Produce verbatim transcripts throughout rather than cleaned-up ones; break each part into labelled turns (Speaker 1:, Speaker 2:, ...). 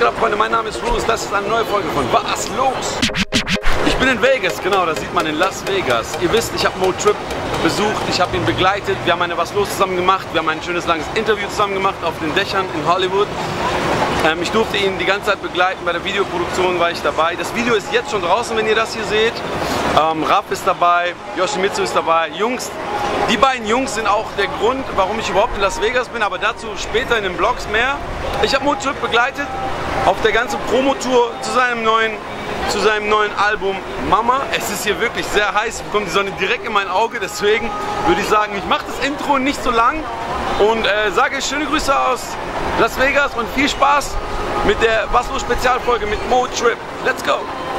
Speaker 1: geht ab, Freunde? Mein Name ist Roos, das ist eine neue Folge von Was los? Ich bin in Vegas, genau, das sieht man in Las Vegas. Ihr wisst, ich habe Motrip besucht, ich habe ihn begleitet, wir haben eine Was los zusammen gemacht, wir haben ein schönes langes Interview zusammen gemacht auf den Dächern in Hollywood. Ähm, ich durfte ihn die ganze Zeit begleiten, bei der Videoproduktion war ich dabei. Das Video ist jetzt schon draußen, wenn ihr das hier seht. Ähm, Rap ist dabei, Yoshimitsu ist dabei, Jungs. Die beiden Jungs sind auch der Grund, warum ich überhaupt in Las Vegas bin, aber dazu später in den Vlogs mehr. Ich habe Motrip begleitet auf der ganzen Promotour zu seinem neuen, zu seinem neuen Album Mama. Es ist hier wirklich sehr heiß, ich bekomme die Sonne direkt in mein Auge, deswegen würde ich sagen, ich mache das Intro nicht so lang und äh, sage schöne Grüße aus Las Vegas und viel Spaß mit der Was los Spezialfolge mit Motrip. Let's go!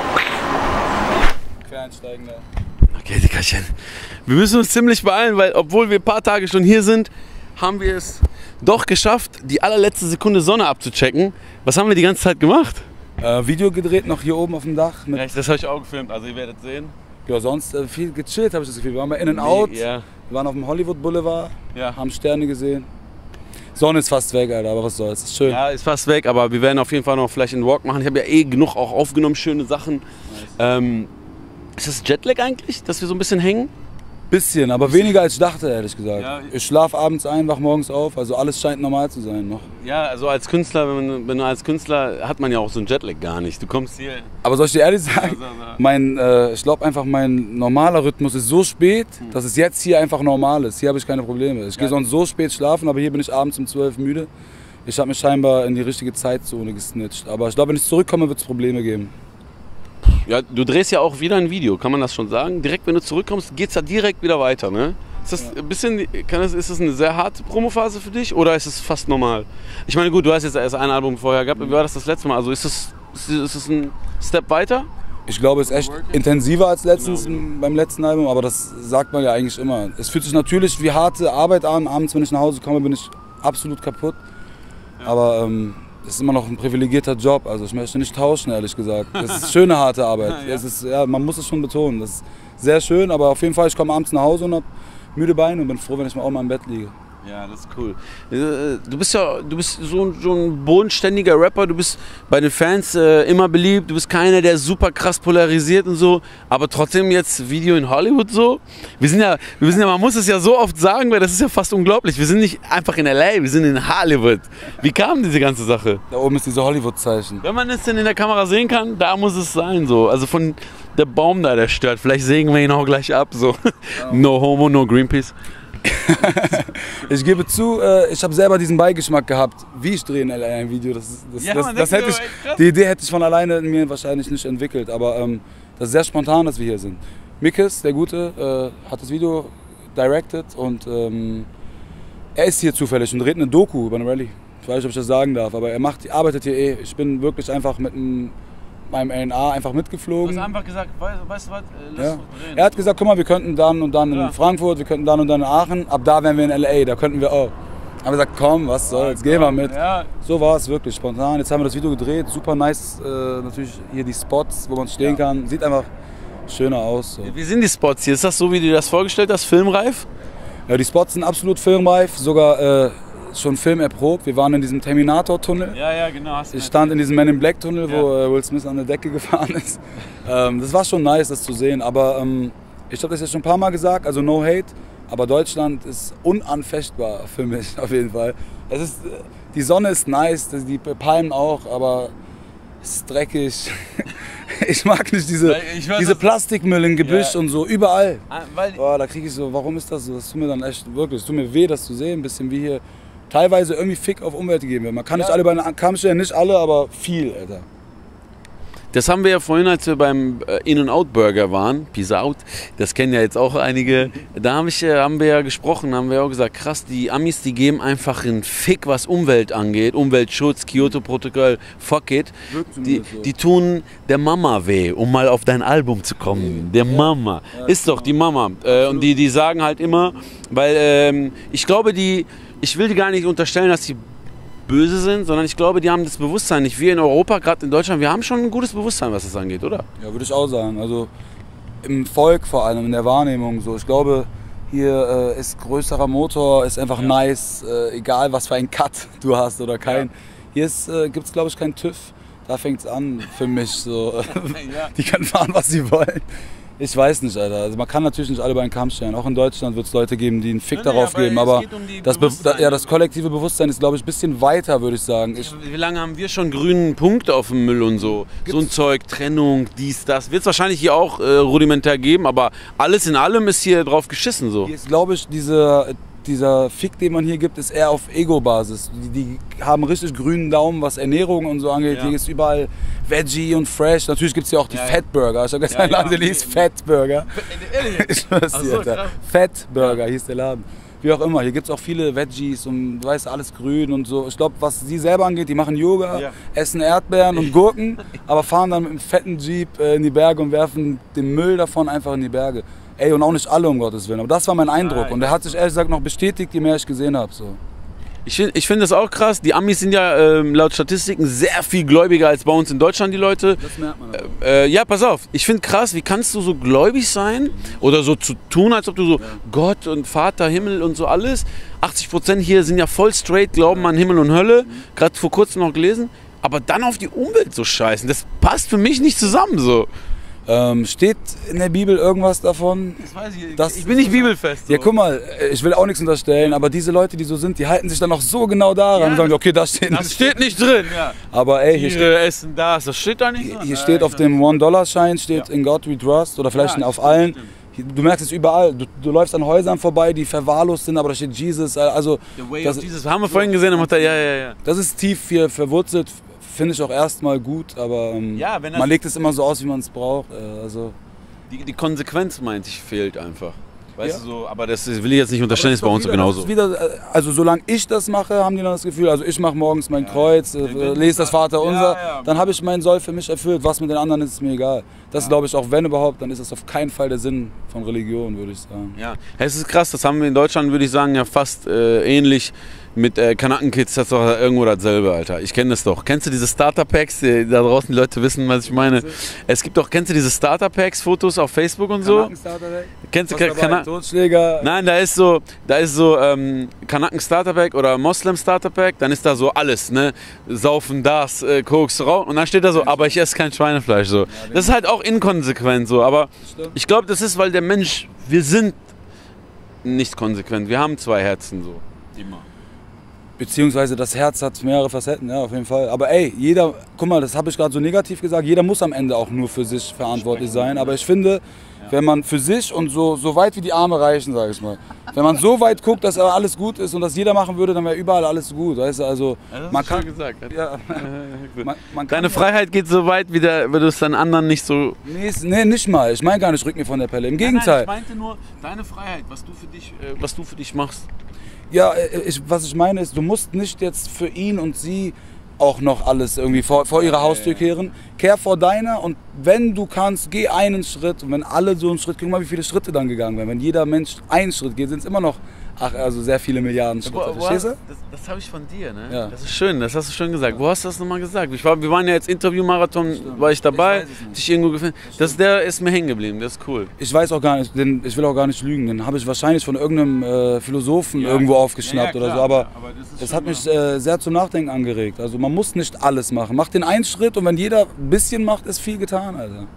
Speaker 2: Quereinsteigender.
Speaker 1: Okay, Dickerchen. Wir müssen uns ziemlich beeilen, weil obwohl wir ein paar Tage schon hier sind, haben wir es doch geschafft, die allerletzte Sekunde Sonne abzuchecken. Was haben wir die ganze Zeit gemacht?
Speaker 2: Äh, Video gedreht, noch hier oben auf dem Dach. Mit
Speaker 1: Ja, das habe ich auch gefilmt, also ihr werdet sehen.
Speaker 2: ja, sonst äh, viel gechillt, habe ich das Gefühl. Wir waren bei In-N-Out,
Speaker 1: Nee, ja.
Speaker 2: wir waren auf dem Hollywood Boulevard,
Speaker 1: Ja.
Speaker 2: haben Sterne gesehen. Sonne ist fast weg, Alter, aber was soll's, ist schön.
Speaker 1: Ja, ist fast weg, aber wir werden auf jeden Fall noch vielleicht einen Walk machen. Ich habe ja eh genug auch aufgenommen, schöne Sachen.
Speaker 2: Nice.
Speaker 1: Ähm, ist das Jetlag eigentlich, dass wir so ein bisschen hängen?
Speaker 2: Bisschen, aber weniger als ich dachte, ehrlich gesagt.
Speaker 1: Ja.
Speaker 2: Ich schlafe abends ein, wach morgens auf, also alles scheint normal zu sein noch.
Speaker 1: Ja, also als Künstler, wenn, man, wenn du als Künstler hat man ja auch so einen Jetlag gar nicht. Du kommst hier.
Speaker 2: Aber soll ich dir ehrlich sagen,
Speaker 1: Ja, so, so.
Speaker 2: mein, äh, ich glaube einfach, mein normaler Rhythmus ist so spät, dass es jetzt hier einfach normal ist. Hier habe ich keine Probleme. Ich gehe sonst so spät schlafen, aber hier bin ich abends um zwölf müde. Ich habe mich scheinbar in die richtige Zeitzone gesnitcht. Aber ich glaube, wenn ich zurückkomme, wird es Probleme geben.
Speaker 1: Ja, du drehst ja auch wieder ein Video, kann man das schon sagen? Direkt, wenn du zurückkommst, geht's ja direkt wieder weiter, ne? Ist das ein bisschen, kann das, ist das eine sehr harte Promophase für dich oder ist es fast normal? Ich meine, gut, du hast jetzt erst ein Album vorher gehabt, wie war das das letzte Mal? Also ist das, ist das ein Step weiter?
Speaker 2: Ich glaube, es ist echt intensiver als letztens beim letzten Album, aber das sagt man ja eigentlich immer. Es fühlt sich natürlich wie harte Arbeit an. Abends, wenn ich nach Hause komme, bin ich absolut kaputt. Aber ähm, es ist immer noch ein privilegierter Job, also ich möchte nicht tauschen, ehrlich gesagt. Es ist schöne, harte Arbeit.
Speaker 1: Ja.
Speaker 2: Es ist, ja, man muss es schon betonen. Das ist sehr schön, aber auf jeden Fall, ich komme abends nach Hause und habe müde Beine und bin froh, wenn ich mal auch mal im Bett liege.
Speaker 1: Ja, das ist cool. Du bist ja du bist so ein, so ein bodenständiger Rapper, du bist bei den Fans äh, immer beliebt, du bist keiner, der super krass polarisiert und so, aber trotzdem jetzt Video in Hollywood so. Wir sind ja, wir sind ja, man muss es ja so oft sagen, weil das ist ja fast unglaublich. Wir sind nicht einfach in L A, wir sind in Hollywood. Wie kam diese ganze Sache?
Speaker 2: Da oben ist diese Hollywood-Zeichen.
Speaker 1: Wenn man es denn in der Kamera sehen kann, da muss es sein so. Also von der Baum da, der stört. Vielleicht sägen wir ihn auch gleich ab so. No homo, no Greenpeace.
Speaker 2: Ich gebe zu, äh, ich habe selber diesen Beigeschmack gehabt, wie ich drehe in L A ein Video. Das, das,
Speaker 1: Ja,
Speaker 2: das,
Speaker 1: man
Speaker 2: das
Speaker 1: denkt
Speaker 2: hätte
Speaker 1: so,
Speaker 2: ich,
Speaker 1: ey, krass.
Speaker 2: die Idee hätte ich von alleine in mir wahrscheinlich nicht entwickelt, aber ähm, das ist sehr spontan, dass wir hier sind. Mikis, der Gute, äh, hat das Video directed und ähm, er ist hier zufällig und dreht eine Doku über eine Rallye. Ich weiß nicht, ob ich das sagen darf, aber er macht, arbeitet hier eh. Ich bin wirklich einfach mit einem, meinem L N A einfach mitgeflogen.
Speaker 1: einfach gesagt, weißt, weißt du was,
Speaker 2: Ja. Er hat gesagt, guck mal, wir könnten dann und dann in
Speaker 1: Ja.
Speaker 2: Frankfurt, wir könnten dann und dann in Aachen, ab da wären wir in L A, da könnten wir auch. Haben wir gesagt, komm, was soll's, geh mal mit.
Speaker 1: Ja,
Speaker 2: So war es wirklich spontan. Jetzt haben wir das Video gedreht, super nice, äh, natürlich hier die Spots, wo man stehen
Speaker 1: Ja.
Speaker 2: kann. Sieht einfach schöner aus. So.
Speaker 1: wie sind die Spots hier? Ist das so, wie du dir das vorgestellt hast, filmreif?
Speaker 2: Ja, die Spots sind absolut filmreif, sogar äh, schon filmerprobt. Wir waren in diesem Terminator-Tunnel.
Speaker 1: Ja, ja, genau. Hast
Speaker 2: Ich stand in diesem Man in Black-Tunnel,
Speaker 1: Ja.
Speaker 2: wo äh, Will Smith an der Decke gefahren ist. ähm, das war schon nice, das zu sehen. Aber ähm, ich habe das jetzt schon ein paar Mal gesagt, also no hate. Aber Deutschland ist unanfechtbar für mich auf jeden Fall. Es ist, äh, die Sonne ist nice, die Palmen auch, aber es ist dreckig. Ich mag nicht diese,
Speaker 1: Weil ich weiß,
Speaker 2: diese
Speaker 1: das-
Speaker 2: Plastikmüll im Gebüsch
Speaker 1: Ja.
Speaker 2: und so, überall.
Speaker 1: Weil,
Speaker 2: Boah, da kriege ich so, warum ist das so? Das tut mir dann echt wirklich, es tut mir weh, das zu sehen. Ein bisschen wie hier teilweise irgendwie Fick auf Umwelt gegeben wird. Man kann nicht
Speaker 1: Ja.
Speaker 2: alle bei einer Kamm stellen, nicht alle, aber viel, Alter.
Speaker 1: das haben wir ja vorhin, als wir beim äh, In-N-Out-Burger waren, Peace Out, das kennen ja jetzt auch einige, da haben, ich, äh, haben wir ja gesprochen, haben wir auch gesagt, krass, die Amis, die geben einfach einen Fick, was Umwelt angeht, Umweltschutz, Kyoto-Protokoll, fuck it.
Speaker 2: Wirkt
Speaker 1: Die,
Speaker 2: zumindest so.
Speaker 1: die tun der Mama weh, um mal auf dein Album zu kommen. Der Mama.
Speaker 2: Ja,
Speaker 1: Ist doch die Mama. Äh, und die, die sagen halt immer, weil ähm, ich glaube, die, ich will die gar nicht unterstellen, dass die böse sind, sondern ich glaube, die haben das Bewusstsein nicht. Wir in Europa, gerade in Deutschland, wir haben schon ein gutes Bewusstsein, was das angeht, oder?
Speaker 2: Ja, würde ich auch sagen. Also im Volk vor allem, in der Wahrnehmung so. Ich glaube, hier äh, ist größerer Motor, ist einfach
Speaker 1: Ja.
Speaker 2: nice, äh, egal was für einen Cut du hast oder kein.
Speaker 1: Ja.
Speaker 2: Hier äh, gibt es, glaube ich, keinen TÜV. Da fängt es an für mich. So. Die können fahren, was sie wollen. Ich weiß nicht, Alter. Also man kann natürlich nicht alle bei den Kamm stellen. Auch in Deutschland wird es Leute geben, die einen Fick nee, darauf nee, aber geben. Aber um das, da, ja, das kollektive Bewusstsein ist, glaube ich, ein bisschen weiter, würde ich sagen. Ich
Speaker 1: Wie lange haben wir schon grünen Punkte auf dem Müll und so? Gibt's? So ein Zeug, Trennung, dies, das. Wird es wahrscheinlich hier auch äh, rudimentär geben, aber alles in allem ist hier drauf geschissen. So.
Speaker 2: Hier ist, glaube ich, diese... Dieser Fick, den man hier gibt, ist eher auf Ego-Basis. Die, die haben richtig grünen Daumen, was Ernährung und so angeht. Ja. Hier ist überall Veggie und Fresh. Natürlich gibt es hier auch die ja, Fatburger. Ich habe gestern ja, einen Laden, der hieß Fatburger. Ich schwör's dir, so, Fatburger hieß der Laden. Wie auch immer, hier gibt es auch viele Veggies und du weißt, alles grün und so. Ich glaube, was sie selber angeht, die machen Yoga, ja. essen Erdbeeren und Gurken, aber fahren dann mit einem fetten Jeep in die Berge und werfen den Müll davon einfach in die Berge. Ey, und auch nicht alle, um Gottes Willen. Aber das war mein Eindruck. Und der hat sich ehrlich gesagt noch bestätigt, je mehr ich gesehen habe. So.
Speaker 1: Ich finde ich find das auch krass. Die Amis sind ja ähm, laut Statistiken sehr viel gläubiger als bei uns in Deutschland, die Leute.
Speaker 2: Das merkt man aber.
Speaker 1: Äh, ja, pass auf. Ich finde krass, wie kannst du so gläubig sein oder so zu tun, als ob du so ja. Gott und Vater, Himmel und so alles. achtzig Prozent hier sind ja voll straight, glauben ja. an Himmel und Hölle. Mhm. Gerade vor kurzem noch gelesen. Aber dann auf die Umwelt so scheißen, das passt für mich nicht zusammen so.
Speaker 2: Ähm, steht in der Bibel irgendwas davon?
Speaker 1: Das weiß ich.
Speaker 2: Dass,
Speaker 1: ich bin nicht bibelfest. So.
Speaker 2: Ja, guck mal, ich will auch nichts unterstellen, aber diese Leute, die so sind, die halten sich dann noch so genau daran ja, und sagen, okay, das steht
Speaker 1: das nicht. steht nicht drin. Ja.
Speaker 2: Aber ey, hier
Speaker 1: Tiere steht, essen das, das steht da nicht
Speaker 2: Hier,
Speaker 1: drin.
Speaker 2: hier steht auf dem One-Dollar-Schein, steht ja. In God We Trust oder vielleicht ja, auf allen. Stimmt. Du merkst es überall. Du, du läufst an Häusern vorbei, die verwahrlost sind, aber da steht Jesus. Also,
Speaker 1: The way das, of Jesus. Haben wir vorhin gesehen, da, ja, ja, ja.
Speaker 2: Das ist tief hier verwurzelt, finde ich auch erstmal gut, aber ähm,
Speaker 1: ja, wenn
Speaker 2: man legt es immer so aus, wie man es braucht. Äh, also
Speaker 1: Die, die Konsequenz, meint ich, fehlt einfach. Weißt ja. du so, aber das will ich jetzt nicht unterstellen, ist bei uns
Speaker 2: wieder,
Speaker 1: genauso.
Speaker 2: Wieder, also solange ich das mache, haben die dann das Gefühl, also ich mache morgens mein ja. Kreuz, äh, lese das Vaterunser, ja, ja. dann habe ich meinen Soll für mich erfüllt. Was mit den anderen ist, ist mir egal. Das ja. glaube ich auch, wenn überhaupt, dann ist das auf keinen Fall der Sinn von Religion, würde ich sagen.
Speaker 1: Ja, es ist krass, das haben wir in Deutschland, würde ich sagen, ja fast äh, ähnlich. Mit äh, Kanakenkids, das ist doch irgendwo dasselbe, Alter. Ich kenne das doch. Kennst du diese Starter-Packs? Die, da draußen die Leute wissen, was ich meine. Es gibt doch, kennst du diese Starter-Packs-Fotos auf Facebook und so?
Speaker 2: Kanaken-Starter-Pack?
Speaker 1: Kennst du Kana
Speaker 2: Totschläger?
Speaker 1: Nein, da ist so, da ist so ähm, Kanaken-Starter-Pack oder Moslem-Starter-Pack. Dann ist da so alles, ne? Saufen, das, äh, Koks, Rauch. Und dann steht da so, aber ich esse kein Schweinefleisch. So. Das ist halt auch inkonsequent so. Aber ich glaube, das ist, weil der Mensch, wir sind nicht konsequent. Wir haben zwei Herzen so. Immer.
Speaker 2: Beziehungsweise das Herz hat mehrere Facetten, ja, auf jeden Fall. Aber ey, jeder, guck mal, das habe ich gerade so negativ gesagt, jeder muss am Ende auch nur für sich verantwortlich sein. Aber ich finde, wenn man für sich und so, so weit wie die Arme reichen, sage ich mal, wenn man so weit guckt, dass alles gut ist und das jeder machen würde, dann wäre überall alles gut, weißt du, also
Speaker 1: ja, das
Speaker 2: man
Speaker 1: ist
Speaker 2: kann,
Speaker 1: schön gesagt.
Speaker 2: Ja,
Speaker 1: man, man Deine Freiheit geht so weit, wie, der, wie du es deinen anderen nicht so...
Speaker 2: Nee, nee, nicht mal, ich meine gar nicht, rück mir von der Pelle, im Gegenteil.
Speaker 1: Nein, nein, ich meinte nur deine Freiheit, was du für dich, äh, was du für dich machst.
Speaker 2: Ja, ich, was ich meine ist, du musst nicht jetzt für ihn und sie auch noch alles irgendwie vor, vor ihrer Haustür kehren. Kehr vor deiner und wenn du kannst, geh einen Schritt. Und wenn alle so einen Schritt, guck mal, wie viele Schritte dann gegangen werden. Wenn jeder Mensch einen Schritt geht, sind es immer noch ach, also sehr viele Milliarden Schritte.
Speaker 1: Wo, wo Verstehst du? Das, das habe ich von dir, ne? Ja. Das ist schön, das hast du schön gesagt. Wo hast du das nochmal gesagt? Ich war, wir waren ja jetzt Interview-Marathon, war ich dabei, ich dich irgendwo gefunden. Das, der ist mir hängen geblieben, das ist cool.
Speaker 2: Ich weiß auch gar nicht, den, ich will auch gar nicht lügen, den habe ich wahrscheinlich von irgendeinem äh, Philosophen ja, irgendwo aufgeschnappt ja, ja, oder so, aber, ja, aber das, das hat mich äh, sehr zum Nachdenken angeregt. Also man muss nicht alles machen. Mach den einen Schritt und wenn jeder ein bisschen macht, ist viel getan, Alter.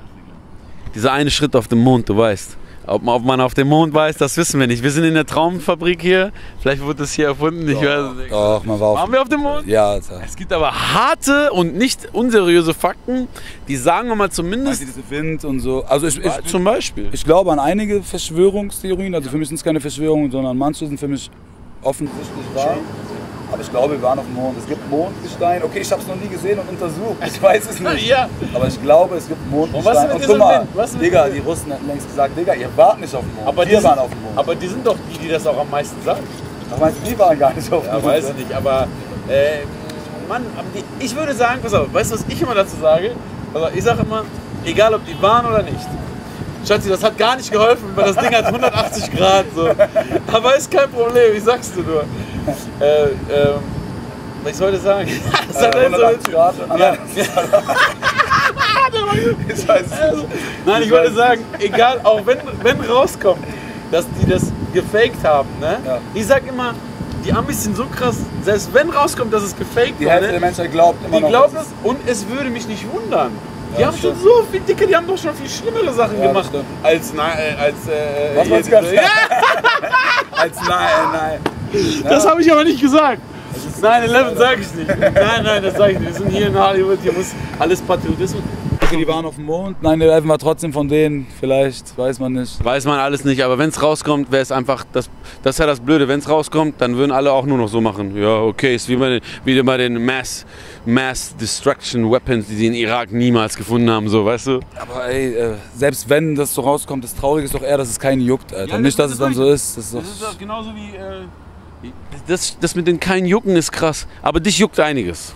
Speaker 1: Dieser eine Schritt auf dem Mond, du weißt. Ob man, ob man auf dem Mond weiß, das wissen wir nicht. Wir sind in der Traumfabrik hier. Vielleicht wurde das hier erfunden. Ich
Speaker 2: doch,
Speaker 1: weiß nicht.
Speaker 2: Doch, man war auf
Speaker 1: Waren wir auf dem Mond?
Speaker 2: Ja, Alter.
Speaker 1: Es gibt aber harte und nicht unseriöse Fakten, die sagen wir mal zumindest...
Speaker 2: Also diese Wind und so. Also ich, ich,
Speaker 1: zum Beispiel.
Speaker 2: Ich glaube an einige Verschwörungstheorien. Also für mich sind es keine Verschwörungen, sondern manche sind für mich offensichtlich wahr. Aber ich glaube, wir waren auf dem Mond. Es gibt Mondgestein. Okay, ich habe es noch nie gesehen und untersucht. Ich weiß es nicht.
Speaker 1: Ja.
Speaker 2: Aber ich glaube, es gibt Mondgestein. Und, und guck mal, Digga, die Russen hatten längst gesagt, Digga, ihr wart nicht auf dem Mond.
Speaker 1: Aber
Speaker 2: wir
Speaker 1: die
Speaker 2: waren
Speaker 1: sind,
Speaker 2: auf dem Mond.
Speaker 1: Aber die sind doch die, die das auch am meisten sagen.
Speaker 2: Ach, meinst du, die waren gar nicht auf dem
Speaker 1: ja,
Speaker 2: Mond?
Speaker 1: Ja, weiß ich nicht. Aber, äh, Mann, die, ich würde sagen, pass auf, weißt du, was ich immer dazu sage? Also ich sage immer, egal ob die waren oder nicht. Schatzi, das hat gar nicht geholfen, weil das Ding hat hundertachtzig Grad. So. Aber ist kein Problem, ich sag's dir nur. Äh, ähm, Was ich sollte sagen? Das hat äh,
Speaker 2: hundertachtzig Grad.
Speaker 1: Ja. Ich weiß also, Nein, ich wollte sagen, egal, auch wenn, wenn rauskommt, dass die das gefaked haben, ne? Ja. Ich sag immer, die die Amis sind so krass, selbst wenn rauskommt, dass es gefaked
Speaker 2: Die
Speaker 1: war,
Speaker 2: Hälfte
Speaker 1: ne?
Speaker 2: der Menschheit glaubt immer
Speaker 1: Die
Speaker 2: noch.
Speaker 1: glauben
Speaker 2: dass
Speaker 1: das und es würde mich nicht wundern. Die
Speaker 2: Ja,
Speaker 1: haben
Speaker 2: stimmt.
Speaker 1: schon so viel dicke, die haben doch schon viel schlimmere Sachen
Speaker 2: Ja,
Speaker 1: gemacht
Speaker 2: stimmt.
Speaker 1: als na, äh, als äh,
Speaker 2: Was
Speaker 1: hier
Speaker 2: wolltest du ganz
Speaker 1: diese- ja,
Speaker 2: als nein, nein.
Speaker 1: das habe ich aber nicht gesagt. Nein, elf sage ich nicht. Nein, nein, das sage ich nicht. Wir sind hier in Hollywood, hier muss alles Patriotismus.
Speaker 2: Okay, die waren auf dem Mond. neun elf war trotzdem von denen. Vielleicht, weiß man nicht.
Speaker 1: Weiß man alles nicht, aber wenn es rauskommt, wäre es einfach, das, das ist ja das Blöde, wenn es rauskommt, dann würden alle auch nur noch so machen. Ja, okay, ist wie bei den, wie bei den Mass, Mass Destruction Weapons, die sie in Irak niemals gefunden haben, so, weißt du?
Speaker 2: Aber ey, äh, selbst wenn das so rauskommt, das Traurige ist doch eher, dass es keinen juckt, Alter.
Speaker 1: Ja, das-
Speaker 2: nicht, dass
Speaker 1: das
Speaker 2: es dann
Speaker 1: ist
Speaker 2: so ist. Das ist doch
Speaker 1: Das ist doch genauso wie, äh, das, das mit den keinen Jucken ist krass, aber dich juckt einiges.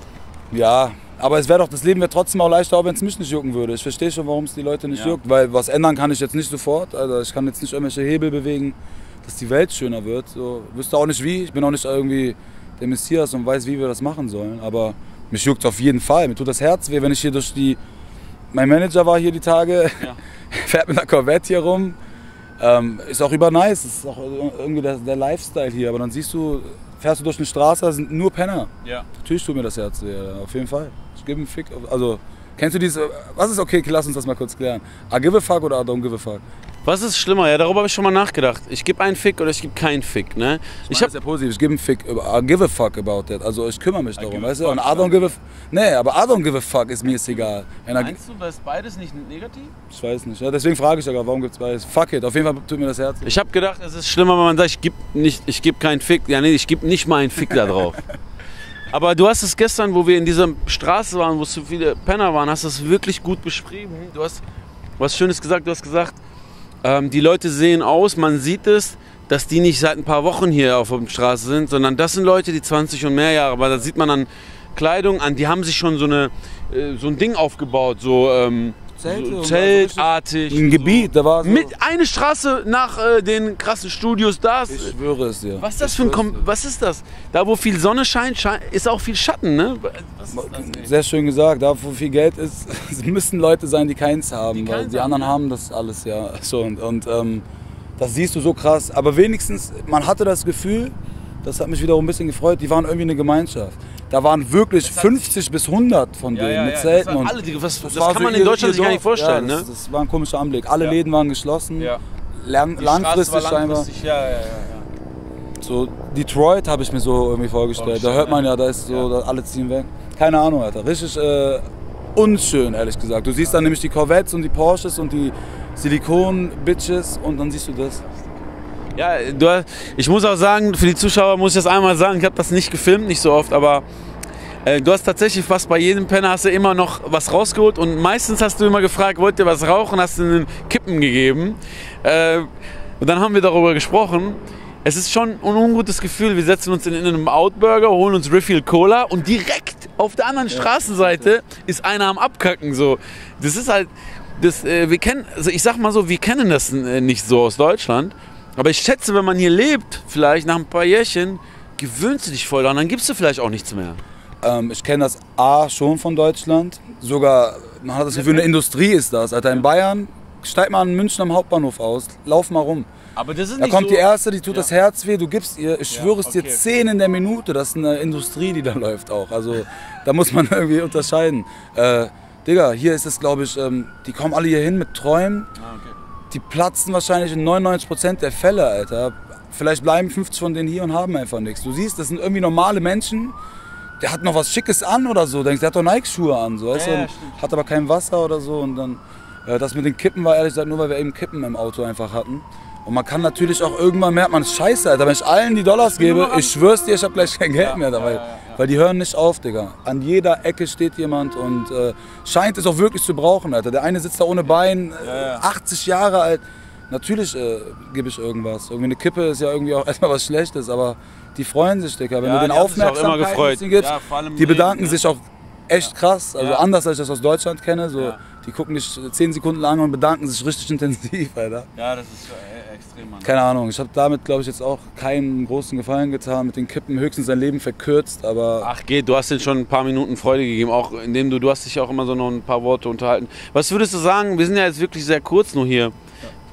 Speaker 2: Ja, aber es wäre doch, das Leben wäre trotzdem auch leichter, auch wenn es mich nicht jucken würde. Ich verstehe schon, warum es die Leute nicht
Speaker 1: Ja.
Speaker 2: juckt, weil was ändern kann ich jetzt nicht sofort. Also ich kann jetzt nicht irgendwelche Hebel bewegen, dass die Welt schöner wird. So, wüsste auch nicht wie. Ich bin auch nicht irgendwie der Messias und weiß, wie wir das machen sollen. Aber mich juckt auf jeden Fall. Mir tut das Herz weh, wenn ich hier durch die. Mein Manager war hier die Tage,
Speaker 1: Ja.
Speaker 2: fährt mit einer Corvette hier rum. Ähm, ist auch über nice, ist auch irgendwie der, der Lifestyle hier. Aber dann siehst du, fährst du durch eine Straße, da sind nur Penner.
Speaker 1: Ja.
Speaker 2: Natürlich tut mir das Herz weh, auf jeden Fall. Ich gebe einen Fick. Also, kennst du dieses. Was ist okay? Lass uns das mal kurz klären. I give a fuck oder I don't give a fuck?
Speaker 1: Was ist schlimmer? Ja, darüber habe ich schon mal nachgedacht. Ich gebe einen Fick oder ich gebe keinen Fick, ne?
Speaker 2: Ich,
Speaker 1: Ich
Speaker 2: habe ja positiv. Ich gebe einen Fick. I give a fuck about that. Also, ich kümmere mich darum, weißt du? Und I don't give a. Nee, aber I don't give a fuck ist mir ist egal. Und I-
Speaker 1: Meinst du, das ist beides nicht negativ?
Speaker 2: Ich weiß nicht. Ja, deswegen frage ich ja gerade, warum gibt es beides? Fuck it. Auf jeden Fall tut mir das Herz weh.
Speaker 1: Ich habe gedacht, es ist schlimmer, wenn man sagt, ich gebe nicht, ich gebe keinen Fick. Ja, nee, ich gebe nicht mal einen Fick da drauf. Aber du hast es gestern, wo wir in dieser Straße waren, wo so viele Penner waren, hast es wirklich gut beschrieben. Du hast was Schönes gesagt. Du hast gesagt, ähm, die Leute sehen aus, man sieht es, dass die nicht seit ein paar Wochen hier auf der Straße sind, sondern das sind Leute, die zwanzig und mehr Jahre, aber da sieht man an Kleidung, an die haben sich schon so, eine, äh, so ein Ding aufgebaut, so, ähm,
Speaker 2: Zelte
Speaker 1: so
Speaker 2: und
Speaker 1: zeltartig.
Speaker 2: Ein Gebiet, da war so.
Speaker 1: Mit eine Straße nach äh, den krassen Studios da.
Speaker 2: Ich schwöre es dir.
Speaker 1: Was ist das für ein Kom Was ist das? Da wo viel Sonne scheint, scheint ist auch viel Schatten, ne? Was ist das, ey?
Speaker 2: Sehr schön gesagt, da wo viel Geld ist, es müssen Leute sein, die keins haben,
Speaker 1: Die
Speaker 2: weil
Speaker 1: keins
Speaker 2: die
Speaker 1: haben,
Speaker 2: anderen
Speaker 1: ja.
Speaker 2: haben das alles ja schon. Und ähm, das siehst du so krass. Aber wenigstens, man hatte das Gefühl, das hat mich wiederum ein bisschen gefreut, die waren irgendwie eine Gemeinschaft. Da waren wirklich fünfzig bis hundert von
Speaker 1: Ja,
Speaker 2: denen
Speaker 1: ja,
Speaker 2: mit
Speaker 1: ja,
Speaker 2: Zelten.
Speaker 1: das waren
Speaker 2: und
Speaker 1: alle, die, was, das,
Speaker 2: war
Speaker 1: kann
Speaker 2: so
Speaker 1: man
Speaker 2: ihr-
Speaker 1: in Deutschland
Speaker 2: ihr
Speaker 1: sich gar nicht
Speaker 2: Dorf.
Speaker 1: vorstellen,
Speaker 2: ja, das,
Speaker 1: ne?
Speaker 2: das war ein komischer Anblick. Alle
Speaker 1: Ja.
Speaker 2: Läden waren geschlossen,
Speaker 1: Ja.
Speaker 2: lang,
Speaker 1: Die
Speaker 2: langfristig
Speaker 1: Straße war
Speaker 2: scheinbar.
Speaker 1: langfristig, ja, ja, ja, ja.
Speaker 2: So Detroit habe ich mir so irgendwie vorgestellt. Da hört man ja, da ist so,
Speaker 1: Ja.
Speaker 2: da alle ziehen weg. Keine Ahnung, Alter. Richtig äh, unschön, ehrlich gesagt. Du siehst dann nämlich die Corvettes und die Porsches und die Silikon-Bitches und dann siehst du das.
Speaker 1: Ja, du, hast- ich muss auch sagen, für die Zuschauer muss ich das einmal sagen, ich habe das nicht gefilmt, nicht so oft, aber äh, du hast tatsächlich fast bei jedem Penner hast du immer noch was rausgeholt und meistens hast du immer gefragt, wollt ihr was rauchen, hast du einen Kippen gegeben. Äh, und dann haben wir darüber gesprochen. Es ist schon ein ungutes Gefühl, wir setzen uns in, in einem Outburger, holen uns Refill Cola und direkt auf der anderen Straßenseite ist einer am Abkacken. So. Das ist halt, das, äh, wir kennen, also ich sag mal so, wir kennen das äh, nicht so aus Deutschland. Aber ich schätze, wenn man hier lebt, vielleicht nach ein paar Jährchen, gewöhnst du dich voll daran, dann gibst du vielleicht auch nichts mehr.
Speaker 2: Ähm, ich kenne das A schon von Deutschland. Sogar, man hat das Gefühl, eine Industrie ist das. Alter, in Bayern, steig mal in München am Hauptbahnhof aus, lauf mal rum.
Speaker 1: Aber das ist
Speaker 2: Da
Speaker 1: nicht
Speaker 2: kommt
Speaker 1: so,
Speaker 2: die erste, die tut
Speaker 1: Ja.
Speaker 2: das Herz weh, du gibst ihr, ich
Speaker 1: Ja,
Speaker 2: schwöre es dir,
Speaker 1: okay.
Speaker 2: zehn in der Minute. Das ist eine Industrie, die da läuft auch. Also da muss man irgendwie unterscheiden. Äh, Digga, hier ist es, glaube ich, ähm, die kommen alle hier hin mit Träumen.
Speaker 1: Ah, okay.
Speaker 2: Die platzen wahrscheinlich in neunundneunzig Prozent der Fälle, Alter. Vielleicht bleiben fünfzig von denen hier und haben einfach nichts. Du siehst, das sind irgendwie normale Menschen. Der hat noch was Schickes an oder so. Denkst, der hat doch Nike-Schuhe an, so, weißt
Speaker 1: Ja,
Speaker 2: du?
Speaker 1: ja,
Speaker 2: Und
Speaker 1: stimmt.
Speaker 2: hat aber kein Wasser oder so. Und dann, äh, das mit den Kippen war ehrlich gesagt nur, weil wir eben Kippen im Auto einfach hatten. Und man kann natürlich auch irgendwann merkt man, scheiße, Alter, wenn ich allen die Dollars gebe, ich schwör's dir, ich habe gleich kein Geld
Speaker 1: Ja,
Speaker 2: mehr dabei.
Speaker 1: ja, ja, ja.
Speaker 2: Weil die hören nicht auf, Digga. An jeder Ecke steht jemand und äh, scheint es auch wirklich zu brauchen, Alter. Der eine sitzt da ohne Bein, äh,
Speaker 1: Ja, ja.
Speaker 2: achtzig Jahre alt. Natürlich äh, gebe ich irgendwas. Irgendwie eine Kippe ist ja irgendwie auch erstmal was Schlechtes, aber die freuen sich, Digga. Wenn
Speaker 1: Ja,
Speaker 2: du den
Speaker 1: die haben sich auch immer
Speaker 2: Aufmerksamkeit
Speaker 1: gefreut.
Speaker 2: ein bisschen gibst,
Speaker 1: Ja, vor allem im
Speaker 2: die bedanken
Speaker 1: Leben,
Speaker 2: sich auch echt krass. Also
Speaker 1: Ja.
Speaker 2: anders als ich das aus Deutschland kenne. So,
Speaker 1: Ja.
Speaker 2: Die gucken dich zehn Sekunden lang und bedanken sich richtig intensiv, Alter.
Speaker 1: Ja, das ist äh, extrem, Mann.
Speaker 2: Keine Ahnung, ich habe damit, glaube ich, jetzt auch keinen großen Gefallen getan. Mit den Kippen höchstens sein Leben verkürzt, aber
Speaker 1: Ach geht, du hast denen schon ein paar Minuten Freude gegeben, auch indem du, du hast dich auch immer so noch ein paar Worte unterhalten. Was würdest du sagen, wir sind ja jetzt wirklich sehr kurz nur hier.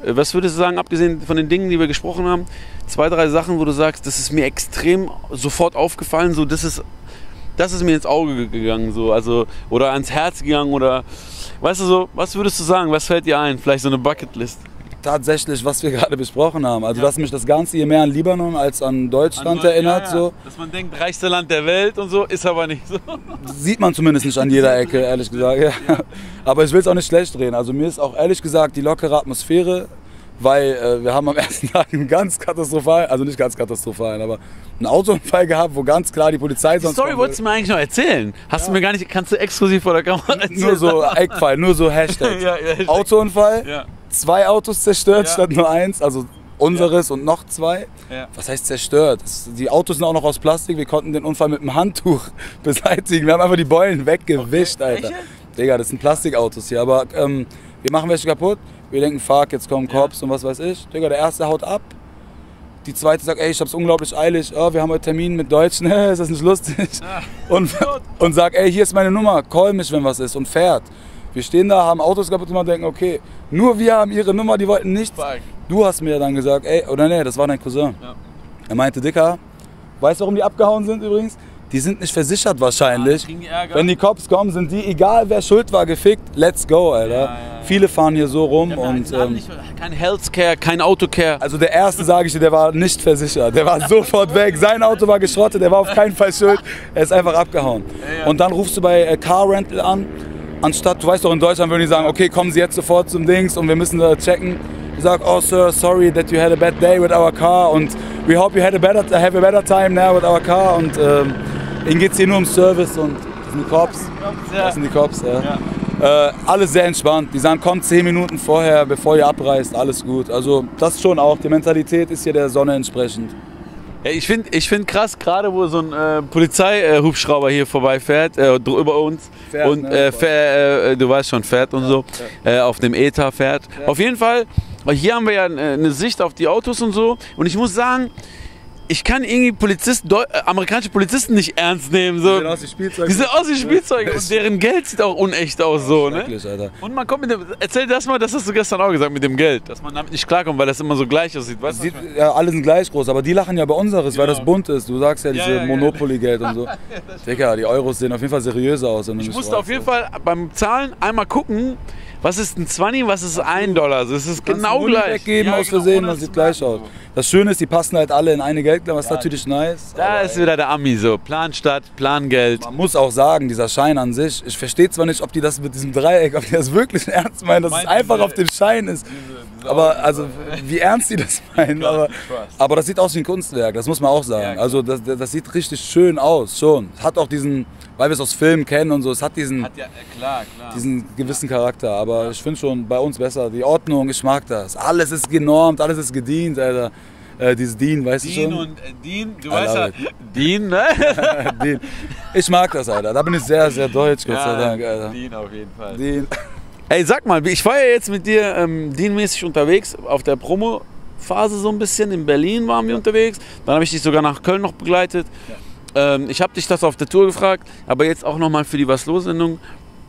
Speaker 1: Was würdest du sagen, abgesehen von den Dingen, die wir gesprochen haben, zwei, drei Sachen, wo du sagst, das ist mir extrem sofort aufgefallen, so das ist, das ist mir ins Auge gegangen, so, also, oder ans Herz gegangen oder, weißt du so, was würdest du sagen, was fällt dir ein? Vielleicht so eine Bucketlist?
Speaker 2: Tatsächlich, was wir gerade besprochen haben. Also, ja. dass mich das Ganze hier mehr an Libanon als an Deutschland an, erinnert. Ja, ja. So.
Speaker 1: Dass man denkt, reichste Land der Welt und so, ist aber nicht so.
Speaker 2: Sieht man zumindest nicht an jeder Ecke, ehrlich gesagt. Ja. Ja. Aber ich will es auch nicht schlecht reden. Also, mir ist auch ehrlich gesagt die lockere Atmosphäre, weil äh, wir haben am ersten Tag einen ganz katastrophalen, also nicht ganz katastrophalen, aber einen Autounfall gehabt, wo ganz klar die Polizei
Speaker 1: die
Speaker 2: sonst...
Speaker 1: Story wolltest du mir eigentlich noch erzählen. Hast ja. du mir gar nicht, kannst du exklusiv vor der Kamera erzählen?
Speaker 2: Nur so Eckpfeil, nur so Hashtags. ja, ja, Hashtag. Autounfall. Ja. Zwei Autos zerstört ja. statt nur eins, also unseres ja. und noch zwei. Ja. Was heißt zerstört? Das, die Autos sind auch noch aus Plastik, wir konnten den Unfall mit einem Handtuch beseitigen. Wir haben einfach die Beulen weggewischt, okay. Alter. Digga, das sind Plastikautos hier, aber ähm, wir machen welche kaputt. Wir denken, fuck, jetzt kommen Cops ja. und was weiß ich. Digga, der erste haut ab. Die zweite sagt, ey, ich hab's unglaublich eilig. Oh, wir haben heute Termin mit Deutschen, ist das nicht lustig? Ja. Und, und sagt, ey, hier ist meine Nummer, call mich, wenn was ist und fährt. Wir stehen da, haben Autos kaputt und denken, okay, nur wir haben ihre Nummer, die wollten nichts. Du hast mir dann gesagt, ey, oder nee, das war dein Cousin. Ja. Er meinte, Dicker, weißt du, warum die abgehauen sind übrigens? Die sind nicht versichert wahrscheinlich. Ja, die Wenn die Cops kommen, sind die, egal wer schuld war, gefickt, let's go, Alter. Ja, ja, ja. Viele fahren hier so rum und... Ähm,
Speaker 1: nicht, kein Healthcare, kein Autocare.
Speaker 2: Also der erste, sage ich dir, der war nicht versichert. Der war sofort weg, sein Auto war geschrottet, der war auf keinen Fall schuld. Er ist einfach abgehauen. Ja, ja. Und dann rufst du bei äh, Car Rental an. Anstatt, du weißt doch, in Deutschland würden die sagen, okay, kommen Sie jetzt sofort zum Dings und wir müssen da checken. Ich sag, oh Sir, sorry that you had a bad day with our car und we hope you had a better, have a better time now with our car und ähm, ihnen geht's hier nur um Service und das sind die Cops. Das sind die Cops, ja. ja. Äh, alles sehr entspannt. Die sagen, kommt zehn Minuten vorher, bevor ihr abreist, alles gut. Also das schon auch, die Mentalität ist hier der Sonne entsprechend.
Speaker 1: Ja, ich finde ich find krass, gerade wo so ein äh, Polizeihubschrauber hier vorbeifährt, äh, über uns fährt, und ne, äh, fährt, äh, du weißt schon, fährt und ja, so, ja. Äh, auf dem E T A fährt. Ja. Auf jeden Fall, hier haben wir ja eine Sicht auf die Autos und so und ich muss sagen, ich kann irgendwie Polizisten, Deu äh, amerikanische Polizisten nicht ernst nehmen. So. Die sehen aus wie Spielzeuge. Die sehen aus wie Spielzeuge und deren Geld sieht auch unecht aus. So, ne?
Speaker 2: Alter.
Speaker 1: Und man kommt mit dem, erzähl das mal, das hast du gestern auch gesagt, mit dem Geld. Dass man damit nicht klarkommt, weil das immer so gleich aussieht. Weißt
Speaker 2: sieht, ja, alle sind gleich groß, aber die lachen ja bei unseres, genau. weil das bunt ist. Du sagst ja, diese ja, ja, Monopoly-Geld und so. ja, Digga, die Euros sehen auf jeden Fall seriöser aus.
Speaker 1: Ich musste auf jeden Fall beim Zahlen einmal gucken, was ist ein zwanzig, was ist ein Dollar. Also es ist genau gleich.
Speaker 2: Weggeben ja, aus Versehen, genau, das sieht gleich aus. Das Schöne ist, die passen halt alle in eine Geldklammer, das ist ja, natürlich nice.
Speaker 1: Da ist ey. wieder der Ami so, Planstadt, Plangeld.
Speaker 2: Man muss auch sagen, dieser Schein an sich, ich verstehe zwar nicht, ob die das mit diesem Dreieck, ob die das wirklich ernst meinen, dass Meint es einfach auf dem Schein ist. Diese, diese aber also, wie ernst die das meinen. Aber, aber das sieht aus wie ein Kunstwerk, das muss man auch sagen. Ja, also das, das sieht richtig schön aus, schon. Es hat auch diesen, weil wir es aus Filmen kennen und so, es hat diesen,
Speaker 1: hat ja, klar, klar.
Speaker 2: diesen gewissen Charakter. Aber ja. ich finde schon bei uns besser, die Ordnung, ich mag das. Alles ist genormt, alles ist gedient, Alter. Äh, dieses Dean, weißt
Speaker 1: Dean
Speaker 2: du schon?
Speaker 1: und äh, Dean, du I weißt ja, Dean, ne?
Speaker 2: Dean. Ich mag das, Alter. Da bin ich sehr, sehr deutsch, Gott
Speaker 1: ja,
Speaker 2: sei Dank, Alter.
Speaker 1: Dean auf jeden Fall.
Speaker 2: Dean.
Speaker 1: Ey, sag mal, ich war ja jetzt mit dir ähm, Dean-mäßig unterwegs, auf der Promo-Phase so ein bisschen. In Berlin waren wir ja. unterwegs. Dann habe ich dich sogar nach Köln noch begleitet. Ja. Ähm, ich habe dich das auf der Tour gefragt, aber jetzt auch nochmal für die Was-Los-Sendung.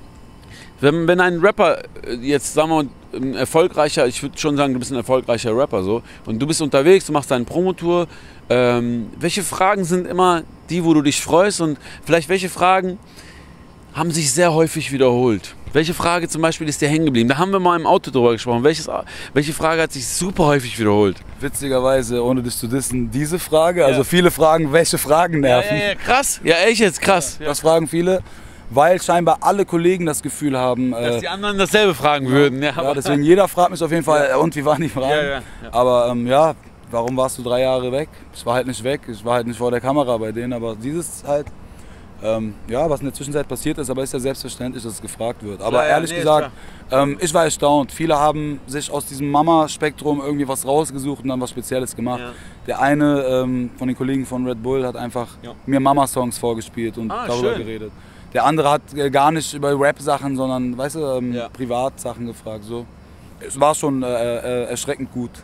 Speaker 1: Wenn, wenn ein Rapper jetzt, sagen wir mal, ein erfolgreicher, ich würde schon sagen, du bist ein erfolgreicher Rapper so, und du bist unterwegs, du machst deine Promotour, ähm, welche Fragen sind immer die, wo du dich freust und vielleicht welche Fragen haben sich sehr häufig wiederholt? Welche Frage zum Beispiel ist dir hängen geblieben? Da haben wir mal im Auto drüber gesprochen. Welches, welche Frage hat sich super häufig wiederholt?
Speaker 2: Witzigerweise, ohne dich zu dissen, diese Frage, ja. also viele Fragen, welche Fragen nerven?
Speaker 1: Ja, ja, ja, krass. Ja, echt jetzt, krass.
Speaker 2: Das fragen viele. Weil scheinbar alle Kollegen das Gefühl haben,
Speaker 1: dass äh, die anderen dasselbe fragen ja, würden. Ja,
Speaker 2: ja, deswegen jeder fragt mich auf jeden Fall, und wie waren die Fragen? Ja, ja, ja. Aber ähm, ja, warum warst du drei Jahre weg? Ich war halt nicht weg, ich war halt nicht vor der Kamera bei denen, aber dieses halt, ähm, ja, was in der Zwischenzeit passiert ist, aber ist ja selbstverständlich, dass es gefragt wird. Aber ja, ehrlich ja, nee, gesagt, ähm, ich war erstaunt. Viele haben sich aus diesem Mama-Spektrum irgendwie was rausgesucht und dann was Spezielles gemacht. Ja. Der eine ähm, von den Kollegen von Red Bull hat einfach ja. mir Mama-Songs vorgespielt und ah, darüber schön. geredet. Der andere hat äh, gar nicht über Rap-Sachen, sondern, weißt du, ähm, ja. Privatsachen gefragt. So. Es war schon äh, äh, erschreckend gut.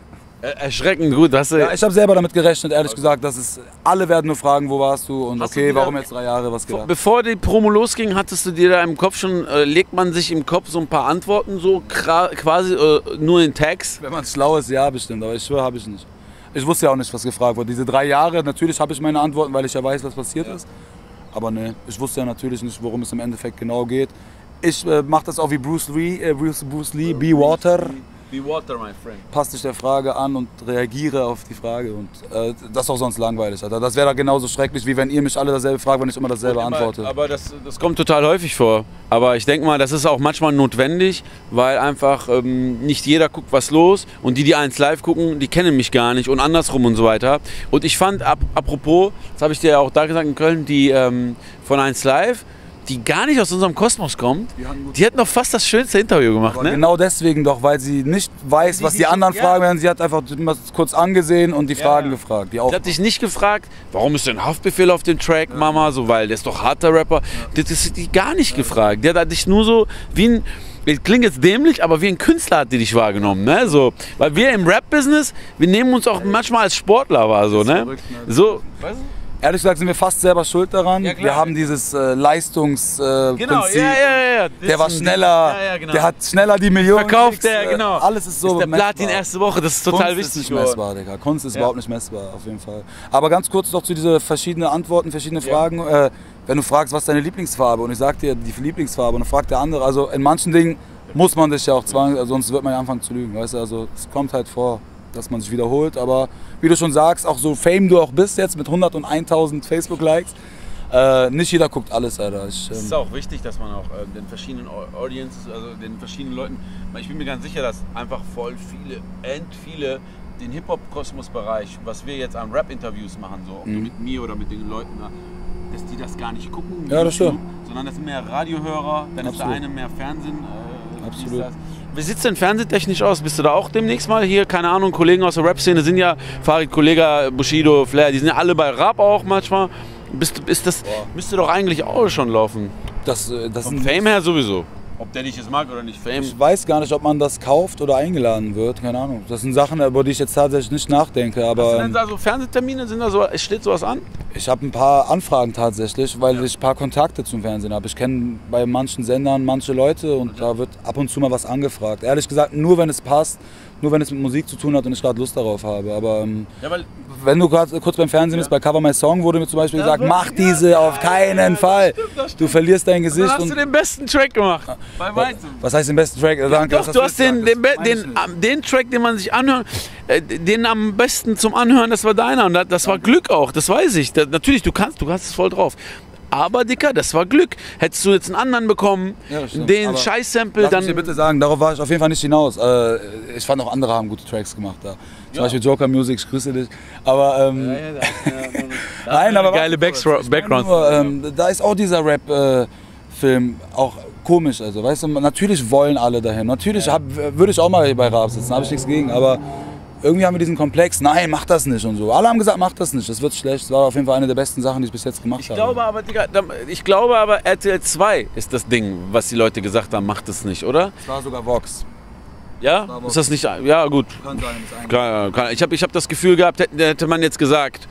Speaker 3: Erschreckend gut. Hast du
Speaker 2: Ja, ich habe selber damit gerechnet, ehrlich gesagt, dass es alle werden nur fragen, wo warst du und
Speaker 3: Hast
Speaker 2: okay,
Speaker 3: du
Speaker 2: warum
Speaker 3: wieder-
Speaker 2: jetzt drei Jahre, was geht ab?
Speaker 3: Bevor die Promo losging, hattest du dir da im Kopf schon, äh, legt man sich im Kopf so ein paar Antworten, so quasi äh, nur in Tags?
Speaker 2: Wenn man schlau ist, ja bestimmt, aber ich schwöre, habe ich nicht. Ich wusste ja auch nicht, was gefragt wurde. Diese drei Jahre, natürlich habe ich meine Antworten, weil ich ja weiß, was passiert ja. ist. Aber ne, ich wusste ja natürlich nicht, worum es im Endeffekt genau geht. Ich äh, mache das auch wie Bruce Lee, äh, Bruce, Bruce Lee, Be Water.
Speaker 3: Be water, my friend.
Speaker 2: Passt dich der Frage an und reagiere auf die Frage. Und äh, das ist auch sonst langweilig, Alter. Das wäre da genauso schrecklich, wie wenn ihr mich alle dasselbe fragt, wenn ich immer dasselbe
Speaker 3: aber,
Speaker 2: antworte.
Speaker 3: Aber das, das kommt total häufig vor. Aber ich denke mal, das ist auch manchmal notwendig, weil einfach ähm, nicht jeder guckt, was los. Und die, die eins live gucken, die kennen mich gar nicht und andersrum und so weiter. Und ich fand, ap apropos, das habe ich dir ja auch da gesagt in Köln, die ähm, von eins live, die gar nicht aus unserem Kosmos kommt, die, die hat noch fast das schönste Interview gemacht. Ne?
Speaker 2: Genau deswegen doch, weil sie nicht weiß, was die, die anderen ja. Fragen werden. Sie hat einfach mal kurz angesehen und die ja. Fragen gefragt. Die
Speaker 3: sie hat dich nicht gefragt, warum ist denn Haftbefehl auf dem Track, ja. Mama, so, weil der ist doch harter Rapper. Ja. Das ist die gar nicht ja. gefragt. Die hat dich nur so wie ein, das klingt jetzt dämlich, aber wie ein Künstler hat die dich wahrgenommen. Ne? So, weil wir im Rap-Business, wir nehmen uns auch manchmal als Sportler wahr. So, ne? Verrückt, ne? So, weißt du?
Speaker 2: Ehrlich gesagt sind wir fast selber schuld daran. Ja, wir haben dieses äh, Leistungsprinzip. Äh,
Speaker 3: genau, ja, ja, ja.
Speaker 2: Der war schneller, ja, ja, genau. Der hat schneller die Millionen.
Speaker 3: Verkauft der, genau.
Speaker 2: Alles ist so
Speaker 3: ist der Platin erste Woche, das ist total
Speaker 2: Kunst
Speaker 3: wichtig.
Speaker 2: Kunst ist nicht messbar, Digga. Kunst ist ja. überhaupt nicht messbar, auf jeden Fall. Aber ganz kurz noch zu diesen verschiedenen Antworten, verschiedene ja. Fragen. Äh, wenn du fragst, was ist deine Lieblingsfarbe und ich sag dir die Lieblingsfarbe und dann fragt der andere, also in manchen Dingen muss man sich ja auch zwang, sonst wird man ja anfangen zu lügen, weißt du, also es kommt halt vor, dass man sich wiederholt, aber wie du schon sagst, auch so fame du auch bist jetzt mit hundertuneintausend Facebook-Likes, äh, nicht jeder guckt alles, Alter. Ich, ähm
Speaker 3: es ist auch wichtig, dass man auch äh, den verschiedenen Audiences, also den verschiedenen Leuten, ich bin mir ganz sicher, dass einfach voll viele, end viele den Hip-Hop-Kosmos-Bereich, was wir jetzt an Rap-Interviews machen, so ob mhm. mit mir oder mit den Leuten, dass die das gar nicht gucken,
Speaker 2: ja, das
Speaker 3: YouTube, sondern das sind mehr Radiohörer, dann Absolut. ist der eine mehr Fernsehen. Äh,
Speaker 2: Absolut.
Speaker 3: Wie sieht es denn fernsehtechnisch aus? Bist du da auch demnächst mal hier? Keine Ahnung, Kollegen aus der Rap-Szene sind ja, Farid, Kollega, Bushido, Flair, die sind ja alle bei Rap auch manchmal. Bist, ist das, müsste doch eigentlich auch schon laufen.
Speaker 2: Das, das
Speaker 3: Vom Fame her sowieso. Ob der dich jetzt mag oder nicht, Fame.
Speaker 2: Ich weiß gar nicht, ob man das kauft oder eingeladen wird, keine Ahnung. Das sind Sachen, über die ich jetzt tatsächlich nicht nachdenke. Aber,
Speaker 3: Was sind denn da so Fernsehtermine? Sind da so, steht sowas an?
Speaker 2: Ich habe ein paar Anfragen tatsächlich, weil ja. ich ein paar Kontakte zum Fernsehen habe. Ich kenne bei manchen Sendern manche Leute und da wird ab und zu mal was angefragt. Ehrlich gesagt, nur wenn es passt, nur wenn es mit Musik zu tun hat und ich gerade Lust darauf habe. Aber ähm, ja, weil wenn du gerade kurz beim Fernsehen bist, ja. bei Cover My Song wurde mir zum Beispiel ja, gesagt, mach diese ja, auf keinen ja, Fall. Das stimmt, das stimmt. Du verlierst dein Gesicht.
Speaker 3: Dann hast du den besten Track gemacht. Bei weitem.
Speaker 2: Was heißt den besten Track? Danke.
Speaker 3: Doch, du hast den, den, den, den Track, den man sich anhört, äh, den am besten zum Anhören, das war deiner. Und das, das war Glück auch, das weiß ich. Das, natürlich, du kannst, du hast es voll drauf. Aber Dicker, das war Glück. Hättest du jetzt einen anderen bekommen, ja, den Scheiß-Sample, dann...
Speaker 2: Lass mich dir bitte sagen, darauf war ich auf jeden Fall nicht hinaus. Äh, ich fand auch andere haben gute Tracks gemacht da. Zum ja. Beispiel Joker Music, ich grüße dich. Aber, ähm... Ja, ja, da, ja, nein, aber...
Speaker 3: Geile Background.
Speaker 2: Nur, ähm, da ist auch dieser Rap-Film äh, auch komisch, also, weißt du, natürlich wollen alle dahin. Natürlich ja. würde ich auch mal bei Raab sitzen, habe ich nichts gegen, aber... Irgendwie haben wir diesen Komplex, nein, mach das nicht und so. Alle haben gesagt, mach das nicht, das wird schlecht. Das war auf jeden Fall eine der besten Sachen, die ich bis jetzt gemacht
Speaker 3: ich
Speaker 2: habe.
Speaker 3: Glaube aber, Digga, ich glaube aber, R T L zwei ist das Ding, was die Leute gesagt haben, macht das nicht, oder?
Speaker 2: Das war sogar Vox.
Speaker 3: Ja? Das Vox. Ist das nicht, ja gut.
Speaker 2: Kann sein, ist
Speaker 3: kann, kann. Ich habe ich hab das Gefühl gehabt, hätte, hätte man jetzt gesagt,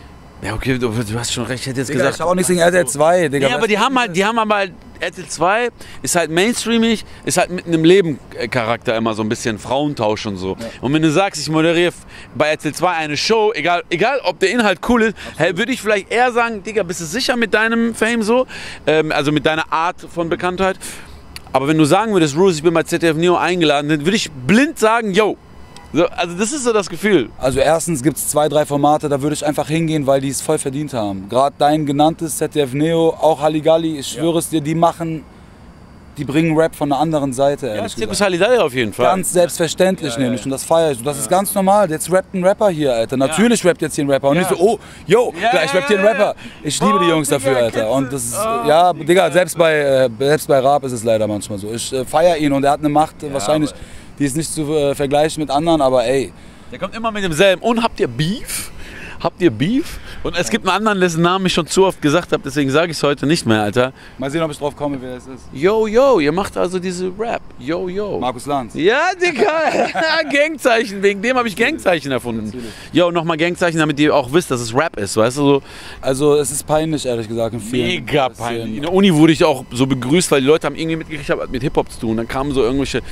Speaker 3: ja okay, du, du hast schon recht, ich hätte jetzt
Speaker 2: Digga,
Speaker 3: gesagt.
Speaker 2: Ich habe auch nichts gegen R T L zwei, Digga.
Speaker 3: Nee, aber die haben halt, die haben aber halt, R T L zwei ist halt mainstreamig, ist halt mit einem Leben-Charakter immer so ein bisschen Frauentausch und so. Ja. Und wenn du sagst, ich moderiere bei R T L zwei eine Show, egal, egal ob der Inhalt cool ist, hey, würde ich vielleicht eher sagen, Digga, bist du sicher mit deinem Fame so? Ähm, also mit deiner Art von Bekanntheit. Aber wenn du sagen würdest, Rose, ich bin bei Z D F Neo eingeladen, dann würde ich blind sagen, yo. So, also das ist so das Gefühl.
Speaker 2: Also erstens gibt es zwei, drei Formate, da würde ich einfach hingehen, weil die es voll verdient haben. Gerade dein genanntes Z D F Neo, auch Halligalli, ich schwöre ja. es dir, die machen, die bringen Rap von einer anderen Seite, ehrlich gesagt.
Speaker 3: Ja, Zirkus Halligalli auf jeden Fall.
Speaker 2: Ganz selbstverständlich ja, ja, nämlich ja. und das feiere ich. Und das ja. ist ganz normal, jetzt rappt ein Rapper hier, Alter. Natürlich ja. rappt jetzt hier ein Rapper und ja. nicht so, oh, yo, ja, gleich rappt hier ein Rapper. Ich liebe oh, die Jungs Digga, dafür, Alter. Und das ist, oh, ja, Digga, selbst bei, äh, selbst bei Raab ist es leider manchmal so. Ich äh, feiere ihn und er hat eine Macht, ja, wahrscheinlich... Die ist nicht zu äh, vergleichen mit anderen, aber ey.
Speaker 3: Der kommt immer mit demselben. Und habt ihr Beef? Habt ihr Beef? Und es gibt einen anderen, dessen Namen ich schon zu oft gesagt habe, deswegen sage ich es heute nicht mehr, Alter.
Speaker 2: Mal sehen, ob ich drauf komme, wer es ist.
Speaker 3: Yo, yo, ihr macht also diese Rap. Yo, yo.
Speaker 2: Markus Lanz.
Speaker 3: Ja, Digga. Gangzeichen. Wegen dem habe ich Gangzeichen erfunden.
Speaker 2: Natürlich.
Speaker 3: Yo, nochmal Gangzeichen, damit ihr auch wisst, dass es Rap ist, weißt du? So
Speaker 2: Also es ist peinlich, ehrlich gesagt. In vielen
Speaker 3: mega peinlich. In der Uni wurde ich auch so begrüßt, weil die Leute haben irgendwie mitgekriegt, ich habe mit Hip-Hop zu tun. Dann kamen so irgendwelche,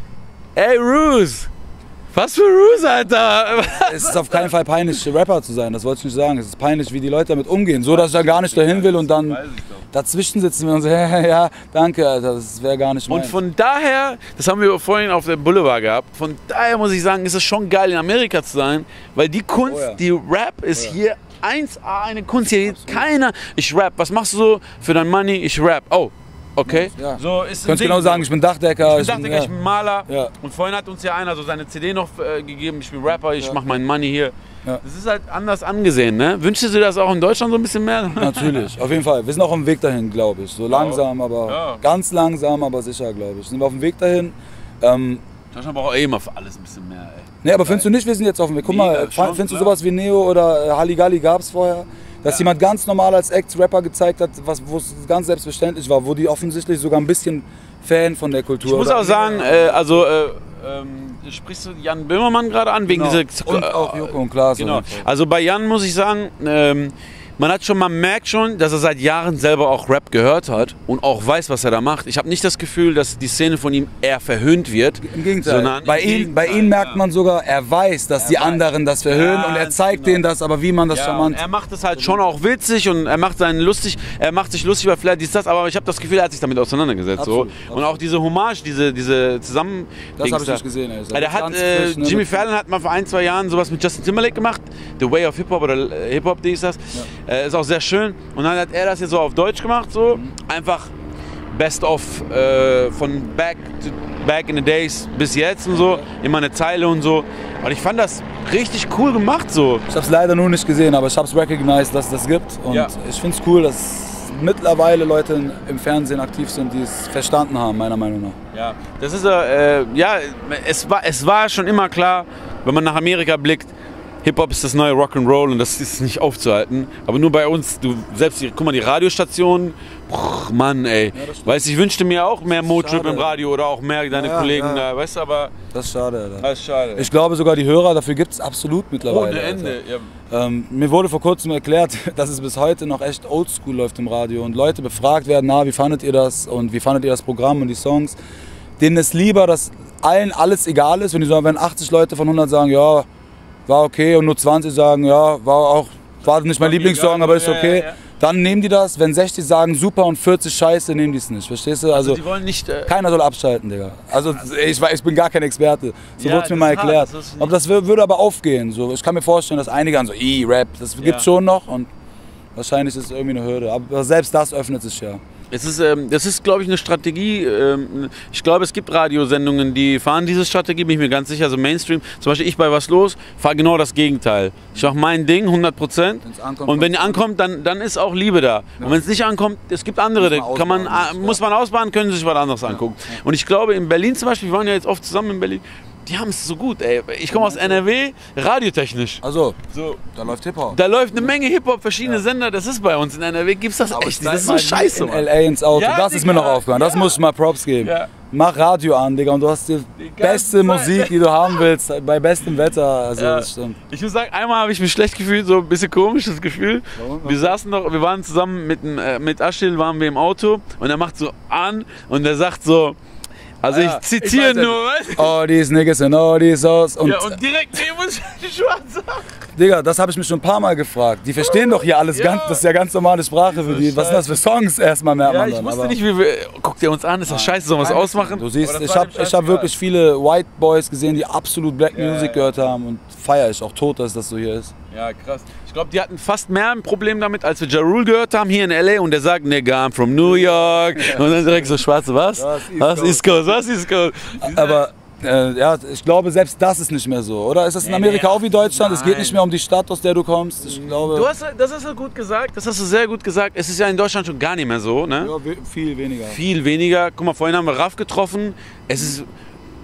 Speaker 3: ey, Ruse. Was für Ruse, Alter?
Speaker 2: Es ist auf keinen Fall peinlich, Rapper zu sein, das wollte ich nicht sagen. Es ist peinlich, wie die Leute damit umgehen. So, dass ich da gar nicht dahin will und dann dazwischen sitzen wir und so, ja, danke, Alter, das wäre gar nicht meins.
Speaker 3: Und von daher, das haben wir vorhin auf der Boulevard gehabt, von daher muss ich sagen, ist es schon geil, in Amerika zu sein, weil die Kunst,
Speaker 2: Oh ja.
Speaker 3: die Rap ist
Speaker 2: Oh ja.
Speaker 3: hier eins A, eine Kunst, hier keiner, ich rap, was machst du so für dein Money? Ich rap, oh. Okay,
Speaker 2: Ja.
Speaker 3: so ist
Speaker 2: Du kannst genau sagen, ich bin Dachdecker.
Speaker 3: Ich dachte,
Speaker 2: ja.
Speaker 3: ich bin Maler.
Speaker 2: Ja.
Speaker 3: Und vorhin hat uns ja einer so seine C D noch äh, gegeben, ich bin Rapper, ich
Speaker 2: Ja.
Speaker 3: mach mein Money hier.
Speaker 2: Ja.
Speaker 3: Das ist halt anders angesehen, ne? Wünschst du dir das auch in Deutschland so ein bisschen mehr?
Speaker 2: Natürlich, auf jeden Fall. Wir sind auch auf dem Weg dahin, glaube ich. So langsam, aber
Speaker 3: Ja.
Speaker 2: ganz langsam, aber sicher, glaube ich. Sind wir auf dem Weg dahin. Ähm,
Speaker 3: Deutschland braucht eh immer für alles ein bisschen mehr, ey.
Speaker 2: nee, aber findest du nicht, wir sind jetzt auf dem Weg? Guck
Speaker 3: Mega,
Speaker 2: mal,
Speaker 3: schon,
Speaker 2: findest du
Speaker 3: klar.
Speaker 2: sowas wie Neo oder äh, Halligalli gab es vorher? Dass jemand ganz normal als Ex-Rapper gezeigt hat, was, wo es ganz selbstverständlich war, wo die offensichtlich sogar ein bisschen Fan von der Kultur
Speaker 3: Ich muss
Speaker 2: oder-
Speaker 3: auch sagen, äh, also, äh, ähm, sprichst du Jan Böhmermann gerade an, wegen
Speaker 2: Genau.
Speaker 3: dieser...
Speaker 2: Und auch Joko und Klaas.
Speaker 3: Genau.
Speaker 2: auf jeden Fall.
Speaker 3: Also bei Jan muss ich sagen, ähm, man hat schon, man merkt schon, dass er seit Jahren selber auch Rap gehört hat und auch weiß, was er da macht. Ich habe nicht das Gefühl, dass die Szene von ihm eher verhöhnt wird.
Speaker 2: Im Gegenteil.
Speaker 3: Sondern
Speaker 2: Bei,
Speaker 3: im
Speaker 2: ihm, bei
Speaker 3: Gegenteil,
Speaker 2: ihm merkt
Speaker 3: ja.
Speaker 2: man sogar, er weiß, dass die
Speaker 3: weiß.
Speaker 2: anderen das verhöhnen
Speaker 3: Ja,
Speaker 2: und er zeigt
Speaker 3: genau.
Speaker 2: denen das, aber wie man das
Speaker 3: Ja, und
Speaker 2: charmant.
Speaker 3: er macht es halt schon auch witzig und er macht seinen lustig, er macht sich lustig über vielleicht dies, das, aber ich habe das Gefühl, er hat sich damit auseinandergesetzt.
Speaker 2: Absolut,
Speaker 3: so.
Speaker 2: absolut.
Speaker 3: Und auch diese Hommage, diese, diese zusammen.
Speaker 2: Das
Speaker 3: Dings
Speaker 2: habe ich
Speaker 3: da.
Speaker 2: nicht gesehen, ey.
Speaker 3: Ja, der hat,
Speaker 2: Ganz
Speaker 3: äh,
Speaker 2: frisch, ne,
Speaker 3: Jimmy
Speaker 2: mit-
Speaker 3: Fallon hat mal vor ein, zwei Jahren sowas mit Justin Timberlake gemacht. The Way of Hip-Hop oder äh, Hip-Hop, die ist das. Äh, ist auch sehr schön. Und dann hat er das jetzt so auf Deutsch gemacht, so.
Speaker 2: Mhm.
Speaker 3: Einfach Best of äh, von back, to, back in the days bis jetzt und so. Immer eine Zeile und so. Und ich fand das richtig cool gemacht, so.
Speaker 2: Ich habe es leider nur nicht gesehen, aber ich habe es recognized, dass es das gibt. Und
Speaker 3: Ja.
Speaker 2: ich finde es cool, dass mittlerweile Leute in- im Fernsehen aktiv sind, die es verstanden haben, meiner Meinung nach.
Speaker 3: Ja, das ist äh, ja, es war, es war schon immer klar, wenn man nach Amerika blickt, Hip-Hop ist das neue Rock'n'Roll und das ist nicht aufzuhalten. Aber nur bei uns, du selbst, die, guck mal, die Radiostationen, boah, Mann, ey.
Speaker 2: stimmt.
Speaker 3: Weißt du, ich wünschte mir auch mehr Motrip
Speaker 2: schade.
Speaker 3: im Radio oder auch mehr deine
Speaker 2: Ja,
Speaker 3: Kollegen
Speaker 2: ja.
Speaker 3: da, weißt du, aber
Speaker 2: Das ist schade, Alter.
Speaker 3: das ist schade.
Speaker 2: Ich glaube sogar die Hörer, dafür gibt es absolut mittlerweile.
Speaker 3: Ohne Ende.
Speaker 2: Alter.
Speaker 3: Ja.
Speaker 2: Ähm, mir wurde vor kurzem erklärt, dass es bis heute noch echt oldschool läuft im Radio und Leute befragt werden, na, wie fandet ihr das und wie fandet ihr das Programm und die Songs. Denen ist lieber, dass allen alles egal ist, wenn die sagen, wenn achtzig Leute von hundert sagen, ja, war okay und nur zwanzig sagen, ja, war auch, war nicht mein
Speaker 3: mir
Speaker 2: Lieblingssong,
Speaker 3: egal,
Speaker 2: aber ist
Speaker 3: ja,
Speaker 2: okay.
Speaker 3: ja, ja.
Speaker 2: Dann nehmen die das, wenn sechzig sagen super und vierzig scheiße, nehmen die es nicht, verstehst du?
Speaker 3: Also,
Speaker 2: Also,
Speaker 3: die wollen nicht. Äh,
Speaker 2: keiner soll abschalten, Digga. Also ich, weiß, ich bin gar kein Experte. So
Speaker 3: Ja,
Speaker 2: wurde es mir
Speaker 3: das
Speaker 2: mal
Speaker 3: ist hart,
Speaker 2: erklärt.
Speaker 3: das ist nicht-
Speaker 2: Aber das wür- würde aber aufgehen. So. Ich kann mir vorstellen, dass einige an so, i Rap, das
Speaker 3: Ja.
Speaker 2: gibt's schon noch und wahrscheinlich ist es irgendwie eine Hürde. Aber selbst das öffnet sich ja.
Speaker 3: Es ist, ähm, das ist, glaube ich, eine Strategie. Ähm, ich glaube, es gibt Radiosendungen, die fahren diese Strategie, bin ich mir ganz sicher. Also Mainstream, zum Beispiel ich bei Was Los, fahre genau das Gegenteil. Ich mache mein Ding, hundert Prozent.
Speaker 2: Wenn's ankommt,
Speaker 3: Und wenn die
Speaker 2: kommt's
Speaker 3: ankommt, dann, dann ist auch Liebe da. Und wenn es nicht ankommt, es gibt andere,
Speaker 2: Muss man
Speaker 3: da kann man,
Speaker 2: ausbaden,
Speaker 3: ah, muss man ausbaden, können sie sich was anderes angucken. Und ich glaube, in Berlin zum Beispiel, wir waren ja jetzt oft zusammen in Berlin, die haben es so gut, ey. Ich komme aus N R W, radiotechnisch.
Speaker 2: Also,
Speaker 3: So,
Speaker 2: da läuft Hip-Hop.
Speaker 3: da läuft eine Menge Hip-Hop, verschiedene Sender, das ist bei uns in N R W, gibt's das
Speaker 2: Aber
Speaker 3: echt
Speaker 2: ich
Speaker 3: nicht. Das ist
Speaker 2: steig
Speaker 3: so
Speaker 2: mal
Speaker 3: scheiße,
Speaker 2: in
Speaker 3: Mann.
Speaker 2: L A ins Auto,
Speaker 3: Ja,
Speaker 2: das ist
Speaker 3: Digga,
Speaker 2: mir noch aufgehört. Das
Speaker 3: ja.
Speaker 2: muss ich mal Props geben.
Speaker 3: Ja.
Speaker 2: Mach Radio an, Digga, und du hast die beste
Speaker 3: Zeit.
Speaker 2: Musik, die du haben willst, bei bestem Wetter. Also,
Speaker 3: Ja.
Speaker 2: das stimmt.
Speaker 3: Ich muss sagen, einmal habe ich mich schlecht gefühlt, so ein bisschen komisches Gefühl.
Speaker 2: Warum?
Speaker 3: Wir saßen doch, wir waren zusammen mit, dem, äh, mit Aschil, waren wir im Auto und er macht so an und er sagt so, also
Speaker 2: Ja,
Speaker 3: ich zitiere
Speaker 2: ich weiß,
Speaker 3: nur, weißt du?
Speaker 2: Oh, these niggas and all these hoes. Und,
Speaker 3: Ja, und direkt neben uns die Schwarze.
Speaker 2: Digga, das habe ich mich schon ein paar Mal gefragt. Die verstehen doch hier alles,
Speaker 3: Ja.
Speaker 2: ganz, das ist ja ganz normale Sprache für die. Was sind das für Songs? Erstmal merkt
Speaker 3: Ja,
Speaker 2: man
Speaker 3: ich
Speaker 2: dann.
Speaker 3: wusste
Speaker 2: aber-
Speaker 3: nicht, wie wir. Guckt ihr uns an, ist das scheiße, sollen wir es ausmachen?
Speaker 2: Du siehst,
Speaker 3: Aber das
Speaker 2: ich
Speaker 3: war
Speaker 2: habe
Speaker 3: dem
Speaker 2: ich hab
Speaker 3: scheißegal.
Speaker 2: wirklich viele White Boys gesehen, die absolut Black
Speaker 3: Ja,
Speaker 2: Music
Speaker 3: ja.
Speaker 2: gehört haben und feiere ich auch tot, dass das so hier ist.
Speaker 3: Ja, krass. Ich glaube, die hatten fast mehr ein Problem damit, als wir Ja Rule gehört haben hier in L A und der sagt, nigga, I'm from New York. Und dann direkt so schwarze, was?
Speaker 2: Was? East
Speaker 3: Was
Speaker 2: Coast.
Speaker 3: East Coast? Was East Coast?
Speaker 2: Aber äh, ja, ich glaube, selbst das ist nicht mehr so, oder? Ist das in
Speaker 3: Nee,
Speaker 2: Amerika
Speaker 3: nee,
Speaker 2: auch wie Deutschland? Es geht
Speaker 3: nein.
Speaker 2: nicht mehr um die Stadt, aus der du kommst. Ich glaube,
Speaker 3: Du hast, das hast du gut gesagt, das hast du sehr gut gesagt. Es ist ja in Deutschland schon gar nicht mehr so, ne?
Speaker 2: ja, we- viel weniger.
Speaker 3: Viel weniger. Guck mal, vorhin haben wir Raff getroffen. Es ist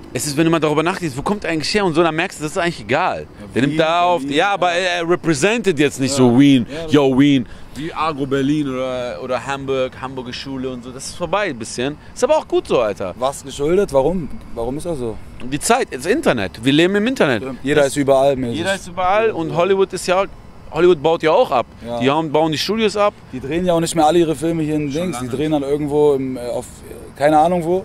Speaker 3: es ist, wenn du mal darüber nachdenkst, wo kommt er eigentlich her und so, dann merkst du, das ist eigentlich egal. Ja, der nimmt da auf, Wien, ja, aber er, er represented jetzt nicht ja. so Wien, ja, yo Wien, wie Agro Berlin oder, oder Hamburg, Hamburger Schule und so, das ist vorbei ein bisschen. Ist aber auch gut so, Alter.
Speaker 2: Was geschuldet? Warum? Warum ist das so?
Speaker 3: Die Zeit, das Internet, wir leben im Internet.
Speaker 2: Jeder das, ist überall. Mäßig.
Speaker 3: Jeder ist überall und Hollywood ist ja, Hollywood baut ja auch ab. Ja. Die haben, bauen die Studios ab.
Speaker 2: Die drehen ja auch nicht mehr alle ihre Filme hier in Dings, die drehen dann irgendwo im, auf, keine Ahnung wo.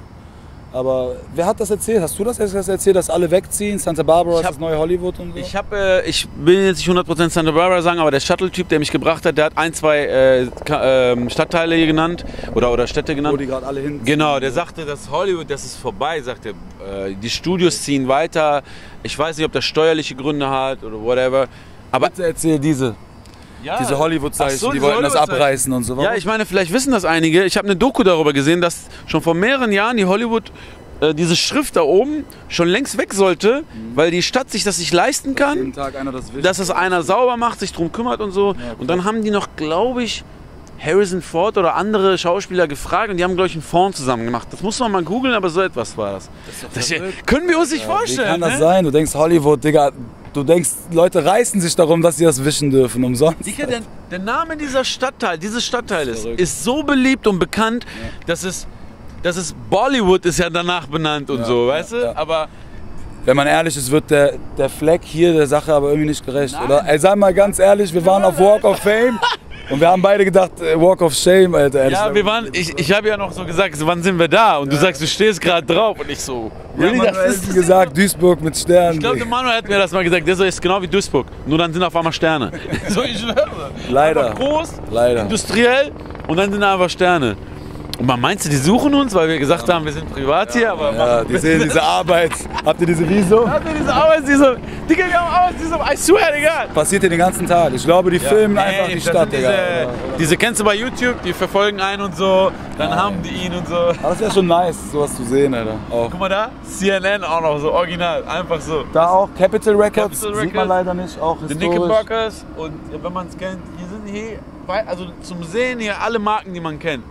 Speaker 2: Aber wer hat das erzählt? Hast du das erzählt, dass alle wegziehen? Santa Barbara ist das neue Hollywood und so?
Speaker 3: Ich, hab, äh, ich will jetzt nicht hundert Prozent Santa Barbara sagen, aber der Shuttle-Typ, der mich gebracht hat, der hat ein, zwei äh, äh, Stadtteile hier genannt oder, oder Städte genannt.
Speaker 2: Wo die gerade alle hin.
Speaker 3: Genau, der sagte, dass Hollywood, das ist vorbei, sagte äh, die Studios ziehen weiter. Ich weiß nicht, ob das steuerliche Gründe hat oder whatever. Aber
Speaker 2: bitte erzähl diese. Ja. Diese Hollywood-Zeichen, so, die wollten das abreißen und so. Warum?
Speaker 3: Ja, ich meine, vielleicht wissen das einige. Ich habe eine Doku darüber gesehen, dass schon vor mehreren Jahren die Hollywood, äh, diese Schrift da oben, schon längst weg sollte, mhm. weil die Stadt sich das nicht leisten kann,
Speaker 2: jeden Tag einer das will,
Speaker 3: dass es einer sauber macht, sich drum kümmert und so. Ja, und dann haben die noch, glaube ich, Harrison Ford oder andere Schauspieler gefragt und die haben, glaube ich, einen Fonds zusammen gemacht. Das muss man mal googeln, aber so etwas war das. Das, das können wir uns nicht ja, vorstellen.
Speaker 2: Wie kann das
Speaker 3: ne?
Speaker 2: sein? Du denkst Hollywood, Digga. Du denkst, Leute reißen sich darum, dass sie das wischen dürfen, umsonst.
Speaker 3: Dicker, der, der Name dieser Stadtteil, dieses Stadtteils ist, ist so beliebt und bekannt, ja. dass, es, dass es Bollywood ist ja danach benannt und ja, so, weißt ja, du? Ja. Aber
Speaker 2: wenn man ehrlich ist, wird der, der Fleck hier der Sache aber irgendwie nicht gerecht, Nein. oder? Ey, sag mal ganz ehrlich, wir waren auf Walk of Fame. Und wir haben beide gedacht, Walk of Shame, Alter.
Speaker 3: Ja, wir waren, ich, ich habe ja noch so gesagt, wann sind wir da? Und ja. du sagst, du stehst gerade drauf. Und ich so,
Speaker 2: really? Ja, das ist gesagt, Duisburg mit Sternen.
Speaker 3: Ich glaube, der Manuel hat mir das mal gesagt, der so ist genau wie Duisburg. Nur dann sind auf einmal Sterne. So, ich schwöre.
Speaker 2: Leider.
Speaker 3: Einfach groß,
Speaker 2: Leider.
Speaker 3: industriell und dann sind da einfach Sterne. Und man meinst du, die suchen uns, weil wir gesagt haben, wir sind privat hier, aber
Speaker 2: ja, die sehen diese Arbeit. Habt ihr diese Visum?
Speaker 3: Habt ihr diese Arbeitsvisum? Digga, wir haben Arbeitsvisum, I swear, Digga.
Speaker 2: Passiert hier den ganzen Tag. Ich glaube, die ja. filmen Ey, einfach die Stadt,
Speaker 3: diese,
Speaker 2: Digga.
Speaker 3: Diese kennst du bei YouTube, die verfolgen einen und so, dann ja. haben die ihn und so.
Speaker 2: Aber das wäre schon nice, sowas zu sehen, Alter. Auch.
Speaker 3: Guck mal da, C N N auch noch so, original, einfach so.
Speaker 2: Da auch Capitol Records,
Speaker 3: Capital
Speaker 2: sieht man leider nicht, auch
Speaker 3: historisch. Die Knickerbockers und wenn man es kennt, hier sind hier, also zum Sehen hier alle Marken, die man kennt.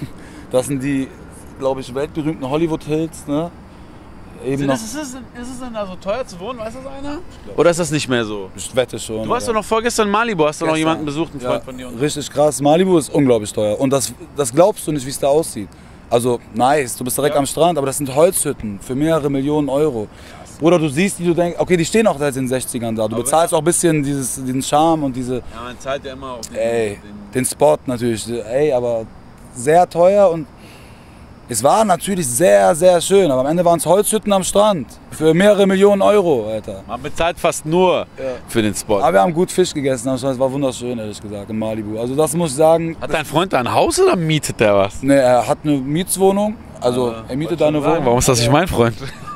Speaker 2: Das sind die, glaube ich, weltberühmten Hollywood-Hills, ne? Eben noch.
Speaker 3: Ist, es, ist es denn da so teuer zu wohnen, weiß das einer? Oder ist das nicht mehr so?
Speaker 2: Ich wette schon.
Speaker 3: Du warst doch noch vorgestern in Malibu, hast du noch jemanden besucht, einen Freund
Speaker 2: ja,
Speaker 3: von dir? Und
Speaker 2: richtig krass, Malibu ist unglaublich teuer und das, das glaubst du nicht, wie es da aussieht. Also nice, du bist direkt ja. am Strand, aber das sind Holzhütten für mehrere Millionen Euro. Oder du siehst die, du denkst, okay, die stehen auch seit den sechzigern da. Du aber bezahlst auch ein bisschen dieses, diesen Charme und diese...
Speaker 3: Ja, man zahlt ja immer auf den...
Speaker 2: Ey, den, den Spot natürlich, ey, aber sehr teuer und es war natürlich sehr, sehr schön, aber am Ende waren es Holzhütten am Strand für mehrere Millionen Euro, Alter.
Speaker 3: Man bezahlt fast nur ja. für den Spot.
Speaker 2: Aber wir haben gut Fisch gegessen, es war wunderschön, ehrlich gesagt, in Malibu. Also das muss ich sagen...
Speaker 3: Hat dein Freund da ein Haus oder mietet der was?
Speaker 2: Ne, er hat eine Mietswohnung, also aber er mietet da eine Wohnung.
Speaker 3: Warum ist das nicht mein Freund?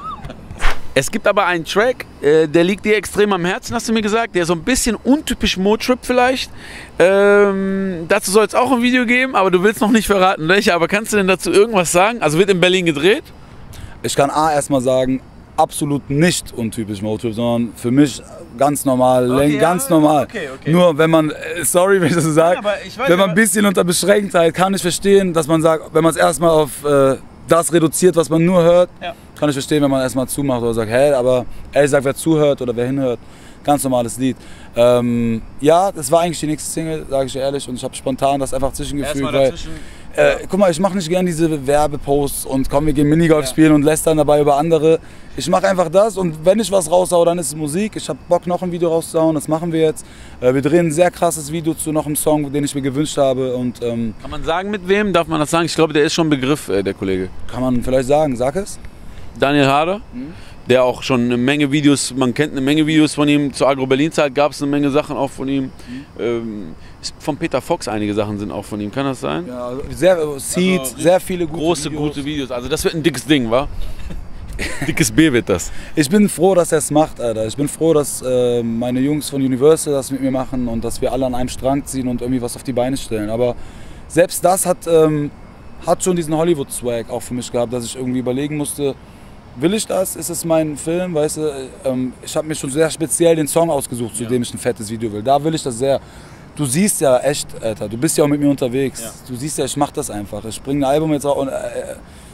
Speaker 3: Es gibt aber einen Track, äh, der liegt dir extrem am Herzen, hast du mir gesagt, der so ein bisschen untypisch Motrip vielleicht. Ähm, dazu soll es auch ein Video geben, aber du willst noch nicht verraten, welcher. Aber kannst du denn dazu irgendwas sagen? Also wird in Berlin gedreht?
Speaker 2: Ich kann A erstmal sagen, absolut nicht untypisch Motrip, sondern für mich ganz normal, okay, ganz ja, normal. Okay, okay. Nur wenn man, sorry, wenn ich das so sage, ja, wenn man ein bisschen unter Beschränktheit, kann ich verstehen, dass man sagt, wenn man es erstmal auf äh, das reduziert, was man nur hört, ja. kann ich verstehen, wenn man erstmal zumacht oder sagt, hä, aber ehrlich gesagt, wer zuhört oder wer hinhört, ganz normales Lied. Ähm, ja, das war eigentlich die nächste Single, sage ich ehrlich, und ich habe spontan das einfach zwischengefügt, weil, äh, guck mal, ich mache nicht gerne diese Werbeposts und komm, wir gehen Minigolf ja. spielen und lästern dabei über andere. Ich mache einfach das und wenn ich was raushaue, dann ist es Musik. Ich habe Bock, noch ein Video rauszuhauen, das machen wir jetzt. Äh, wir drehen ein sehr krasses Video zu noch einem Song, den ich mir gewünscht habe. Und, ähm,
Speaker 3: kann man sagen, mit wem? Darf man das sagen? Ich glaube, der ist schon ein Begriff, äh, der Kollege.
Speaker 2: Kann man vielleicht sagen, sag es.
Speaker 3: Daniel Harder, mhm. der auch schon eine Menge Videos, man kennt eine Menge Videos von ihm. Zur Agro-Berlin-Zeit gab es eine Menge Sachen auch von ihm. Mhm. Ähm, von Peter Fox einige Sachen sind auch von ihm, kann das sein?
Speaker 2: Ja, sehr, Seed, also, sehr viele gute
Speaker 3: große, Videos. gute Videos. Also das wird ein dickes Ding, wa? Dickes B wird das.
Speaker 2: Ich bin froh, dass er es macht, Alter. Ich bin froh, dass äh, meine Jungs von Universal das mit mir machen und dass wir alle an einem Strang ziehen und irgendwie was auf die Beine stellen. Aber selbst das hat, ähm, hat schon diesen Hollywood-Swag auch für mich gehabt, dass ich irgendwie überlegen musste, will ich das? Ist es mein Film? Weißt du, ähm, ich habe mir schon sehr speziell den Song ausgesucht, zu ja. dem ich ein fettes Video will. Da will ich das sehr. Du siehst ja echt, Alter, du bist ja auch mit mir unterwegs. Ja. Du siehst ja, ich mach das einfach. Ich bringe ein Album jetzt auch und äh,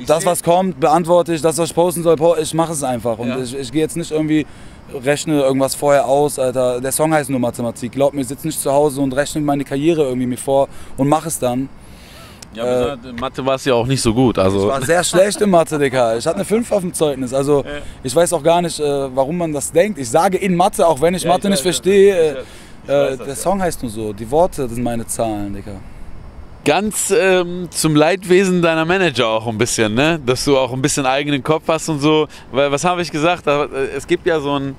Speaker 2: das, was kommt, beantworte ich. Das, was ich posten soll, ich mache es einfach. Und
Speaker 3: Ja.
Speaker 2: ich, ich gehe jetzt nicht irgendwie, rechne irgendwas vorher aus, Alter. Der Song heißt nur Mathematik. Glaub mir, ich sitze nicht zu Hause und rechne meine Karriere irgendwie mir vor und mache es dann.
Speaker 3: Ja, aber in Mathe war es ja auch nicht so gut.
Speaker 2: Ich
Speaker 3: Also.
Speaker 2: war sehr schlecht in Mathe, Digga. Ich hatte eine fünf auf dem Zeugnis. Also ich weiß auch gar nicht, äh, warum man das denkt. Ich sage in Mathe, auch wenn ich
Speaker 3: Ja,
Speaker 2: Mathe
Speaker 3: ich
Speaker 2: nicht
Speaker 3: weiß,
Speaker 2: verstehe.
Speaker 3: ja.
Speaker 2: Äh,
Speaker 3: Ich weiß
Speaker 2: äh,
Speaker 3: das,
Speaker 2: der
Speaker 3: ja.
Speaker 2: Song heißt nur so. Die Worte sind meine Zahlen, Digga.
Speaker 3: Ganz ähm, zum Leidwesen deiner Manager auch ein bisschen, ne? Dass du auch ein bisschen eigenen Kopf hast und so. Weil, was habe ich gesagt? Da, äh, Es gibt ja so ein.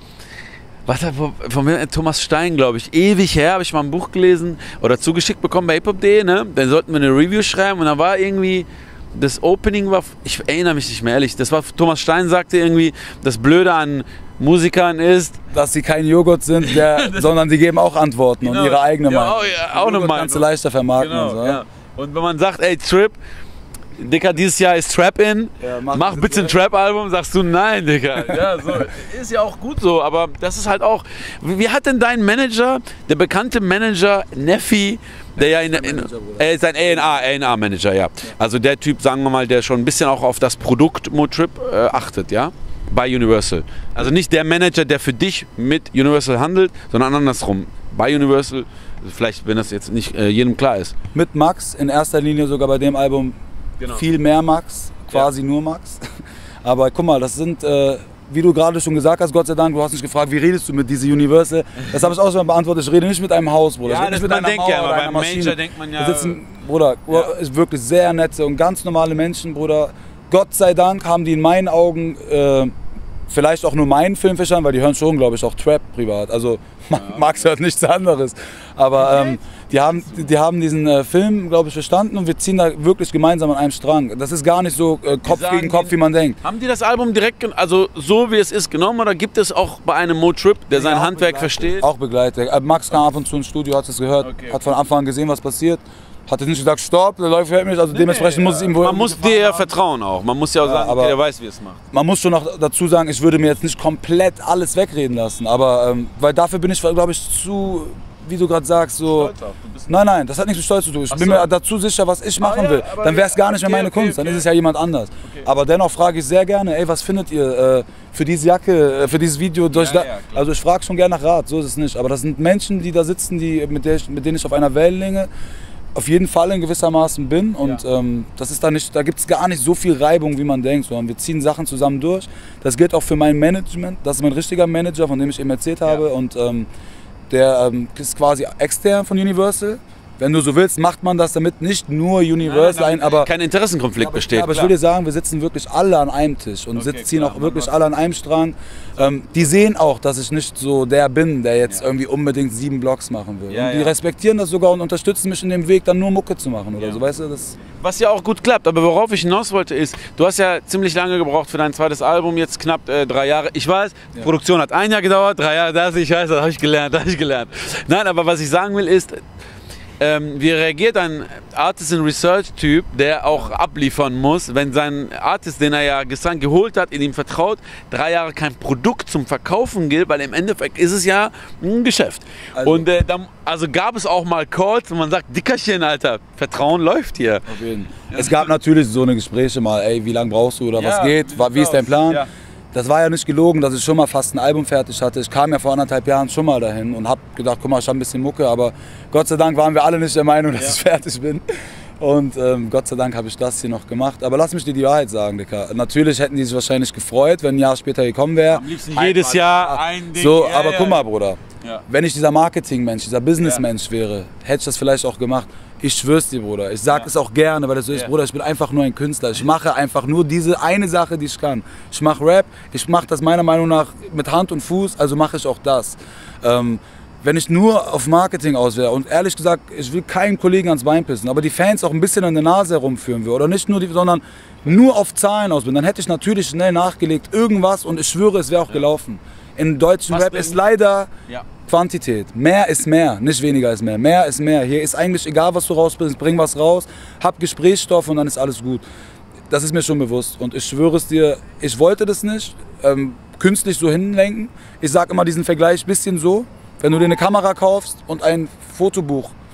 Speaker 3: Was hat von mir, Thomas Stein, glaube ich, ewig her, habe ich mal ein Buch gelesen oder zugeschickt bekommen bei hiphop punkt de, ne? Dann sollten wir eine Review schreiben und da war irgendwie, das Opening war, ich erinnere mich nicht mehr ehrlich, das war, Thomas Stein sagte irgendwie, das Blöde an Musikern ist,
Speaker 2: Dass sie kein Joghurt sind, der, sondern die geben auch Antworten
Speaker 3: Genau.
Speaker 2: und ihre eigene
Speaker 3: Ja,
Speaker 2: Meinung.
Speaker 3: auch- ja, auch eine
Speaker 2: Joghurt
Speaker 3: Meinung.
Speaker 2: kannst du leichter vermarkten.
Speaker 3: genau,
Speaker 2: und so.
Speaker 3: ja. Und wenn man sagt, ey, Trip, Dicker, dieses Jahr ist Trap in,
Speaker 2: Ja,
Speaker 3: mach,
Speaker 2: mach
Speaker 3: bitte ein Trap-Album, sagst du nein, Dicker. Ja, so, ist ja auch gut so, aber das ist halt auch, wie, wie hat denn dein Manager, der bekannte Manager Neffi, der ja in, in er ist ein A und A-Manager, ja. Also der Typ, sagen wir mal, der schon ein bisschen auch auf das Produkt Motrip äh, achtet, ja, bei Universal. Also nicht der Manager, der für dich mit Universal handelt, sondern andersrum. Bei Universal, vielleicht, wenn das jetzt nicht äh, jedem klar ist.
Speaker 2: Mit Max, in erster Linie sogar bei dem Album
Speaker 3: Genau.
Speaker 2: viel mehr Max, quasi nur Max. Aber guck mal, das sind, äh, wie du gerade schon gesagt hast, Gott sei Dank, du hast nicht gefragt, wie redest du mit dieser Universal? Das habe ich auch schon beantwortet, ich rede nicht mit einem Haus, Bruder.
Speaker 3: Ja,
Speaker 2: ich rede nicht
Speaker 3: das-
Speaker 2: mit
Speaker 3: man
Speaker 2: einer
Speaker 3: denkt
Speaker 2: Mauer
Speaker 3: ja immer,
Speaker 2: oder
Speaker 3: beim
Speaker 2: einer Maschine.
Speaker 3: Major denkt man ja-
Speaker 2: Wir sitzen, Bruder, ist wirklich sehr nette und ganz normale Menschen, Bruder. Gott sei Dank haben die in meinen Augen äh, vielleicht auch nur meinen Film verstanden, weil die hören schon, glaube ich, auch Trap privat. Also Max hört nichts anderes. Aber ähm, die, haben, die haben diesen äh, Film, glaube ich, verstanden und wir ziehen da wirklich gemeinsam an einem Strang. Das ist gar nicht so äh, Kopf
Speaker 3: sagen
Speaker 2: gegen Kopf,
Speaker 3: die-
Speaker 2: wie man denkt.
Speaker 3: Haben die das Album direkt, gen- also so wie es ist, genommen oder gibt es auch bei einem Motrip, der sein
Speaker 2: Ja, auch
Speaker 3: Handwerk
Speaker 2: begleitet.
Speaker 3: versteht?
Speaker 2: Auch begleitet. Äh, Max kam ab und zu ins Studio, hat es gehört,
Speaker 3: Okay,
Speaker 2: hat von Anfang an gesehen, was passiert. Hat jetzt nicht gesagt, stopp, der läuft hört mich. Also dementsprechend muss es ihm wohl.
Speaker 3: Man muss dir ja vertrauen auch. Man muss ja auch sagen,
Speaker 2: aber-
Speaker 3: okay, der weiß, wie es macht.
Speaker 2: Man muss schon noch dazu sagen, ich würde mir jetzt nicht komplett alles wegreden lassen. Aber ähm, weil dafür bin ich, glaube ich, zu, wie du gerade sagst, so. Nein, nein, das hat nichts mit Stolz zu tun. Ich bin
Speaker 3: so.
Speaker 2: mir dazu sicher, was ich machen
Speaker 3: ja,
Speaker 2: will.
Speaker 3: aber
Speaker 2: Dann wäre es gar nicht mehr
Speaker 3: okay,
Speaker 2: meine
Speaker 3: okay,
Speaker 2: Kunst, dann
Speaker 3: okay.
Speaker 2: ist es ja jemand anders. Aber dennoch frage ich sehr gerne, ey, was findet ihr äh, für diese Jacke, äh, für dieses Video? Durch
Speaker 3: Ja,
Speaker 2: da
Speaker 3: ja, klar.
Speaker 2: also ich frage schon gerne nach Rat, so ist es nicht. Aber das sind Menschen, die da sitzen, die, mit, der ich, mit denen ich auf einer Wellenlänge auf jeden Fall in gewissermaßen bin. Und ähm, das ist da nicht, da gibt es gar nicht so viel Reibung, wie man denkt. Sondern wir ziehen Sachen zusammen durch. Das gilt auch für mein Management. Das ist mein richtiger Manager, von dem ich eben erzählt habe. Und ähm, der ähm, ist quasi extern von Universal. Wenn du so willst, macht man das, damit nicht nur Universal ein, aber
Speaker 3: kein Interessenkonflikt
Speaker 2: aber,
Speaker 3: besteht.
Speaker 2: aber ich
Speaker 3: klar.
Speaker 2: will dir sagen, wir sitzen wirklich alle an einem Tisch und
Speaker 3: Okay,
Speaker 2: sitzen, ziehen
Speaker 3: klar,
Speaker 2: auch wirklich
Speaker 3: man-
Speaker 2: alle an einem Strang. Ähm, die sehen auch, dass ich nicht so der bin, der jetzt
Speaker 3: Ja.
Speaker 2: irgendwie unbedingt sieben Blogs machen will.
Speaker 3: Ja,
Speaker 2: und die
Speaker 3: ja.
Speaker 2: respektieren das sogar und unterstützen mich in dem Weg, dann nur Mucke zu machen oder
Speaker 3: Ja.
Speaker 2: so, weißt du? Das
Speaker 3: Was ja auch gut klappt, aber worauf ich hinaus wollte ist, du hast ja ziemlich lange gebraucht für dein zweites Album, jetzt knapp äh, drei Jahre. Ich weiß,
Speaker 2: Ja.
Speaker 3: Produktion hat ein Jahr gedauert, drei Jahre, das, ich weiß, das habe ich gelernt, das habe ich gelernt. Nein, aber was ich sagen will ist, ähm, wie reagiert ein Artist-in-Research-Typ, der auch abliefern muss, wenn sein Artist, den er ja gestern geholt hat, in ihm vertraut, drei Jahre kein Produkt zum Verkaufen gilt, weil im Endeffekt ist es ja ein Geschäft.
Speaker 2: Also-
Speaker 3: Und äh, dann, also gab es auch mal Calls, wo man sagt, Dickerchen, Alter, Vertrauen läuft hier.
Speaker 2: auf jeden. Es gab natürlich so eine Gespräche mal, ey, wie lange brauchst du oder
Speaker 3: Ja,
Speaker 2: was geht,
Speaker 3: wie
Speaker 2: wa-
Speaker 3: sieht's
Speaker 2: wie ist dein
Speaker 3: aus?
Speaker 2: Plan?
Speaker 3: Ja.
Speaker 2: Das war ja nicht gelogen, dass ich schon mal fast ein Album fertig hatte. Ich kam ja vor anderthalb Jahren schon mal dahin und habe gedacht, guck mal, ich habe ein bisschen Mucke, aber Gott sei Dank waren wir alle nicht der Meinung, dass ich fertig bin. Und ähm, Gott sei Dank habe ich das hier noch gemacht. Aber lass mich dir die Wahrheit sagen, Dicker. Natürlich hätten die sich wahrscheinlich gefreut, wenn ein Jahr später gekommen wäre.
Speaker 3: Am liebsten jedes Jahr ein Ding.
Speaker 2: So,
Speaker 3: Ja,
Speaker 2: aber
Speaker 3: ja,
Speaker 2: guck
Speaker 3: ja.
Speaker 2: mal, Bruder.
Speaker 3: Ja.
Speaker 2: Wenn ich dieser Marketingmensch, dieser Businessmensch wäre, hätte ich das vielleicht auch gemacht. Ich schwör's dir, Bruder. Ich sag
Speaker 3: Ja.
Speaker 2: es auch gerne, weil das so ist,
Speaker 3: Ja.
Speaker 2: Bruder, ich bin einfach nur ein Künstler. Ich mache einfach nur diese eine Sache, die ich kann. Ich mache Rap, ich mache das meiner Meinung nach mit Hand und Fuß, also mache ich auch das. Ähm, wenn ich nur auf Marketing aus wäre und ehrlich gesagt, ich will keinen Kollegen ans Bein pissen, aber die Fans auch ein bisschen an der Nase herumführen will oder nicht nur die, sondern nur auf Zahlen aus bin, dann hätte ich natürlich schnell nachgelegt irgendwas und ich schwöre, es wäre auch gelaufen. Im deutschen
Speaker 3: Was
Speaker 2: Rap
Speaker 3: denn?
Speaker 2: ist leider
Speaker 3: Ja.
Speaker 2: Quantität. Mehr ist mehr, nicht weniger ist mehr. Mehr ist mehr. Hier ist eigentlich egal, was du rausbringst, bring was raus, hab Gesprächsstoff und dann ist alles gut. Das ist mir schon bewusst und ich schwöre es dir, ich wollte das nicht ähm, künstlich so hinlenken. Ich sage immer diesen Vergleich bisschen so, wenn du dir eine Kamera kaufst und ein Fotobuch,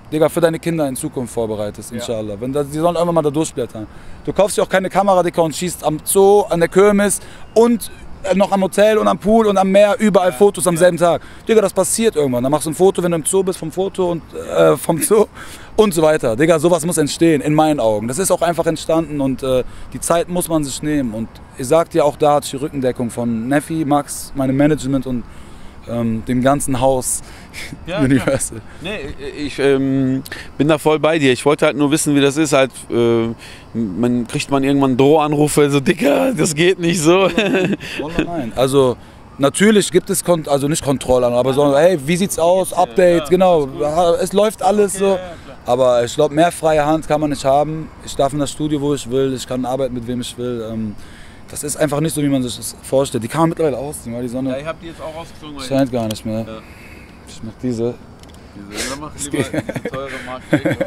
Speaker 2: Digga, für deine Kinder in Zukunft vorbereitest, inshallah. Wenn das, die sollen irgendwann mal da durchblättern. Du kaufst dir auch keine Kamera, Digga, und schießt am Zoo, an der Kirmes und noch am Hotel und am Pool und am Meer, überall Fotos am selben Tag. Digga, das passiert irgendwann. Dann machst du ein Foto, wenn du im Zoo bist, vom Foto und äh, vom Zoo und so weiter. Digga, sowas muss entstehen, in meinen Augen. Das ist auch einfach entstanden und äh, die Zeit muss man sich nehmen. Und ich sag dir, auch da hatte ich die Rückendeckung von Neffi, Max, meinem Management und ähm, dem ganzen Haus
Speaker 3: Ja,
Speaker 2: Universal.
Speaker 3: Nee, ich ähm, bin da voll bei dir. Ich wollte halt nur wissen, wie das ist. Halt, äh, man kriegt man irgendwann Drohanrufe, so Dicker, das geht nicht so.
Speaker 2: Nein, also natürlich gibt es, Kon also nicht Kontrollen, aber so, hey, wie sieht's aus, Update,
Speaker 3: ja,
Speaker 2: genau, es läuft alles
Speaker 3: okay,
Speaker 2: so.
Speaker 3: ja, ja,
Speaker 2: aber ich glaube, mehr freie Hand kann man nicht haben. Ich darf in das Studio, wo ich will, ich kann arbeiten, mit wem ich will. Ähm, das ist einfach nicht so, wie man sich das vorstellt. Die kann man mittlerweile ausziehen, weil die Sonne
Speaker 3: Ja, ich hab die jetzt auch rausgezogen.
Speaker 2: scheint gar nicht mehr.
Speaker 3: Ja.
Speaker 2: Ich mach diese.
Speaker 3: Diese, dann mach lieber diese teure Marke.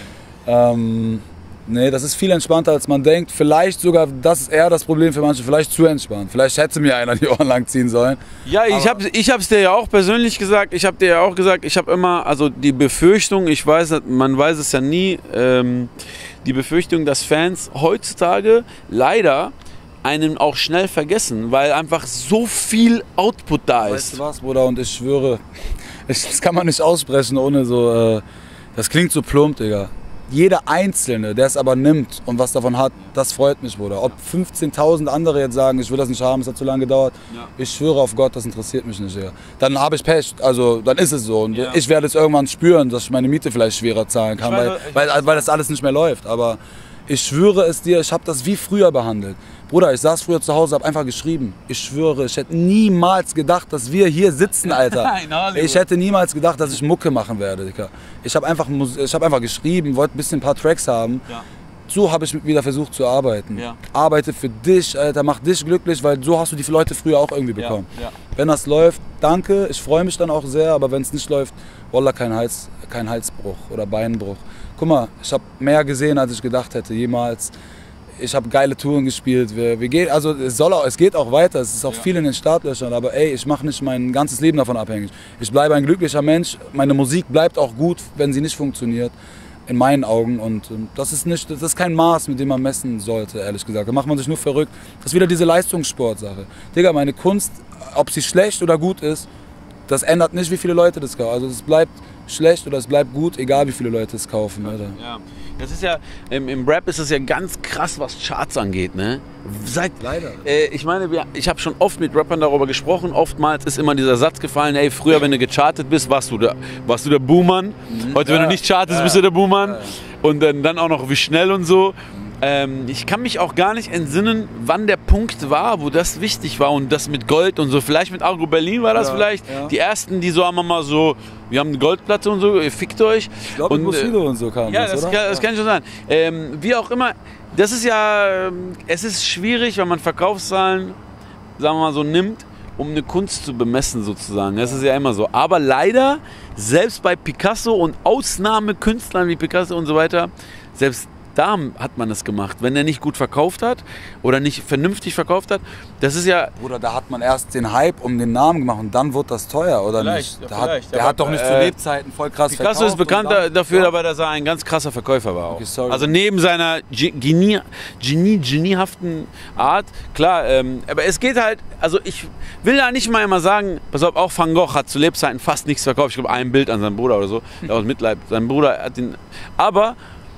Speaker 2: Ähm, nee, das ist viel entspannter, als man denkt. Vielleicht sogar, das ist eher das Problem für manche, vielleicht zu entspannt. Vielleicht hätte mir einer die Ohren lang ziehen sollen.
Speaker 3: Ja, ich habe ich hab's dir ja auch persönlich gesagt. Ich habe dir ja auch gesagt, ich habe immer, also die Befürchtung, ich weiß, man weiß es ja nie, ähm, die Befürchtung, dass Fans heutzutage leider einen auch schnell vergessen, weil einfach so viel Output da ist.
Speaker 2: Weißt du was, Bruder? Und ich schwöre, ich, das kann man nicht aussprechen ohne so, äh, das klingt so plump, Digga. Jeder Einzelne, der es aber nimmt und was davon hat, das freut mich, Bruder. Ob fünfzehntausend andere jetzt sagen, ich will das nicht haben, es hat zu lange gedauert, ja. Ich schwöre auf Gott, das interessiert mich nicht, Digga. Dann habe ich Pech, also dann ist es so. Und ja. Ich werde es irgendwann spüren, dass ich meine Miete vielleicht schwerer zahlen kann, weil, weil, weil das alles nicht mehr läuft. Aber ich schwöre es dir, ich habe das wie früher behandelt. Bruder, ich saß früher zu Hause, habe einfach geschrieben. Ich schwöre, ich hätte niemals gedacht, dass wir hier sitzen, Alter. Ich hätte niemals gedacht, dass ich Mucke machen werde, Digga. Ich habe einfach, hab einfach geschrieben, wollte ein bisschen ein paar Tracks haben. Ja. So habe ich wieder versucht zu arbeiten. Ja. Arbeite für dich, Alter, mach dich glücklich, weil so hast du die Leute früher auch irgendwie bekommen. Ja. Ja. Wenn das läuft, danke, ich freue mich dann auch sehr, aber wenn es nicht läuft, Wallah, kein, Hals, kein Halsbruch oder Beinbruch. Guck mal, ich habe mehr gesehen, als ich gedacht hätte, jemals. Ich habe geile Touren gespielt. Wir, wir gehen, also es, soll auch, es geht auch weiter, es ist auch ja. viel in den Startlöchern, aber ey, ich mache nicht mein ganzes Leben davon abhängig. Ich bleibe ein glücklicher Mensch, meine Musik bleibt auch gut, wenn sie nicht funktioniert, in meinen Augen. Und das ist, nicht, das ist kein Maß, mit dem man messen sollte, ehrlich gesagt. Da macht man sich nur verrückt. Das ist wieder diese Leistungssportsache. Digga, meine Kunst, ob sie schlecht oder gut ist, das ändert nicht, wie viele Leute das kaufen. Also es bleibt schlecht oder es bleibt gut, egal wie viele Leute es kaufen. Alter.
Speaker 3: Ja. Das ist ja, im, im Rap ist es ja ganz krass, was Charts angeht, ne? Seit,
Speaker 2: Leider.
Speaker 3: Äh, ich meine, wir, ich habe schon oft mit Rappern darüber gesprochen, oftmals ist immer dieser Satz gefallen, ey, früher, wenn du gechartet bist, warst du der, warst du der Buhmann. Mhm. Heute, ja. wenn du nicht chartest, ja. bist du der Buhmann. Ja. Und dann, dann auch noch wie schnell und so. Ähm, ich kann mich auch gar nicht entsinnen, wann der Punkt war, wo das wichtig war und das mit Gold und so. Vielleicht mit Agro Berlin war das ja, vielleicht. Ja. Die ersten, die so haben mal so, wir haben eine Goldplatte und so, ihr fickt euch.
Speaker 2: Ich glaube, mit Bushido und so kam
Speaker 3: ja,
Speaker 2: das,
Speaker 3: das,
Speaker 2: oder?
Speaker 3: Kann, das kann schon sein. Ähm, wie auch immer, das ist ja, es ist schwierig, wenn man Verkaufszahlen, sagen wir mal so, nimmt, um eine Kunst zu bemessen sozusagen. Das ist ja immer so. Aber leider, selbst bei Picasso und Ausnahmekünstlern wie Picasso und so weiter, selbst da hat man es gemacht. Wenn er nicht gut verkauft hat oder nicht vernünftig verkauft hat, das ist ja...
Speaker 2: Oder da hat man erst den Hype um den Namen gemacht und dann wird das teuer, oder
Speaker 3: vielleicht,
Speaker 2: nicht?
Speaker 3: Ja,
Speaker 2: hat, der hat doch nicht äh, zu Lebzeiten voll krass
Speaker 3: Picasso
Speaker 2: verkauft.
Speaker 3: Picasso ist bekannt da, dafür, ja. aber dass er ein ganz krasser Verkäufer war. Auch. Okay, also neben seiner Genie, Genie, geniehaften Art, klar, ähm, aber es geht halt, also ich will da nicht mal immer sagen, pass auf, auch Van Gogh hat zu Lebzeiten fast nichts verkauft. Ich glaube, ein Bild an seinen Bruder oder so, aus Mitleid. Sein Bruder hat ihn, aber...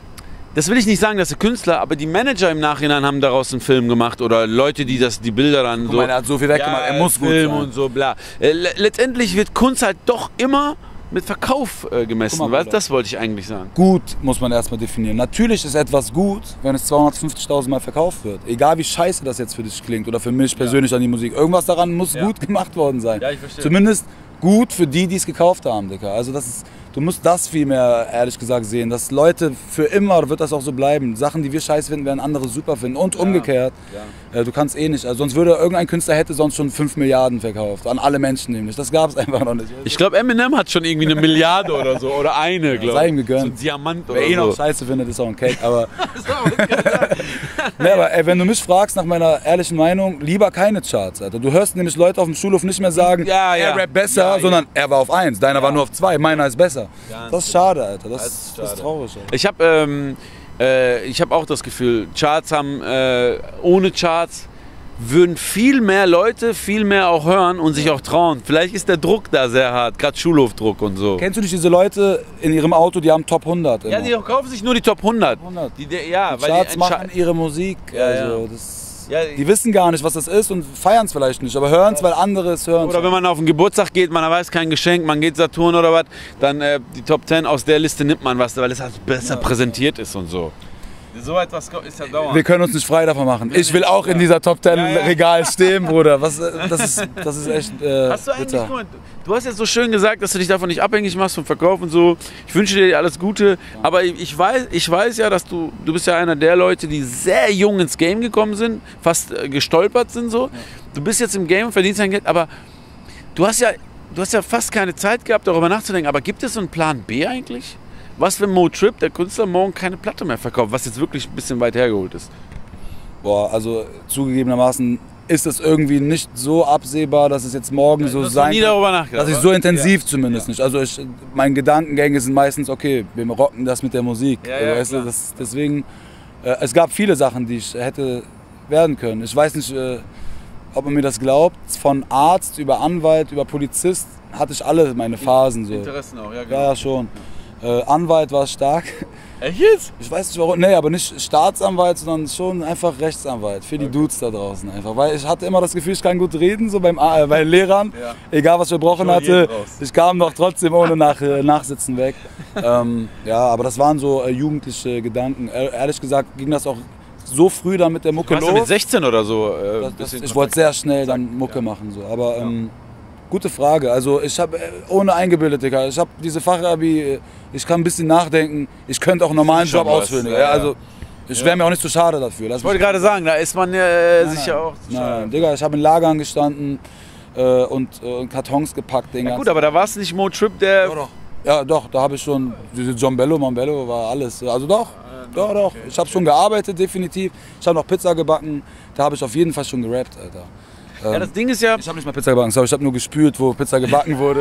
Speaker 3: Das will ich nicht sagen, dass der Künstler, aber die Manager im Nachhinein haben daraus einen Film gemacht oder Leute, die das, die Bilder dann
Speaker 2: Guck
Speaker 3: so...
Speaker 2: mal, er hat so viel weggemacht, ja, er muss gut
Speaker 3: Film
Speaker 2: sein.
Speaker 3: und so, bla. Letztendlich wird Kunst halt doch immer mit Verkauf äh, gemessen, mal, weil das wollte ich eigentlich sagen.
Speaker 2: Gut muss man erstmal definieren. Natürlich ist etwas gut, wenn es zweihundertfünfzigtausend Mal verkauft wird. Egal wie scheiße das jetzt für dich klingt oder für mich persönlich ja. an die Musik. Irgendwas daran muss ja. gut gemacht worden sein.
Speaker 3: Ja, ich verstehe.
Speaker 2: Zumindest gut für die, die es gekauft haben, Dicker. Also das ist... Du musst das viel mehr, ehrlich gesagt, sehen, dass Leute für immer, wird das auch so bleiben, Sachen, die wir scheiße finden, werden andere super finden und ja, umgekehrt. Ja. Du kannst eh nicht, also sonst würde irgendein Künstler hätte sonst schon fünf Milliarden verkauft, an alle Menschen nämlich, das gab es einfach noch nicht.
Speaker 3: Ich glaube, Eminem hat schon irgendwie eine Milliarde oder so, oder eine,
Speaker 2: ja,
Speaker 3: glaube ich.
Speaker 2: Sei ihm gegönnt.
Speaker 3: So ein Diamant oder
Speaker 2: Wer eh
Speaker 3: so.
Speaker 2: noch scheiße findet, ist auch ein Cake, aber... nee, aber ey, wenn du mich fragst nach meiner ehrlichen Meinung, lieber keine Charts, Alter. Du hörst nämlich Leute auf dem Schulhof nicht mehr sagen,
Speaker 3: ja, ja.
Speaker 2: er rappt besser,
Speaker 3: ja, ja.
Speaker 2: sondern er war auf eins, deiner ja. war nur auf zwei, meiner ist besser. Alter.
Speaker 3: Ganz
Speaker 2: Das ist schade, Alter. Das,
Speaker 3: Das ist
Speaker 2: das ist
Speaker 3: schade.
Speaker 2: traurig, Alter.
Speaker 3: Ich habe ähm, äh, ich hab auch das Gefühl, Charts haben, äh, ohne Charts würden viel mehr Leute viel mehr auch hören und sich auch trauen. Vielleicht ist der Druck da sehr hart, gerade Schulhofdruck und so.
Speaker 2: Kennst du nicht diese Leute in ihrem Auto, die haben Top hundert immer?
Speaker 3: Ja, die kaufen sich nur die Top hundert.
Speaker 2: hundert.
Speaker 3: Die, die, ja,
Speaker 2: Die
Speaker 3: weil
Speaker 2: Charts
Speaker 3: die
Speaker 2: machen ihre Musik,
Speaker 3: Ja,
Speaker 2: also
Speaker 3: ja.
Speaker 2: Das,
Speaker 3: Ja,
Speaker 2: die wissen gar nicht, was das ist und feiern es vielleicht nicht, aber hören es, weil andere es hören.
Speaker 3: Oder wenn man auf einen Geburtstag geht, man weiß kein Geschenk, man geht Saturn oder was, dann äh, die Top zehn aus der Liste nimmt man was, weil es halt besser
Speaker 2: Ja.
Speaker 3: präsentiert ist und so. So etwas ist ja dauernd.
Speaker 2: Wir können uns nicht frei davon machen. Ich will auch in dieser Top zehn
Speaker 3: Ja, ja.
Speaker 2: Regal stehen, Bruder. Was, äh, das, ist, das ist echt äh,
Speaker 3: Hast du eigentlich,
Speaker 2: bitter.
Speaker 3: guck mal, du hast jetzt so schön gesagt, dass du dich davon nicht abhängig machst vom Verkauf und so. Ich wünsche dir alles Gute, aber ich ich weiß, ich weiß ja, dass du, du bist ja einer der Leute, die sehr jung ins Game gekommen sind, fast äh, gestolpert sind so. Du bist jetzt im Game und verdienst dein Geld, aber du hast ja, du hast ja fast keine Zeit gehabt, darüber nachzudenken. Aber gibt es so einen Plan B eigentlich? Was, wenn Mo Trip, der Künstler, morgen keine Platte mehr verkauft, was jetzt wirklich ein bisschen weit hergeholt ist?
Speaker 2: Boah, also zugegebenermaßen ist es irgendwie nicht so absehbar, dass es jetzt morgen so
Speaker 3: Du hast
Speaker 2: sein
Speaker 3: nie
Speaker 2: kann.
Speaker 3: darüber nachgedacht.
Speaker 2: Dass ich so
Speaker 3: oder?
Speaker 2: intensiv zumindest nicht. Also ich, meine Gedankengänge sind meistens, okay, wir rocken das mit der Musik.
Speaker 3: Ja, ja,
Speaker 2: weißt du,
Speaker 3: klar.
Speaker 2: das, deswegen, äh, es gab viele Sachen, die ich hätte werden können. Ich weiß nicht, äh, ob man mir das glaubt. Von Arzt über Anwalt, über Polizist hatte ich alle meine Phasen so.
Speaker 3: Interessen auch, ja genau.
Speaker 2: Ja, ja, schon. Äh, Anwalt war stark.
Speaker 3: Echt jetzt?
Speaker 2: Ich weiß nicht warum, nee, aber nicht Staatsanwalt, sondern schon einfach Rechtsanwalt für die Dudes da draußen einfach. Weil ich hatte immer das Gefühl, ich kann gut reden, so beim, äh, bei den Lehrern,
Speaker 3: Ja.
Speaker 2: egal was ich verbrochen
Speaker 3: Schon
Speaker 2: hatte,
Speaker 3: jeden raus.
Speaker 2: ich kam doch trotzdem ohne nach, äh, Nachsitzen weg. ähm, ja, aber das waren so äh, jugendliche Gedanken. E ehrlich gesagt ging das auch so früh dann mit der Mucke
Speaker 3: Warst du
Speaker 2: los.
Speaker 3: mit sechzehn oder so? Äh,
Speaker 2: Das, das,
Speaker 3: bisschen
Speaker 2: ich wollte sehr schnell dann Mucke machen, so. Aber ähm, gute Frage. Also ich habe, ohne eingebildet, Digga, ich habe diese Fachabi, äh, ich kann ein bisschen nachdenken, ich könnte auch einen normalen
Speaker 3: Schon
Speaker 2: Job
Speaker 3: was,
Speaker 2: ausfüllen.
Speaker 3: ja,
Speaker 2: Digga.
Speaker 3: ja.
Speaker 2: Also ich wäre mir auch nicht zu schade dafür. Lass
Speaker 3: Ich wollte
Speaker 2: mich-
Speaker 3: gerade sagen, da ist man äh,
Speaker 2: Nein,
Speaker 3: sicher
Speaker 2: nein.
Speaker 3: auch.
Speaker 2: Nein, Digga, ich habe in Lagern gestanden äh, und äh, Kartons gepackt. Den
Speaker 3: Ja,
Speaker 2: ganzen-
Speaker 3: gut, aber da war es nicht Mo Trip, der.
Speaker 2: Ja, doch. Ja, doch, da habe ich schon, diese John Bello, Mombello war alles. Also doch, doch, doch. Ich habe schon gearbeitet, definitiv. Ich habe noch Pizza gebacken, da habe ich auf jeden Fall schon gerappt, Alter.
Speaker 3: Ja,
Speaker 2: Ähm,
Speaker 3: das Ding ist ja.
Speaker 2: Ich habe nicht mal Pizza gebacken, sorry, ich habe nur gespült, wo Pizza gebacken wurde.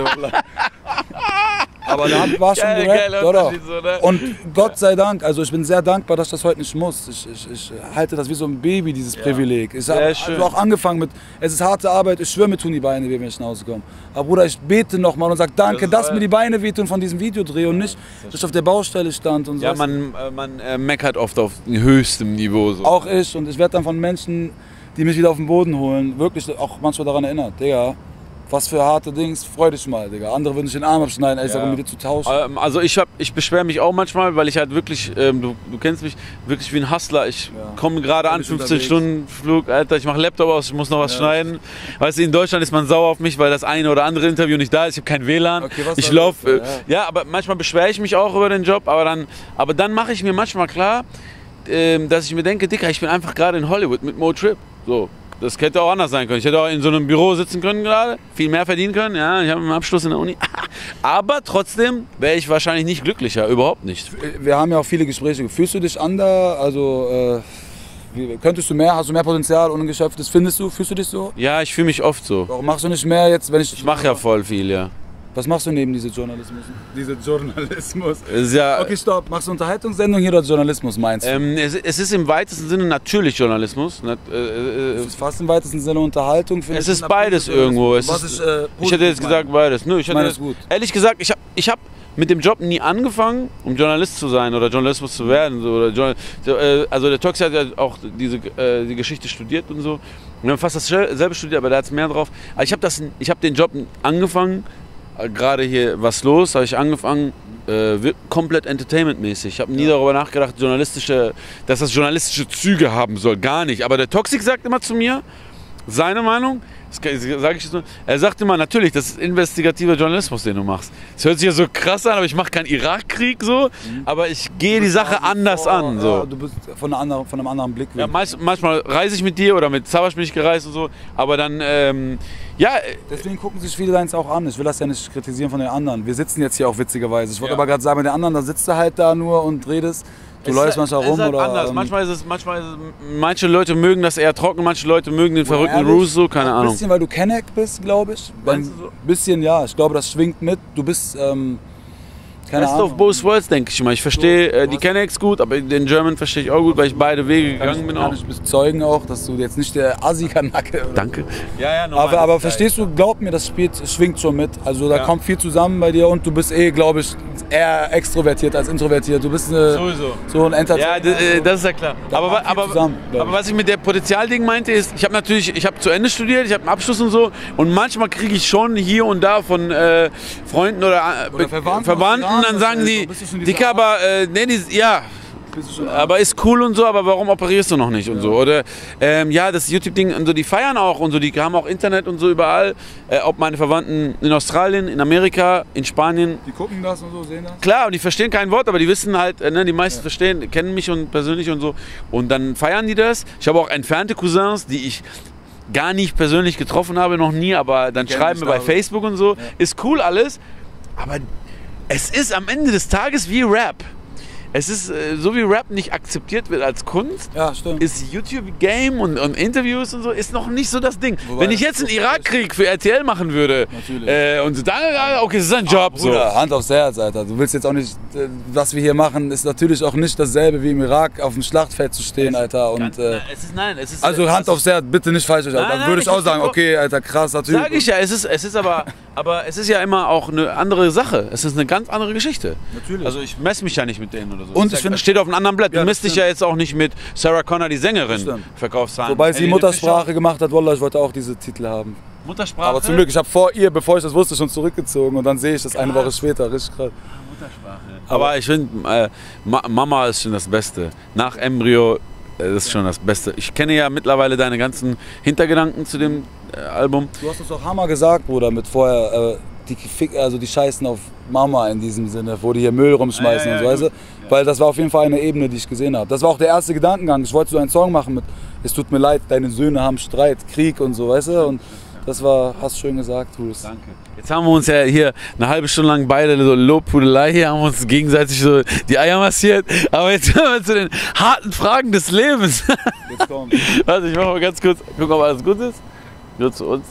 Speaker 2: Aber da hab- war schon
Speaker 3: Geil,
Speaker 2: gerappt,
Speaker 3: geiler
Speaker 2: doch, doch.
Speaker 3: Unterschied so, ne?
Speaker 2: Und Gott sei Dank, also ich bin sehr dankbar, dass ich das heute nicht muss. Ich, ich, ich halte das wie so ein Baby, dieses Privileg. Ich
Speaker 3: Sehr
Speaker 2: habe
Speaker 3: schön.
Speaker 2: also auch angefangen mit, es ist harte Arbeit, ich schwöre, mir tun die Beine weh, wenn ich nach Hause komme. Aber Bruder, ich bete nochmal und sage danke,
Speaker 3: Das ist
Speaker 2: dass mir die Beine wehtun von diesem Videodreh und nicht, dass ich auf der Baustelle stand und so.
Speaker 3: Ja, man, äh, man äh, meckert oft auf höchstem Niveau. So.
Speaker 2: Auch ich, und ich werde dann von Menschen, die mich wieder auf den Boden holen, wirklich auch manchmal daran erinnert. Digga, was für harte Dings, freu dich mal, Digga. Andere würden sich den Arm abschneiden, ey, ich
Speaker 3: Ja.
Speaker 2: sage, um mit dir zu tauschen.
Speaker 3: Ähm, Also ich, hab- ich beschwere mich auch manchmal, weil ich halt wirklich, ähm, du, du kennst mich, wirklich wie ein Hustler. Ich
Speaker 2: Ja.
Speaker 3: komme gerade an,
Speaker 2: Bin ich
Speaker 3: fünfzehn
Speaker 2: unterwegs.
Speaker 3: Stunden Flug, Alter, ich mache Laptop aus, ich muss noch was
Speaker 2: Ja.
Speaker 3: schneiden. Weißt du, in Deutschland ist man sauer auf mich, weil das eine oder andere Interview nicht da ist, ich habe kein W L A N.
Speaker 2: Okay, was
Speaker 3: ich
Speaker 2: soll
Speaker 3: laufe,
Speaker 2: das?
Speaker 3: äh, ja, aber manchmal beschwere ich mich auch über den Job, aber dann, aber dann mache ich mir manchmal klar, ähm, dass ich mir denke, Dicker, ich bin einfach gerade in Hollywood mit Mo Trip. So. Das hätte auch anders sein können. Ich hätte auch in so einem Büro sitzen können gerade, viel mehr verdienen können. Ja, ich habe einen Abschluss in der Uni. Aber trotzdem wäre ich wahrscheinlich nicht glücklicher, überhaupt nicht.
Speaker 2: Wir haben ja auch viele Gespräche. Fühlst du dich anders? Also, äh, wie, könntest du mehr? Hast du mehr Potenzial ungeschöpftes? Findest du? Fühlst du dich so?
Speaker 3: Ja, ich fühle mich oft so.
Speaker 2: Warum machst du nicht mehr jetzt, wenn ich...
Speaker 3: Ich mache ja voll viel, ja.
Speaker 2: Was machst du neben diesem Journalismus? Diese Journalismus.
Speaker 3: Es ist ja,
Speaker 2: Okay, stopp. Machst du Unterhaltungssendung hier oder Journalismus, meinst du?
Speaker 3: ähm, es, es ist im weitesten Sinne natürlich Journalismus. Nat- äh, äh,
Speaker 2: Es ist fast im weitesten Sinne Unterhaltung. finde
Speaker 3: Es
Speaker 2: ich,
Speaker 3: ist
Speaker 2: und
Speaker 3: beides
Speaker 2: Journalismus.
Speaker 3: irgendwo. Es
Speaker 2: Was
Speaker 3: ist-
Speaker 2: ich, äh,
Speaker 3: ich hätte jetzt
Speaker 2: positiv
Speaker 3: gesagt beides. Nö, ich hätte
Speaker 2: meine
Speaker 3: jetzt,
Speaker 2: es gut.
Speaker 3: ehrlich gesagt, ich habe ich hab mit dem Job nie angefangen, um Journalist zu sein oder Journalismus zu werden. So, oder Journal- so, äh, also der Toxi hat ja auch diese, äh, die Geschichte studiert und so. Wir haben fast dasselbe studiert, aber da hat es mehr drauf. Aber ich habe das, ich habe den Job angefangen, äh, gerade hier was los, habe ich angefangen, äh, wir- komplett entertainmentmäßig. Ich habe nie darüber nachgedacht, journalistische, dass das journalistische Züge haben soll, gar nicht. Aber der Toxic sagt immer zu mir, seine Meinung, das sage ich jetzt nur, er sagt immer, natürlich, das ist investigativer Journalismus, den du machst. Das hört sich ja so krass an, aber ich mache keinen Irakkrieg so, aber ich gehe die Sache anders an.
Speaker 2: Ja,
Speaker 3: So.
Speaker 2: du bist von, einer anderen, von einem anderen Blickwinkel.
Speaker 3: Ja, meist, manchmal reise ich mit dir oder mit Zawasch bin ich gereist und so, aber dann, ähm, ja,
Speaker 2: Deswegen gucken sich viele Lines auch an. Ich will das ja nicht kritisieren von den anderen. Wir sitzen jetzt hier auch witzigerweise. Ich wollte
Speaker 3: Ja.
Speaker 2: aber gerade sagen, mit den anderen, da sitzt du halt da nur und redest. Du
Speaker 3: es
Speaker 2: läufst
Speaker 3: ist-
Speaker 2: manchmal
Speaker 3: es
Speaker 2: rum
Speaker 3: ist halt
Speaker 2: oder...
Speaker 3: anders.
Speaker 2: ähm,
Speaker 3: Manchmal ist es, manchmal ist es, manche Leute mögen das eher trocken, manche Leute mögen den verrückten
Speaker 2: ehrlich,
Speaker 3: Roos so, keine
Speaker 2: Ein
Speaker 3: Ahnung.
Speaker 2: bisschen, weil du Kenneck bist, glaube ich.
Speaker 3: Meinst
Speaker 2: Ein
Speaker 3: du so?
Speaker 2: bisschen, ja. Ich glaube, das schwingt mit. Du bist... Ähm, Keine
Speaker 3: Best
Speaker 2: Ahnung.
Speaker 3: of both worlds, denke ich mal. Ich verstehe
Speaker 2: So,
Speaker 3: äh,
Speaker 2: du
Speaker 3: die
Speaker 2: hast-
Speaker 3: Kennex gut, aber den German verstehe ich auch gut, weil ich beide Wege
Speaker 2: Kann
Speaker 3: gegangen
Speaker 2: ich,
Speaker 3: bin
Speaker 2: kann
Speaker 3: auch.
Speaker 2: ich bezeugen auch, dass du jetzt nicht der Assi-Kanacke bist.
Speaker 3: Danke. Ja, ja,
Speaker 2: Aber, aber verstehst du, glaub mir, das spielt, schwingt schon mit. Also da
Speaker 3: Ja.
Speaker 2: kommt viel zusammen bei dir und du bist eh, glaube ich, eher extrovertiert als introvertiert. Du bist eine,
Speaker 3: Sowieso.
Speaker 2: so ein Entertainer.
Speaker 3: Ja, d- äh, das ist ja klar.
Speaker 2: Da
Speaker 3: Aber,
Speaker 2: kommt
Speaker 3: wa-
Speaker 2: viel
Speaker 3: aber,
Speaker 2: zusammen, glaub
Speaker 3: aber
Speaker 2: ich.
Speaker 3: was ich mit der Potenzialding meinte, ist, ich habe natürlich, ich habe zu Ende studiert, ich habe einen Abschluss und so und manchmal kriege ich schon hier und da von äh, Freunden oder, äh,
Speaker 2: Oder
Speaker 3: Be-
Speaker 2: Verwandten
Speaker 3: Verwandten,
Speaker 2: aus
Speaker 3: dann
Speaker 2: Iran,
Speaker 3: sagen
Speaker 2: also,
Speaker 3: die,
Speaker 2: bist du schon dieser
Speaker 3: Dicker, aber, äh, nee, die, ja,
Speaker 2: Bist du schon
Speaker 3: aber ist cool und so, aber warum operierst du noch nicht und so? Oder ähm, ja, das YouTube-Ding und so, die feiern auch und so, die haben auch Internet und so überall. Äh, ob meine Verwandten in Australien, in Amerika, in Spanien.
Speaker 2: Die gucken das und so, sehen das.
Speaker 3: Klar, und die verstehen kein Wort, aber die wissen halt, äh, ne, die meisten verstehen, kennen mich und persönlich und so. Und dann feiern die das. Ich habe auch entfernte Cousins, die ich gar nicht persönlich getroffen habe, noch nie, aber dann
Speaker 2: kennen
Speaker 3: schreiben
Speaker 2: dich
Speaker 3: wir bei
Speaker 2: da,
Speaker 3: Facebook und so. Ist cool alles, aber es ist am Ende des Tages wie Rap. Es ist, äh, so wie Rap nicht akzeptiert wird als Kunst,
Speaker 2: Ja, stimmt.
Speaker 3: ist YouTube-Game und, und Interviews und so, ist noch nicht so das Ding.
Speaker 2: Wobei
Speaker 3: Wenn ich
Speaker 2: das
Speaker 3: jetzt einen Irakkrieg für R T L machen würde,
Speaker 2: Natürlich.
Speaker 3: äh, und dann, äh, okay, das ist ein Job. so.
Speaker 2: Bruder, Hand aufs Herz, Alter. Du willst jetzt auch nicht, äh, was wir hier machen, ist natürlich auch nicht dasselbe wie im Irak auf dem Schlachtfeld zu stehen, Alter. Und,
Speaker 3: Ganz-
Speaker 2: äh,
Speaker 3: nein, es ist, nein, es ist,
Speaker 2: also
Speaker 3: es
Speaker 2: Hand
Speaker 3: ist,
Speaker 2: aufs Herz, bitte nicht falsch verstehen.
Speaker 3: Nein,
Speaker 2: Dann
Speaker 3: nein,
Speaker 2: würde ich
Speaker 3: ich
Speaker 2: auch sagen,
Speaker 3: verstehe-
Speaker 2: okay, Alter, krasser Typ.
Speaker 3: Sag ich ja, es ist, es ist aber, aber es ist ja immer auch eine andere Sache. Es ist eine ganz andere Geschichte.
Speaker 2: Natürlich.
Speaker 3: Also ich messe mich ja nicht mit denen oder so.
Speaker 2: Und
Speaker 3: Das
Speaker 2: ich
Speaker 3: ist ja-
Speaker 2: finde-
Speaker 3: steht auf einem anderen Blatt. Du
Speaker 2: Ja, das
Speaker 3: misst dich
Speaker 2: stimmt.
Speaker 3: ja jetzt auch nicht mit Sarah Connor, die Sängerin,
Speaker 2: stimmt.
Speaker 3: Verkaufszahlen.
Speaker 2: Wobei sie
Speaker 3: Helene
Speaker 2: Muttersprache gemacht hat, Wallah, ich wollte auch diese Titel haben.
Speaker 3: Fischer, Muttersprache.
Speaker 2: Aber zum Glück, ich habe vor ihr, bevor ich das wusste, schon zurückgezogen und dann sehe ich das eine Woche später. Richtig krass.
Speaker 3: Aber ich finde, äh, Ma Mama ist schon das Beste. Nach Embryo, äh, das ist schon das Beste. Ich kenne ja mittlerweile deine ganzen Hintergedanken zu dem äh, Album.
Speaker 2: Du hast es doch Hammer gesagt, Bruder, mit vorher, äh, die, Fick- also die scheißen auf Mama in diesem Sinne, wo die hier Müll rumschmeißen
Speaker 3: Ja, ja,
Speaker 2: und so, weißt du? Weil das war auf jeden Fall eine Ebene, die ich gesehen habe. Das war auch der erste Gedankengang. Ich wollte so einen Song machen mit Es tut mir leid, deine Söhne haben Streit, Krieg und so, weißt du? Und das war, hast schön gesagt, Bruce.
Speaker 3: Danke. Jetzt haben wir uns ja hier eine halbe Stunde lang beide so Lobhudelei hier, haben uns gegenseitig so die Eier massiert. Aber jetzt kommen wir zu den harten Fragen des Lebens.
Speaker 2: Jetzt kommt.
Speaker 3: Warte, ich mach mal ganz kurz, guck, ob alles gut ist. Nur zu uns.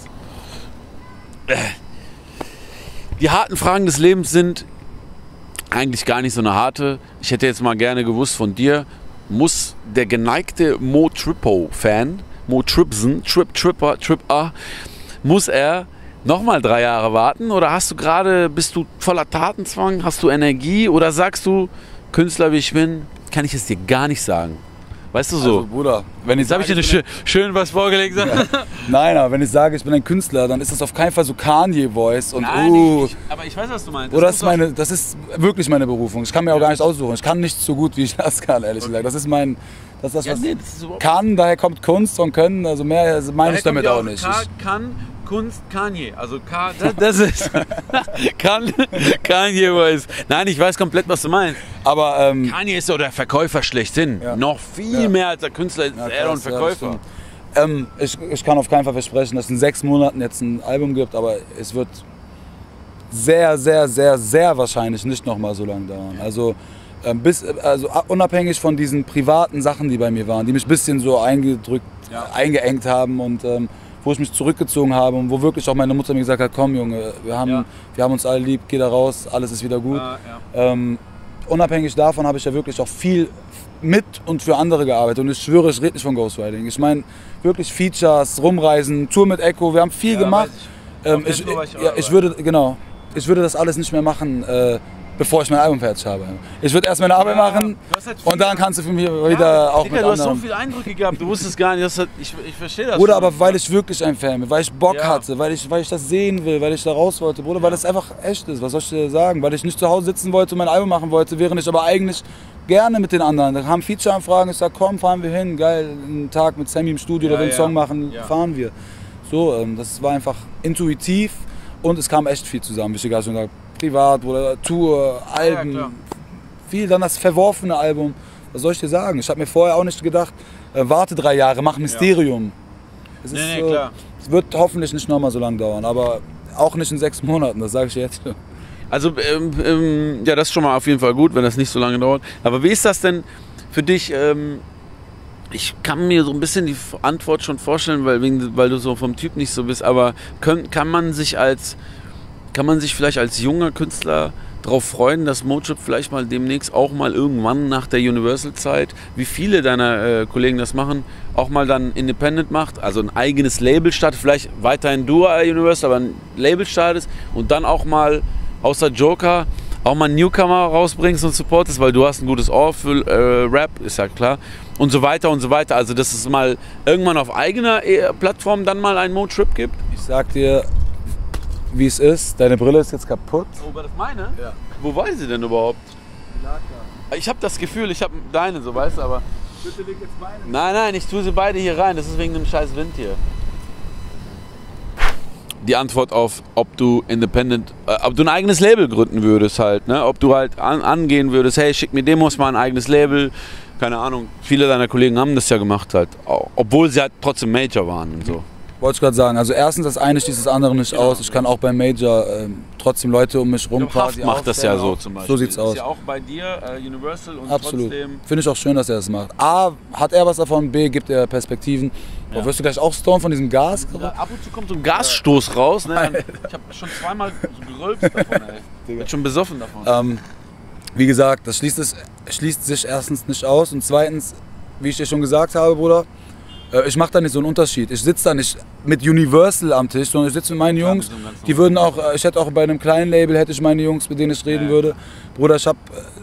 Speaker 3: Die harten Fragen des Lebens sind eigentlich gar nicht so eine harte. Ich hätte jetzt mal gerne gewusst von dir, muss der geneigte Mo Trippo-Fan, Mo Tripson, Trip Tripper, Tripper, muss er nochmal drei Jahre warten? Oder hast du gerade, bist du voller Tatenzwang, hast du Energie? Oder sagst du, Künstler wie ich bin, kann ich es dir gar nicht sagen? Weißt du so?
Speaker 2: Also, Bruder, wenn ich
Speaker 3: Jetzt habe ich dir
Speaker 2: sage,
Speaker 3: eine schön, schön was vorgelegt.
Speaker 2: Nein, aber wenn ich sage, ich bin ein Künstler, dann ist das auf keinen Fall so Kanye-Voice und
Speaker 3: Nein,
Speaker 2: uh,
Speaker 3: ich, ich, aber ich weiß, was du meinst.
Speaker 2: Oder das ist, meine, das ist wirklich meine Berufung. Ich kann mir auch gar nicht aussuchen. Ich kann nicht so gut, wie ich das kann, ehrlich gesagt. Das ist mein, das ist das,
Speaker 3: Ja,
Speaker 2: was
Speaker 3: nee, das ist überhaupt
Speaker 2: kann, daher kommt Kunst und Können. Also mehr meine ich damit auch nicht.
Speaker 3: K kann Kunst Kanye. Also K, das, das ist kann Kanye weiß. Nein, ich weiß komplett, was du meinst.
Speaker 2: Aber ähm,
Speaker 3: Kanye ist so der Verkäufer schlechthin.
Speaker 2: Ja.
Speaker 3: Noch viel
Speaker 2: Ja.
Speaker 3: mehr als der Künstler ist
Speaker 2: ja,
Speaker 3: er und
Speaker 2: krass, ja,
Speaker 3: Verkäufer.
Speaker 2: stimmt. ähm, ich, ich kann auf keinen Fall versprechen, dass es in sechs Monaten jetzt ein Album gibt, aber es wird sehr, sehr, sehr, sehr wahrscheinlich nicht noch mal so lange dauern. Also ähm, bis, also unabhängig von diesen privaten Sachen, die bei mir waren, die mich ein bisschen so eingedrückt,
Speaker 3: Ja.
Speaker 2: eingeengt haben und ähm, wo ich mich zurückgezogen habe und wo wirklich auch meine Mutter mir gesagt hat, komm Junge, wir haben,
Speaker 3: Ja.
Speaker 2: wir haben uns alle lieb, geh da raus, alles ist wieder gut.
Speaker 3: Ja, ja.
Speaker 2: Ähm, unabhängig davon habe ich ja wirklich auch viel mit und für andere gearbeitet und ich schwöre, ich rede nicht von Ghostwriting. Ich meine wirklich Features, Rumreisen, Tour mit Echo, wir haben viel
Speaker 3: Ja,
Speaker 2: gemacht.
Speaker 3: weiß
Speaker 2: Ähm,
Speaker 3: Auf
Speaker 2: ich,
Speaker 3: der Tour war ich auch
Speaker 2: ja, ich
Speaker 3: dabei.
Speaker 2: würde, genau, ich würde das alles nicht mehr machen, äh, bevor ich mein Album fertig habe. Ich würde erst meine Arbeit
Speaker 3: Ja,
Speaker 2: machen
Speaker 3: du hast halt viel
Speaker 2: und dann kannst du für mich wieder
Speaker 3: Ja,
Speaker 2: auch
Speaker 3: Digga,
Speaker 2: mit
Speaker 3: du hast so
Speaker 2: anderen.
Speaker 3: viele Eindrücke gehabt, du wusstest gar nicht, das hat, ich, ich verstehe das.
Speaker 2: Bruder,
Speaker 3: schon.
Speaker 2: aber weil ich wirklich ein Fan bin, weil ich Bock
Speaker 3: Ja.
Speaker 2: hatte, weil ich, weil ich das sehen will, weil ich da raus wollte, Bruder, weil das einfach echt ist, was soll ich dir sagen? Weil ich nicht zu Hause sitzen wollte und mein Album machen wollte, während ich aber eigentlich gerne mit den anderen. Da haben Feature-Anfragen, ich sag, komm, fahren wir hin, geil, einen Tag mit Sammy im Studio
Speaker 3: Ja,
Speaker 2: oder will einen
Speaker 3: ja.
Speaker 2: Song machen,
Speaker 3: Ja.
Speaker 2: fahren wir. So, ähm, das war einfach intuitiv und es kam echt viel zusammen, wie ich dir gerade schon gesagt habe. Privat oder Tour, Alben,
Speaker 3: klar.
Speaker 2: viel, dann das verworfene Album. Was soll ich dir sagen? Ich habe mir vorher auch nicht gedacht, äh, warte drei Jahre, mach Mysterium. Es, ist,
Speaker 3: Nee, nee,
Speaker 2: äh,
Speaker 3: klar.
Speaker 2: es wird hoffentlich nicht nochmal so lange dauern, aber auch nicht in sechs Monaten, das sage ich jetzt.
Speaker 3: Also, ähm, ähm, ja, das ist schon mal auf jeden Fall gut, wenn das nicht so lange dauert. Aber wie ist das denn für dich? Ähm, ich kann mir so ein bisschen die Antwort schon vorstellen, weil, wegen, weil du so vom Typ nicht so bist. Aber können, kann man sich als, kann man sich vielleicht als junger Künstler darauf freuen, dass Motrip vielleicht mal demnächst auch mal irgendwann nach der Universal-Zeit, wie viele deiner äh, Kollegen das machen, auch mal dann Independent macht, also ein eigenes Label startet, vielleicht weiterhin du Universal, aber ein Label startest und dann auch mal außer Joker auch mal einen Newcomer rausbringst und supportest, weil du hast ein gutes Ohr für äh, Rap, ist ja klar, und so weiter und so weiter. Also dass es mal irgendwann auf eigener Plattform dann mal einen Motrip gibt.
Speaker 2: Ich sag dir, wie es ist. Deine Brille ist jetzt kaputt.
Speaker 3: Oh, war das meine?
Speaker 2: Ja.
Speaker 3: Wo war sie denn überhaupt?
Speaker 2: Die lag da.
Speaker 3: Ich habe das Gefühl, ich habe deine, so weißt du, aber...
Speaker 2: Bitte leg jetzt meine.
Speaker 3: Nein, nein, ich tue sie beide hier rein, das ist wegen dem scheiß Wind hier. Die Antwort auf, ob du Independent, äh, ob du ein eigenes Label gründen würdest halt, ne? Ob du halt an, angehen würdest, hey, schick mir Demos, mal ein eigenes Label, keine Ahnung. Viele deiner Kollegen haben das ja gemacht halt, obwohl sie halt trotzdem Major waren und so.
Speaker 2: Wollte ich gerade sagen, also erstens das eine schließt das andere nicht
Speaker 3: Genau.
Speaker 2: aus. Ich kann auch beim Major ähm, trotzdem Leute um mich rum
Speaker 3: Ich glaub,
Speaker 2: quasi
Speaker 3: Haft macht das ja
Speaker 2: aufstellen.
Speaker 3: so zum Beispiel.
Speaker 2: So sieht's aus.
Speaker 3: Ist ja auch bei dir äh, Universal und
Speaker 2: Absolut.
Speaker 3: trotzdem...
Speaker 2: Finde ich auch schön, dass er das macht. A, hat er was davon, B, gibt er Perspektiven.
Speaker 3: Ja.
Speaker 2: Oh, wirst du gleich auch Storm von diesem Gas?
Speaker 3: Ja, ab und zu kommt so ein Gasstoß raus. Ne? Ich habe schon zweimal so gerülpst davon, ey. Ich bin schon besoffen davon.
Speaker 2: Ähm, wie gesagt, das schließt, es, schließt sich erstens nicht aus und zweitens, wie ich dir schon gesagt habe, Bruder, äh, ich mache da nicht so einen Unterschied. Ich sitze da nicht mit Universal am Tisch, sondern ich sitze mit meinen Jungs.
Speaker 3: Ja, mit so einem
Speaker 2: Die würden auch, äh, ich hätte auch bei einem kleinen Label, hätte ich meine Jungs, mit denen ich reden
Speaker 3: Ja,
Speaker 2: würde.
Speaker 3: ja.
Speaker 2: Bruder, ich habe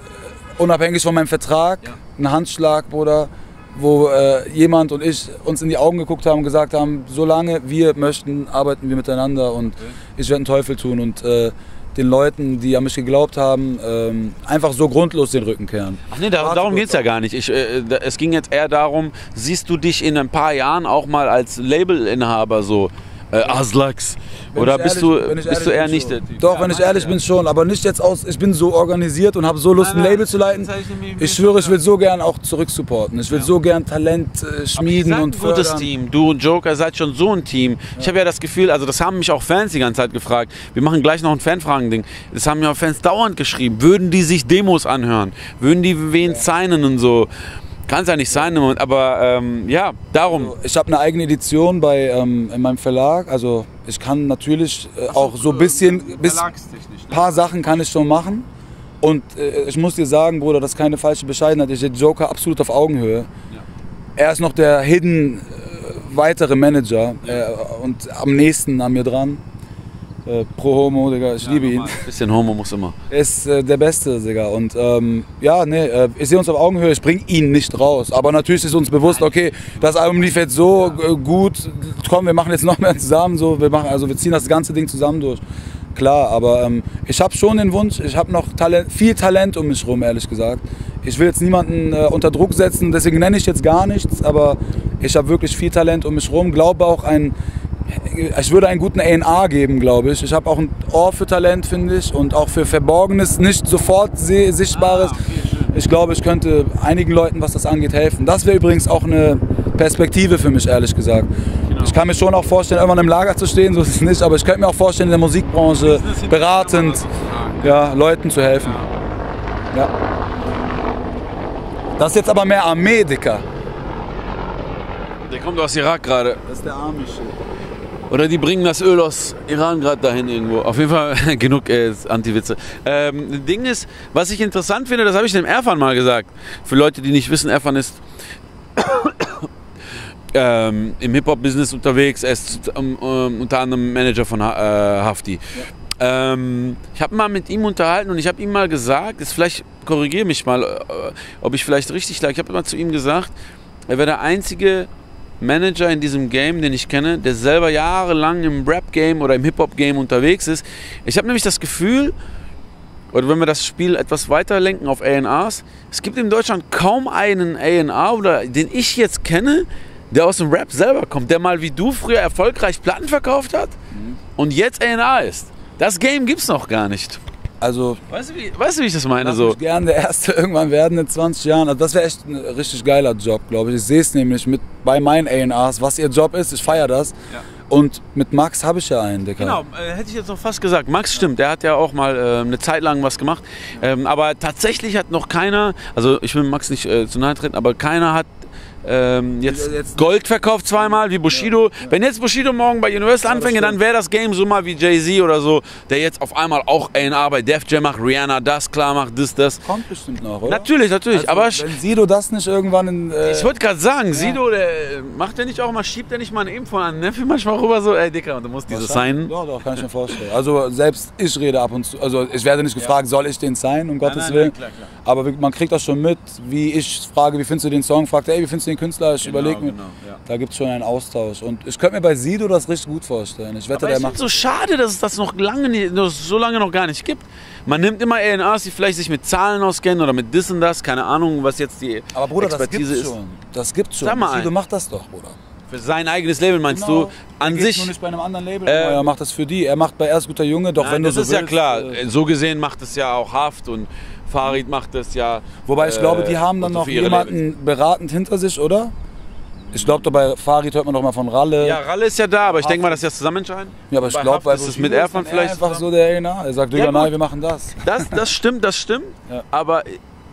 Speaker 2: äh, unabhängig von meinem Vertrag
Speaker 3: Ja.
Speaker 2: einen Handschlag, Bruder, wo äh, jemand und ich uns in die Augen geguckt haben und gesagt haben, solange wir möchten, arbeiten wir miteinander und
Speaker 3: Okay.
Speaker 2: ich werde einen Teufel tun und äh, den Leuten, die an mich geglaubt haben, ähm, einfach so grundlos den Rücken kehren.
Speaker 3: Ach nee, da, darum geht es ja gar nicht. Ich, äh, da, es ging jetzt eher darum, siehst du dich in ein paar Jahren auch mal als Labelinhaber so, äh, Aslax?
Speaker 2: Wenn
Speaker 3: Oder
Speaker 2: ich
Speaker 3: bist,
Speaker 2: ehrlich-
Speaker 3: du,
Speaker 2: wenn ich
Speaker 3: bist du
Speaker 2: ehrlich
Speaker 3: eher
Speaker 2: bin,
Speaker 3: nicht
Speaker 2: schon.
Speaker 3: der Typ?
Speaker 2: Doch,
Speaker 3: Ja,
Speaker 2: wenn ich
Speaker 3: meinst
Speaker 2: ehrlich
Speaker 3: du
Speaker 2: bin schon, aber nicht jetzt aus, ich bin so organisiert und habe so Lust, ein
Speaker 3: Nein, nein,
Speaker 2: Label zu leiten.
Speaker 3: das heißt, ich-
Speaker 2: Ich schwöre, ich will so gern auch zurücksupporten. Ich will
Speaker 3: Ja.
Speaker 2: so gern Talent äh, schmieden
Speaker 3: Seid
Speaker 2: und
Speaker 3: ein gutes
Speaker 2: fördern.
Speaker 3: Team. Du und Joker seid schon so ein Team. Ich habe ja das Gefühl, also das haben mich auch Fans die ganze Zeit gefragt. Wir machen gleich noch ein Fanfragen-Ding. Das haben mir auch Fans dauernd geschrieben. Würden die sich Demos anhören? Würden die wen signen und so? Kann es ja nicht sein, im Moment, aber ähm, ja, darum.
Speaker 2: Ich habe eine eigene Edition bei, ähm, in meinem Verlag. Also ich kann natürlich äh, auch so ein bisschen, bis ein paar Sachen kann ich schon machen. Und äh, ich muss dir sagen, Bruder, das ist keine falsche Bescheidenheit. Ich sehe Joker absolut auf Augenhöhe. Er ist noch der hidden äh, weitere Manager äh, und am nächsten an mir dran. Äh, pro Homo, Digga, ich liebe ihn.
Speaker 3: Ein bisschen Homo muss immer.
Speaker 2: Er ist äh, der Beste, Digga. Und ähm, ja, nee, äh, ich sehe uns auf Augenhöhe, ich bring ihn nicht raus. Aber natürlich ist uns bewusst, okay, das Album lief jetzt so äh, gut, komm, wir machen jetzt noch mehr zusammen, so, wir machen, also wir ziehen das ganze Ding zusammen durch. Klar, aber ähm, ich habe schon den Wunsch, ich habe noch Talent, viel Talent um mich rum, ehrlich gesagt. Ich will jetzt niemanden äh, unter Druck setzen, deswegen nenne ich jetzt gar nichts, aber ich habe wirklich viel Talent um mich rum, glaube auch ein, ich würde einen guten A und R geben, glaube ich. Ich habe auch ein Ohr für Talent, finde ich, und auch für Verborgenes, nicht sofort Sichtbares. Ich glaube, ich könnte einigen Leuten, was das angeht, helfen. Das wäre übrigens auch eine Perspektive für mich, ehrlich gesagt. Ich kann mir schon auch vorstellen, irgendwann im Lager zu stehen, so ist es nicht, aber ich könnte mir auch vorstellen, in der Musikbranche beratend ja, Leuten zu helfen. Ja. Das ist jetzt aber mehr Armee, Dicker.
Speaker 3: Der kommt aus Irak gerade.
Speaker 2: Das ist der Army-Shit.
Speaker 3: Oder die bringen das Öl aus Iran gerade dahin irgendwo. Auf jeden Fall genug äh, Anti-Witze. Ähm, das Ding ist, was ich interessant finde, das habe ich dem Erfan mal gesagt. Für Leute, die nicht wissen, Erfan ist ähm, im Hip-Hop-Business unterwegs. Er ist ähm, ähm, unter anderem Manager von ha äh, Hafti. Ja. Ähm, ich habe mal mit ihm unterhalten und ich habe ihm mal gesagt, jetzt vielleicht korrigiere mich mal, äh, ob ich vielleicht richtig lag. Ich habe immer zu ihm gesagt, er wäre der einzige Manager in diesem Game, den ich kenne, der selber jahrelang im Rap-Game oder im Hip-Hop-Game unterwegs ist. Ich habe nämlich das Gefühl, oder wenn wir das Spiel etwas weiter lenken auf A und Rs, es gibt in Deutschland kaum einen A und R, oder den ich jetzt kenne, der aus dem Rap selber kommt, der mal wie du früher erfolgreich Platten verkauft hat mhm. und jetzt A und R ist. Das Game gibt's noch gar nicht.
Speaker 2: Also,
Speaker 3: weißt du, wie, weißt du, wie ich das meine?
Speaker 2: Lass
Speaker 3: so?
Speaker 2: mich gerne der Erste irgendwann werden in zwanzig Jahren. Also das wäre echt ein richtig geiler Job, glaube ich. Ich sehe es nämlich mit, bei meinen A und Rs, was ihr Job ist. Ich feiere das. Ja. Und mit Max habe ich ja einen, Dicker.
Speaker 3: Genau, äh, hätte ich jetzt noch fast gesagt. Max stimmt, der hat ja auch mal äh, eine Zeit lang was gemacht. Ähm, aber tatsächlich hat noch keiner, also ich will Max nicht äh, zu nahe treten, aber keiner hat ähm, jetzt,
Speaker 2: Jetzt-
Speaker 3: Gold verkauft zweimal, wie Bushido. Wenn jetzt Bushido morgen bei Universal
Speaker 2: Ja, das
Speaker 3: anfänge, dann
Speaker 2: stimmt.
Speaker 3: wäre das Game so mal wie Jay-Z oder so, der jetzt auf einmal auch A und R bei Def Jam macht, Rihanna das klar macht, das, das.
Speaker 2: Kommt bestimmt noch, oder?
Speaker 3: Natürlich, natürlich,
Speaker 2: Also,
Speaker 3: aber
Speaker 2: wenn Sido das nicht irgendwann in... Äh,
Speaker 3: ich wollte gerade sagen, Sido, der macht der nicht auch mal, schiebt der nicht mal einen Impf von einem Neffe manchmal rüber so, ey Dicker, du musst dieses sein.
Speaker 2: Doch, doch, kann ich mir vorstellen. Also selbst ich rede ab und zu, also ich werde nicht gefragt, soll ich den sein, um Gottes
Speaker 3: nein,
Speaker 2: Willen.
Speaker 3: nein, klar, klar.
Speaker 2: Aber man kriegt das schon mit, wie ich frage, wie findest du den Song, fragt er, ey, wie findest du den Künstler, ich
Speaker 3: Genau,
Speaker 2: überlege mir.
Speaker 3: genau, ja.
Speaker 2: Da gibt es schon einen Austausch. Und ich könnte mir bei Sido das richtig gut vorstellen. Ich wette,
Speaker 3: Aber
Speaker 2: der
Speaker 3: ich
Speaker 2: macht...
Speaker 3: finde so schade, dass es das noch lange nicht, noch so lange noch gar nicht gibt. Man nimmt immer A und Rs, die vielleicht sich mit Zahlen auskennen oder mit Dis und das, keine Ahnung, was jetzt die
Speaker 2: Aber Bruder, das
Speaker 3: Expertise
Speaker 2: gibt's
Speaker 3: ist.
Speaker 2: schon. Das gibt's schon.
Speaker 3: Sag mal
Speaker 2: Sido
Speaker 3: einen.
Speaker 2: macht das doch, Bruder.
Speaker 3: Für sein eigenes Label meinst
Speaker 2: Genau.
Speaker 3: du? An
Speaker 2: er geht
Speaker 3: sich.
Speaker 2: nur nicht bei einem anderen Label,
Speaker 3: Äh,
Speaker 2: aber er macht das für die. Er macht bei Erst guter Junge, doch
Speaker 3: Nein,
Speaker 2: wenn du
Speaker 3: das
Speaker 2: so
Speaker 3: ist ja
Speaker 2: willst,
Speaker 3: klar.
Speaker 2: äh,
Speaker 3: So gesehen macht es ja auch Haft und Farid macht das ja.
Speaker 2: Wobei ich
Speaker 3: äh,
Speaker 2: glaube, die haben dann
Speaker 3: und so
Speaker 2: noch
Speaker 3: für ihre
Speaker 2: jemanden beratend hinter sich, oder? Ich glaube, bei Farid hört man doch mal von Ralle.
Speaker 3: Ja, Ralle ist ja da, aber ich denke mal, dass sie das zusammen entscheiden.
Speaker 2: Ja, aber ich
Speaker 3: Bei
Speaker 2: glaube,
Speaker 3: Haft
Speaker 2: bei
Speaker 3: ist es
Speaker 2: Bushido
Speaker 3: mit
Speaker 2: ist
Speaker 3: Erfan
Speaker 2: dann
Speaker 3: vielleicht
Speaker 2: einfach
Speaker 3: zusammen.
Speaker 2: so der A. Er sagt,
Speaker 3: Ja,
Speaker 2: Digga, nein,
Speaker 3: gut.
Speaker 2: wir machen das.
Speaker 3: Das, das stimmt, das stimmt.
Speaker 2: Ja.
Speaker 3: Aber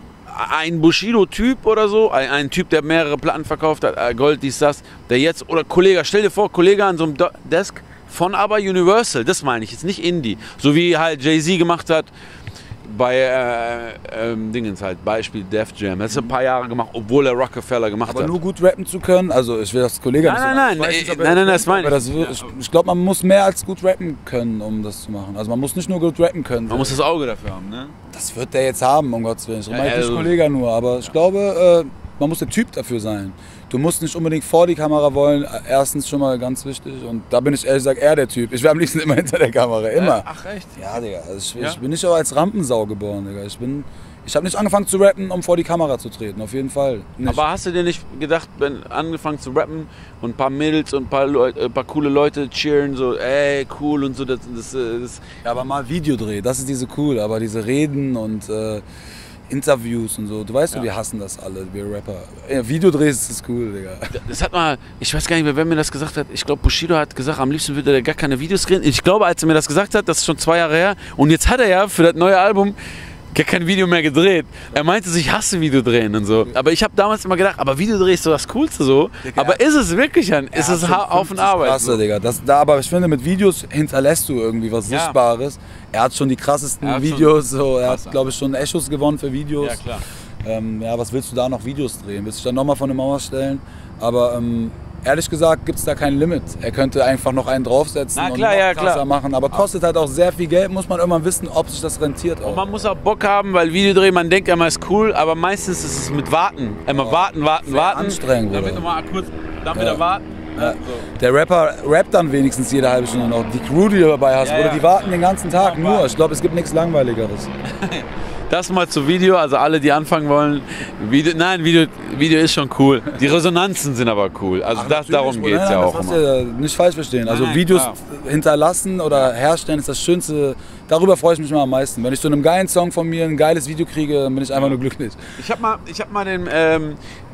Speaker 3: ein Bushido-Typ oder so, ein, ein Typ, der mehrere Platten verkauft hat, äh, Gold, dies, das, der jetzt, oder Kollege, stell dir vor, Kollege an so einem Do Desk von aber Universal, das meine ich, jetzt nicht Indie. So wie halt Jay-Z gemacht hat bei äh, ähm, Dingens halt, Beispiel Def Jam. Das ist ein paar Jahre gemacht, obwohl er Rockefeller gemacht
Speaker 2: Aber
Speaker 3: hat.
Speaker 2: nur gut rappen zu können, also ich will das Kollege
Speaker 3: Nein,
Speaker 2: nicht
Speaker 3: nein,
Speaker 2: so-
Speaker 3: nein,
Speaker 2: ich weiß
Speaker 3: äh,
Speaker 2: ob er
Speaker 3: nein, nein, das
Speaker 2: aber
Speaker 3: meine ich.
Speaker 2: das will- Ich, ich glaube, man muss mehr als gut rappen können, um das zu machen. Also man muss nicht nur gut rappen können.
Speaker 3: Man muss das Auge dafür haben, ne?
Speaker 2: Das wird der jetzt haben, um Gottes Willen. Ich meine
Speaker 3: also-
Speaker 2: nicht Kollege nur, aber ich glaube, äh, man muss der Typ dafür sein. Du musst nicht unbedingt vor die Kamera wollen, erstens schon mal ganz wichtig. Und da bin ich ehrlich gesagt eher der Typ. Ich wäre am liebsten immer hinter der Kamera, immer.
Speaker 3: Ach echt?
Speaker 2: Ja, Digga, also ich,
Speaker 3: Ja?
Speaker 2: ich bin nicht auch als Rampensau geboren, Digga. Ich bin, ich habe nicht angefangen zu rappen, um vor die Kamera zu treten, auf jeden Fall. Nicht.
Speaker 3: Aber hast du dir nicht gedacht, wenn angefangen zu rappen und ein paar Mädels und ein paar, Leute, ein paar coole Leute cheeren, so, ey, cool und so, das, das, das
Speaker 2: Ja, aber mal Videodreh, das ist diese cool, aber diese Reden und äh, Interviews und so, du weißt,
Speaker 3: Ja.
Speaker 2: ja. wir hassen das alle, wir Rapper. Ja, Videodrehs ist das cool, Digga.
Speaker 3: Das hat mal, ich weiß gar nicht mehr, wer mir das gesagt hat. Ich glaube, Bushido hat gesagt, am liebsten würde er gar keine Videos drehen. Ich glaube, als er mir das gesagt hat, das ist schon zwei Jahre her. Und jetzt hat er ja für das neue Album gar kein Video mehr gedreht. Er meinte, ich hasse Videodrehen und so. Aber ich habe damals immer gedacht, aber Videodreh ist so das Coolste so.
Speaker 2: Digga,
Speaker 3: Aber ist es wirklich ein? Ist
Speaker 2: Er
Speaker 3: es
Speaker 2: hat schon
Speaker 3: ha- auf und
Speaker 2: fünfzig
Speaker 3: Arbeit?
Speaker 2: Krasse,
Speaker 3: So.
Speaker 2: Digga. Das, da, aber ich finde, mit Videos hinterlässt du irgendwie was
Speaker 3: Ja.
Speaker 2: Sichtbares. Er hat schon die krassesten
Speaker 3: Er hat schon
Speaker 2: Videos, so, er
Speaker 3: krass,
Speaker 2: hat, glaube ich, schon Echos gewonnen für Videos.
Speaker 3: Ja, klar.
Speaker 2: Ähm, ja, was willst du da noch Videos drehen? Willst du dich dann nochmal von der Mauer stellen? Aber ähm, ehrlich gesagt gibt es da kein Limit. Er könnte einfach noch einen draufsetzen
Speaker 3: Na
Speaker 2: und
Speaker 3: klar,
Speaker 2: noch
Speaker 3: ja,
Speaker 2: krasser
Speaker 3: klar.
Speaker 2: machen. Aber kostet halt auch sehr viel Geld, muss man irgendwann wissen, ob sich das rentiert. Auch.
Speaker 3: Und man muss auch Bock haben, weil Videodreh, man denkt immer, ist cool, aber meistens ist es mit Warten. Immer warten, warten,
Speaker 2: Sehr
Speaker 3: warten.
Speaker 2: anstrengend,
Speaker 3: Dann
Speaker 2: Bruder.
Speaker 3: wird nochmal kurz, dann
Speaker 2: Ja.
Speaker 3: wieder warten.
Speaker 2: Ja. Der Rapper rappt dann wenigstens jede halbe Stunde noch. Die Crew, die du dabei hast,
Speaker 3: Ja,
Speaker 2: oder
Speaker 3: ja.
Speaker 2: die warten den ganzen Tag
Speaker 3: Ja,
Speaker 2: nur.
Speaker 3: warten.
Speaker 2: Ich glaube, es gibt nichts Langweiligeres.
Speaker 3: Das mal zu Video, also alle, die anfangen wollen. Video, nein, Video, Video ist schon cool. Die Resonanzen sind aber cool. Also das,
Speaker 2: Natürlich,
Speaker 3: darum
Speaker 2: Bruder.
Speaker 3: geht es
Speaker 2: Nein,
Speaker 3: ja
Speaker 2: nein,
Speaker 3: auch
Speaker 2: das
Speaker 3: immer.
Speaker 2: darfst du ja nicht falsch verstehen. Also
Speaker 3: nein,
Speaker 2: Videos
Speaker 3: klar.
Speaker 2: hinterlassen oder herstellen ist das Schönste. Darüber freue ich mich immer am meisten. Wenn ich zu einem geilen Song von mir ein geiles Video kriege, dann bin ich einfach nur glücklich.
Speaker 3: Ich habe mal, ich hab mal den, ähm,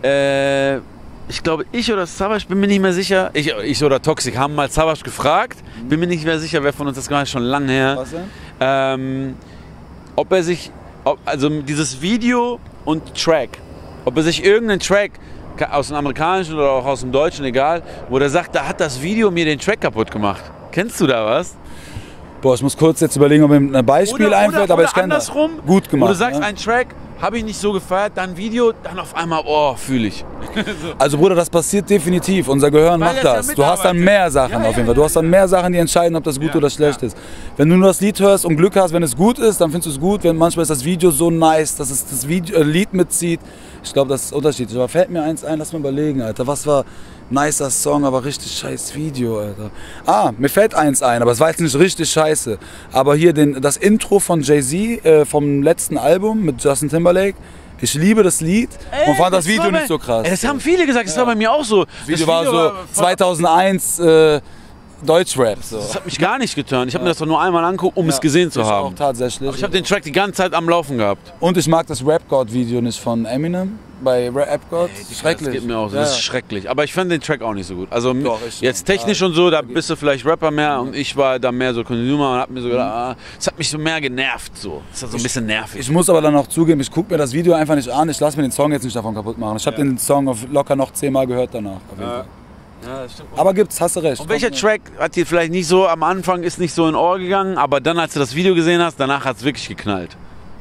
Speaker 3: äh, ich glaube, ich oder Savage, bin mir nicht mehr sicher, ich, ich oder Toxic haben mal Savage gefragt, bin mir nicht mehr sicher, wer von uns das gemacht hat, schon lange her,
Speaker 2: Was denn?
Speaker 3: ähm, ob er sich, ob, also dieses Video und Track, ob er sich irgendeinen Track ka- aus dem Amerikanischen oder auch aus dem Deutschen, egal, wo er sagt, da hat das Video mir den Track kaputt gemacht. Kennst du da was?
Speaker 2: Boah, ich muss kurz jetzt überlegen, ob mir ein Beispiel
Speaker 3: Oder,
Speaker 2: einfällt,
Speaker 3: oder,
Speaker 2: aber
Speaker 3: oder
Speaker 2: ich kenne das.
Speaker 3: andersrum,
Speaker 2: Gut gemacht.
Speaker 3: wo du sagst,
Speaker 2: ne?
Speaker 3: ein Track habe ich nicht so gefeiert, dann Video, dann auf einmal, oh, fühle ich.
Speaker 2: Also Bruder, das passiert definitiv. Unser Gehirn
Speaker 3: Weil
Speaker 2: macht
Speaker 3: das ja
Speaker 2: das. Du hast dann
Speaker 3: mitarbeitet.
Speaker 2: mehr Sachen
Speaker 3: Ja,
Speaker 2: auf
Speaker 3: ja,
Speaker 2: jeden Fall. Du hast dann mehr Sachen, die entscheiden, ob das gut
Speaker 3: Ja,
Speaker 2: oder schlecht
Speaker 3: ja.
Speaker 2: ist. Wenn du nur das Lied hörst und Glück hast, wenn es gut ist, dann findest du es gut. Wenn manchmal ist das Video so nice, dass es das Video, äh, Lied mitzieht. Ich glaube, das ist unterschiedlich. Aber fällt mir eins ein, lass mal überlegen, Alter. Was war nicer Song, aber richtig scheiß Video, Alter. Ah, mir fällt eins ein, aber es war jetzt nicht richtig scheiße. Aber hier den, das Intro von Jay-Z äh, vom letzten Album mit Justin Timberlake. Ich liebe das Lied und fand das, Video
Speaker 3: war bei-
Speaker 2: nicht so krass.
Speaker 3: Ey, das haben viele gesagt, das war bei mir auch so.
Speaker 2: Das Video war so zweitauseins äh, Deutschrap. So.
Speaker 3: Das hat mich gar nicht getan. Ich habe mir das doch nur einmal angeguckt, um es gesehen zu
Speaker 2: Ich
Speaker 3: haben.
Speaker 2: auch tatsächlich.
Speaker 3: Aber ich habe den Track die ganze Zeit am Laufen gehabt.
Speaker 2: Und ich mag das Rap God Video nicht von Eminem. bei Rap God. Schrecklich.
Speaker 3: Das geht mir auch so,
Speaker 2: Ja.
Speaker 3: das ist schrecklich. Aber ich fand den Track auch nicht so gut. Also
Speaker 2: Doch, ich
Speaker 3: jetzt
Speaker 2: schon.
Speaker 3: technisch
Speaker 2: Ja,
Speaker 3: und so, da bist du vielleicht Rapper mehr und ich war da mehr so Consumer und hab mir so gedacht, ah, es hat mich so mehr genervt so. Das ist so ein bisschen nervig.
Speaker 2: Ich muss aber dann auch zugeben, ich gucke mir das Video einfach nicht an, ich lasse mir den Song jetzt nicht davon kaputt machen. Ich habe
Speaker 3: Ja.
Speaker 2: den Song auf locker noch zehnmal gehört danach. Auf jeden
Speaker 3: Ja.
Speaker 2: Fall.
Speaker 3: Ja, das stimmt.
Speaker 2: Aber gibt's, hast du recht.
Speaker 3: Und welcher Track hat dir vielleicht nicht so am Anfang ist nicht so in Ohr gegangen, aber dann, als du das Video gesehen hast, danach hat es wirklich geknallt?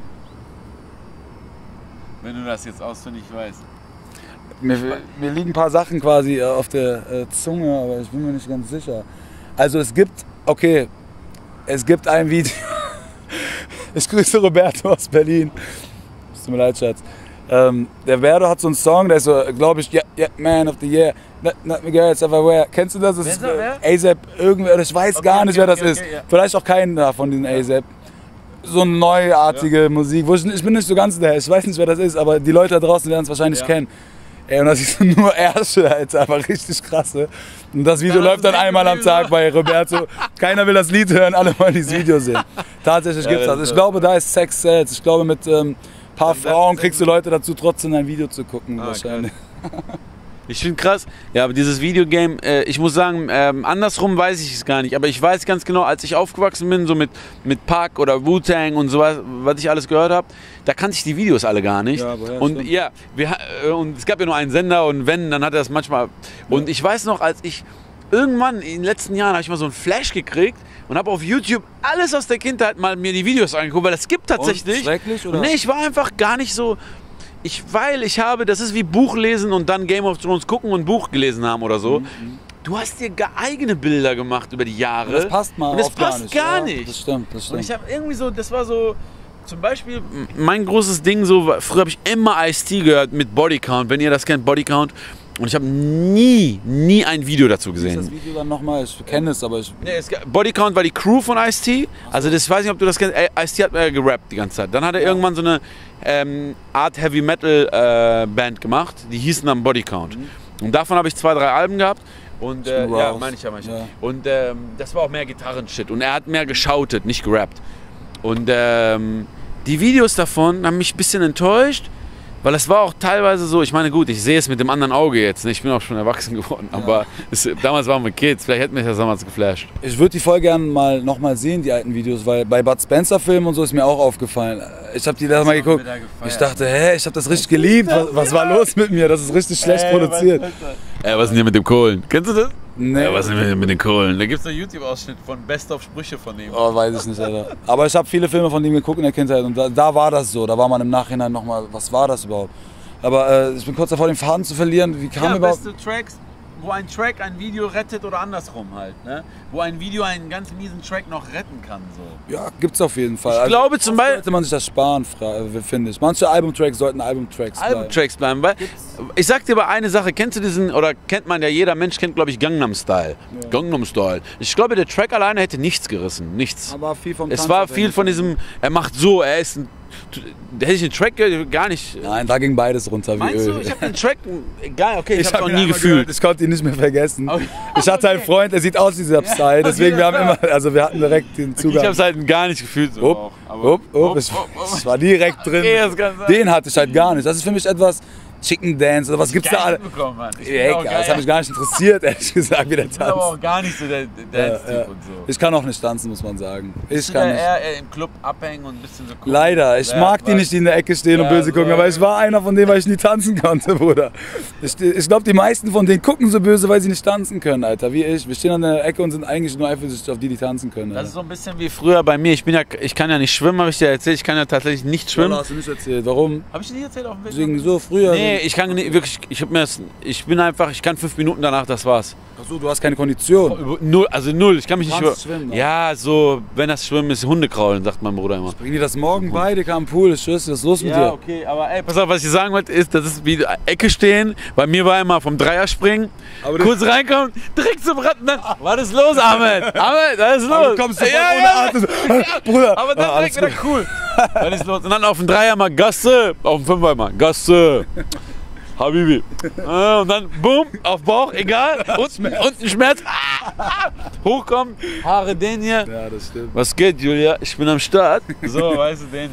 Speaker 3: Wenn du das jetzt auswendig weißt.
Speaker 2: Mir, mir liegen ein paar Sachen quasi äh, auf der äh, Zunge, aber ich bin mir nicht ganz sicher. Also es gibt, okay, es gibt ein Video. Ich grüße Roberto aus Berlin. Tut mir leid, Schatz. Ähm, der Verdo hat so einen Song, der ist so, glaube ich, yeah, yeah, Man of the Year, not, not me girls everywhere. Kennst du das? Das
Speaker 3: Wer
Speaker 2: ist
Speaker 3: ist da,
Speaker 2: äh, A$AP, irgendwer, oder ich weiß
Speaker 3: Okay,
Speaker 2: gar nicht,
Speaker 3: okay,
Speaker 2: wer das
Speaker 3: okay,
Speaker 2: ist.
Speaker 3: okay, ja.
Speaker 2: Vielleicht auch keinen da von diesen A$AP. So eine neuartige Musik, wo ich, ich bin nicht so ganz der, ich weiß nicht, wer das ist, aber die Leute da draußen werden es wahrscheinlich
Speaker 3: Ja.
Speaker 2: kennen. Ey, und das ist nur Ärsche, Alter, einfach richtig krasse. Und das Video
Speaker 3: Ja, das
Speaker 2: läuft dann
Speaker 3: ist
Speaker 2: einmal am
Speaker 3: irgendwie
Speaker 2: Tag
Speaker 3: so.
Speaker 2: bei Roberto. Keiner will das Lied hören, alle wollen dieses Video sehen. Tatsächlich
Speaker 3: Ja,
Speaker 2: gibt's
Speaker 3: das
Speaker 2: das.
Speaker 3: ist
Speaker 2: Ich
Speaker 3: so.
Speaker 2: glaube, da ist Sex Sales. Ich glaube, mit ein ähm, paar
Speaker 3: Dann-
Speaker 2: Frauen kriegst du Leute dazu, trotzdem ein Video zu gucken,
Speaker 3: Ah,
Speaker 2: wahrscheinlich.
Speaker 3: Ich finde krass, ja, aber dieses Videogame, äh, ich muss sagen, ähm, andersrum weiß ich es gar nicht, aber ich weiß ganz genau, als ich aufgewachsen bin, so mit, mit Pac oder Wu-Tang und sowas, was ich alles gehört habe, da kannte ich die Videos alle gar nicht.
Speaker 2: Ja, woher,
Speaker 3: und
Speaker 2: stimmt.
Speaker 3: ja, wir, ha- äh, und es gab ja nur einen Sender und wenn, dann hat er das manchmal. Und ich weiß noch, als ich irgendwann in den letzten Jahren habe ich mal so einen Flash gekriegt und habe auf YouTube alles aus der Kindheit mal mir die Videos angeguckt, weil das gibt tatsächlich.
Speaker 2: Und schrecklich, oder?
Speaker 3: Und nee, ich war einfach gar nicht so. Ich, weil ich habe, das ist wie Buch lesen und dann Game of Thrones gucken und Buch gelesen haben oder so. Du hast dir gar eigene Bilder gemacht über die Jahre.
Speaker 2: Das passt mal
Speaker 3: Und das
Speaker 2: oft gar
Speaker 3: passt
Speaker 2: nicht.
Speaker 3: gar
Speaker 2: Ja,
Speaker 3: nicht.
Speaker 2: Das stimmt, das
Speaker 3: Und
Speaker 2: stimmt.
Speaker 3: ich habe irgendwie so, das war so, zum Beispiel, mein großes Ding so, war- früher habe ich immer Ice-T gehört mit Bodycount, wenn ihr das kennt, Bodycount. Und ich habe nie, nie ein Video dazu
Speaker 2: Ist das
Speaker 3: gesehen.
Speaker 2: Video dann nochmal? Ich kenne es, aber ich...
Speaker 3: Nee, es, gab- Bodycount war die Crew von Ice-T. Also das ich weiß nicht, ob du das kennst. Ey, Ice-T hat äh, gerappt die ganze Zeit. Dann hat er irgendwann so eine ähm, Art Heavy Metal äh, Band gemacht. Die hießen dann Bodycount. Und davon habe ich zwei, drei Alben gehabt. Und äh,
Speaker 2: bin
Speaker 3: ja,
Speaker 2: raus.
Speaker 3: meine ich ja, meine ich ja.
Speaker 2: Ja.
Speaker 3: Und ähm, das war auch mehr Gitarrenshit. Und er hat mehr geschautet, nicht gerappt. Und ähm, die Videos davon haben mich ein bisschen enttäuscht. Weil es war auch teilweise so, ich meine gut, ich sehe es mit dem anderen Auge jetzt, ne? Ich bin auch schon erwachsen geworden, aber es, damals waren wir Kids, vielleicht hätte mich das damals geflasht.
Speaker 2: Ich würde die voll gerne mal nochmal sehen, die alten Videos, weil bei Bud Spencer Filmen und so ist mir auch aufgefallen. Ich habe die da mal geguckt. Ich dachte, hä, ich habe das richtig geliebt. Was, was war los mit mir? Das ist richtig schlecht produziert.
Speaker 3: Ey, was ist denn hier mit dem Kohlen? Kennst du das?
Speaker 2: Nee.
Speaker 3: Ja, was ist denn mit, mit den Kohlen? Da gibt es einen YouTube-Ausschnitt von Best-of-Sprüche von ihm.
Speaker 2: Oh, weiß ich nicht, Alter. Aber ich habe viele Filme von ihm geguckt in der Kindheit und da, da war das so. Da war man im Nachhinein nochmal, was war das überhaupt? Aber äh, ich bin kurz davor, den Faden zu verlieren. Wie kam
Speaker 3: Ja,
Speaker 2: überhaupt...
Speaker 3: beste Tracks, wo ein Track ein Video rettet oder andersrum halt, ne? Wo ein Video einen ganz miesen Track noch retten kann, so.
Speaker 2: Ja, gibt's auf jeden Fall.
Speaker 3: Ich glaube zum Beispiel-
Speaker 2: sollte man sich das sparen, fra- äh, finde ich. Manche Albumtracks sollten Albumtracks bleiben.
Speaker 3: Albumtracks bleiben, weil ich sag dir aber eine Sache, kennst du diesen, oder kennt man ja, jeder Mensch kennt, glaube ich, Gangnam Style. Gangnam Style. Ich glaube, der Track alleine hätte nichts gerissen, nichts.
Speaker 2: Aber viel vom
Speaker 3: Es
Speaker 2: Tanz
Speaker 3: war
Speaker 2: abhängig.
Speaker 3: viel von diesem, er macht so, er ist ein, da hätte ich den Track ge- gar nicht.
Speaker 2: Nein, da ging beides runter wie
Speaker 3: Meinst
Speaker 2: Öl.
Speaker 3: du? Ich habe den Track, egal, okay, ich,
Speaker 2: Ich
Speaker 3: hab's
Speaker 2: hab
Speaker 3: auch
Speaker 2: ihn
Speaker 3: nie
Speaker 2: einmal
Speaker 3: gefühlt.
Speaker 2: gehört, ich konnte ihn nicht mehr vergessen.
Speaker 3: Okay.
Speaker 2: Ich hatte einen Freund, der sieht aus wie dieser Psy, deswegen wir haben immer, also wir hatten direkt den
Speaker 3: Ich
Speaker 2: Zugang.
Speaker 3: hab's halt gar nicht gefühlt so.
Speaker 2: Upp,
Speaker 3: auch, aber-
Speaker 2: upp, upp,
Speaker 3: upp,
Speaker 2: ich,
Speaker 3: upp, upp.
Speaker 2: ich war direkt drin.
Speaker 3: Okay, das kann sein.
Speaker 2: Den hatte ich halt gar nicht. Das ist für mich etwas Chicken Dance oder was gibt's da
Speaker 3: Geil
Speaker 2: alle?
Speaker 3: mitbekommen, Mann. Ich bin
Speaker 2: Ey,
Speaker 3: auch
Speaker 2: das
Speaker 3: geil.
Speaker 2: hat mich gar nicht interessiert, ehrlich gesagt, wie der
Speaker 3: Ich bin aber
Speaker 2: tanzt.
Speaker 3: auch gar nicht so der, der Dance-Typ
Speaker 2: Ja, ja.
Speaker 3: und so.
Speaker 2: Ich kann auch nicht tanzen, muss man sagen. Ich
Speaker 3: Bist du
Speaker 2: kann
Speaker 3: da
Speaker 2: nicht.
Speaker 3: eher, eher im Club abhängen und ein bisschen so gucken?
Speaker 2: Leider, ich
Speaker 3: Ja,
Speaker 2: mag die
Speaker 3: weil-
Speaker 2: nicht, die in der Ecke stehen und
Speaker 3: Ja,
Speaker 2: böse gucken,
Speaker 3: so,
Speaker 2: aber
Speaker 3: ja.
Speaker 2: ich war einer von denen, weil ich nie tanzen konnte, Bruder. Ich, ich glaube, die meisten von denen gucken so böse, weil sie nicht tanzen können, Alter, wie ich. Wir stehen an der Ecke und sind eigentlich nur eifersüchtig auf die, die tanzen können.
Speaker 3: Das
Speaker 2: Alter.
Speaker 3: ist so ein bisschen wie früher bei mir. Ich bin ja, ich kann ja nicht schwimmen, habe ich dir erzählt. Ich kann ja tatsächlich nicht schwimmen.
Speaker 2: hast du nicht erzählt. Warum?
Speaker 3: Habe ich dir nicht erzählt auf dem Weg?
Speaker 2: Deswegen so früher.
Speaker 3: Nee, ich kann nicht, wirklich, ich hab mir das, ich bin einfach, ich kann fünf Minuten danach, das war's.
Speaker 2: Achso, du hast keine Kondition.
Speaker 3: Über- Null, also null, ich kann mich nicht
Speaker 2: kannst
Speaker 3: über-
Speaker 2: schwimmen, ne?
Speaker 3: Ja, so, wenn das Schwimmen ist, Hundekraulen, sagt mein Bruder immer.
Speaker 2: Bring dir das morgen bei, Digga, am Pool. Ich schwör's dir, was ist los mit
Speaker 3: Ja,
Speaker 2: dir?
Speaker 3: okay, aber ey, pass auf, was ich sagen wollte, ist, das ist wie Ecke stehen. Bei mir war immer vom Dreier springen,
Speaker 2: Aber du-
Speaker 3: kurz reinkommen, direkt zum Ratten, dann, was ist los, Ahmed? Ahmed, was ist los?
Speaker 2: Aber du kommst sofort ohne Atem. Bruder,
Speaker 3: Aber dann
Speaker 2: ah,
Speaker 3: direkt
Speaker 2: alles
Speaker 3: wieder cool. Dann ist los. Und dann auf dem Dreier mal Gasse, auf dem Fünfer mal Gasse. Habibi. Äh, Und dann boom, auf Bauch, egal. Unten, unten Schmerz. Ah, hochkommen, Haare den hier.
Speaker 2: Ja, das stimmt.
Speaker 3: Was geht, Julia? Ich bin am Start. So, weißt du, den hier.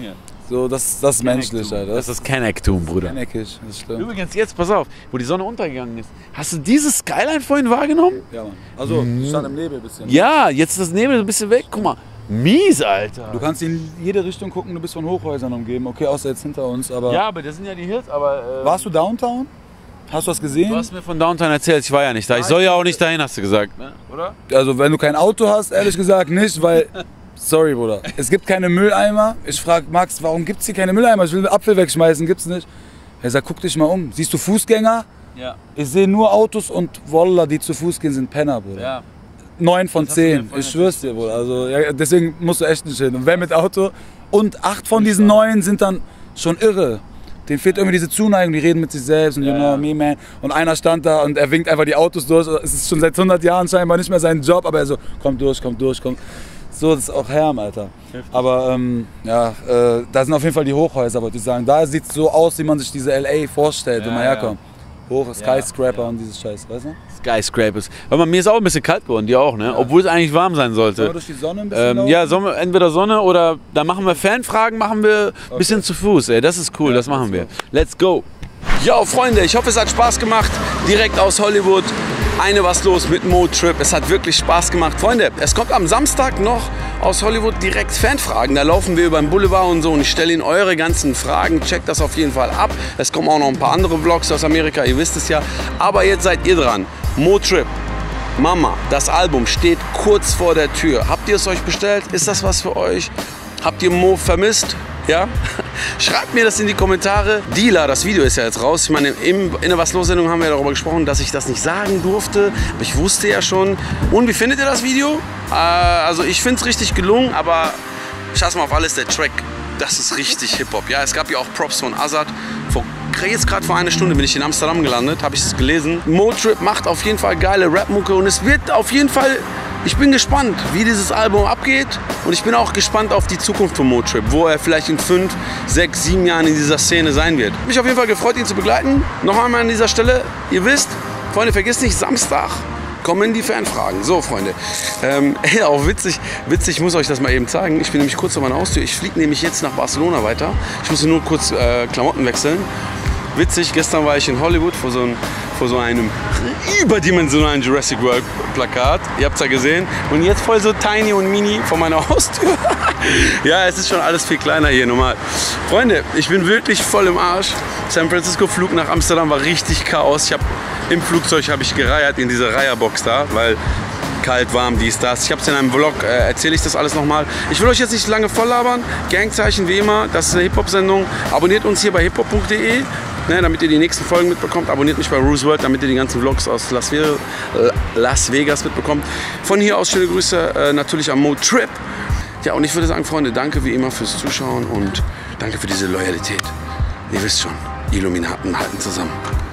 Speaker 2: So, das, das ist menschlich, Alter.
Speaker 3: Das ist Kennecktum, Bruder.
Speaker 2: Kenneckig, das stimmt.
Speaker 3: Übrigens, jetzt, pass auf, wo die Sonne untergegangen ist. Hast du dieses Skyline vorhin wahrgenommen?
Speaker 2: Ja, Mann. Also, ich stand im Nebel ein bisschen.
Speaker 3: Ja, jetzt ist das Nebel ein bisschen weg. Guck mal, mies, Alter.
Speaker 2: Du kannst in jede Richtung gucken, du bist von Hochhäusern umgeben. Okay, außer jetzt hinter uns, aber...
Speaker 3: Ja, aber das sind ja die Hills, aber... Äh,
Speaker 2: warst du Downtown? Hast du was gesehen?
Speaker 3: Du hast mir von Downtown erzählt, ich war ja nicht da. Ich soll ja auch nicht dahin, hast du gesagt, ne? Oder?
Speaker 2: Also, wenn du kein Auto hast, ehrlich gesagt nicht, weil... Sorry, Bruder. Es gibt keine Mülleimer. Ich frage Max, warum gibt es hier keine Mülleimer? Ich will den Apfel wegschmeißen, gibt's nicht. Er sagt, guck dich mal um. Siehst du Fußgänger?
Speaker 3: Ja.
Speaker 2: Ich sehe nur Autos und Wallah, die zu Fuß gehen, sind Penner, Bruder.
Speaker 3: Ja.
Speaker 2: Neun von zehn. Ich schwör's dir, Bruder. Also, ja, deswegen musst du echt nicht hin. Und wer mit Auto? Und acht von diesen neun sind dann schon irre. Denen fehlt irgendwie diese Zuneigung, die reden mit sich selbst und
Speaker 3: ja,
Speaker 2: you know
Speaker 3: ja.
Speaker 2: me, man. Und einer stand da und er winkt einfach die Autos durch. Es ist schon seit hundert Jahren scheinbar nicht mehr sein Job, aber er so, komm durch, komm durch, komm. So, das ist auch Herm, Alter. Heftig. Aber ähm, ja, äh, da sind auf jeden Fall die Hochhäuser, wollte ich sagen. Da sieht es so aus, wie man sich diese L A vorstellt, ja, wenn man herkommt. Ja. Hoch, Skyscraper ja, ja. und dieses Scheiß, weißt du?
Speaker 3: Skyscrapers. Weil man, mir ist auch ein bisschen kalt geworden, dir auch, ne? Ja. Obwohl es eigentlich warm sein sollte.
Speaker 2: Sollen wir durch die Sonne ein bisschen
Speaker 3: ähm, Ja, sollen wir entweder Sonne oder da machen wir Fanfragen, machen wir ein okay. bisschen zu Fuß, ey. Das ist cool, ja, das machen wir. Go. Let's go. Ja, Freunde, ich hoffe, es hat Spaß gemacht. Direkt aus Hollywood. Eine was los mit Mo-Trip. Es hat wirklich Spaß gemacht. Freunde, es kommt am Samstag noch aus Hollywood direkt Fanfragen. Da laufen wir über den Boulevard und so und ich stelle Ihnen eure ganzen Fragen. Checkt das auf jeden Fall ab. Es kommen auch noch ein paar andere Vlogs aus Amerika, ihr wisst es ja. Aber jetzt seid ihr dran. Mo-Trip. Mama, das Album steht kurz vor der Tür. Habt ihr es euch bestellt? Ist das was für euch? Habt ihr Mo vermisst? Ja? Schreibt mir das in die Kommentare. Dealer, das Video ist ja jetzt raus. Ich meine, im, in der Was los Sendung haben wir darüber gesprochen, dass ich das nicht sagen durfte. Aber ich wusste ja schon. Und wie findet ihr das Video? Äh, also ich finde es richtig gelungen, aber scheiß mal auf alles, der Track, das ist richtig Hip-Hop. Ja, es gab ja auch Props von Azad. Vor, jetzt gerade vor einer Stunde bin ich in Amsterdam gelandet, habe ich es gelesen. Mo-Trip macht auf jeden Fall geile Rap-Mucke und es wird auf jeden Fall... Ich bin gespannt, wie dieses Album abgeht und ich bin auch gespannt auf die Zukunft von Mo-Trip, wo er vielleicht in fünf, sechs, sieben Jahren in dieser Szene sein wird. Mich auf jeden Fall gefreut, ihn zu begleiten. Noch einmal an dieser Stelle, ihr wisst, Freunde, vergesst nicht, Samstag kommen die Fanfragen. So, Freunde, ähm, ja, auch witzig, witzig, ich muss euch das mal eben zeigen. Ich bin nämlich kurz vor meiner Haustür, ich fliege nämlich jetzt nach Barcelona weiter. Ich musste nur kurz äh, Klamotten wechseln. Witzig, gestern war ich in Hollywood vor so, ein, vor so einem überdimensionalen Jurassic World Plakat. Ihr habt es ja gesehen. Und jetzt voll so tiny und mini vor meiner Haustür. Ja, es ist schon alles viel kleiner hier normal. Freunde, ich bin wirklich voll im Arsch. San Francisco Flug nach Amsterdam war richtig Chaos. Ich hab, im Flugzeug habe ich gereiert in dieser Reiherbox da, weil kalt, warm, dies, das. Ich habe es in einem Vlog, äh, erzähle ich das alles nochmal. Ich will euch jetzt nicht lange voll labern. Gangzeichen wie immer, das ist eine Hip-Hop-Sendung. Abonniert uns hier bei hiphop punkt de, ne, damit ihr die nächsten Folgen mitbekommt. Abonniert mich bei Roos World, damit ihr die ganzen Vlogs aus Las Vegas, Las Vegas mitbekommt. Von hier aus schöne Grüße äh, natürlich an Mo-Trip. Ja, und ich würde sagen, Freunde, danke wie immer fürs Zuschauen und danke für diese Loyalität. Ihr wisst schon, Illuminaten halten zusammen.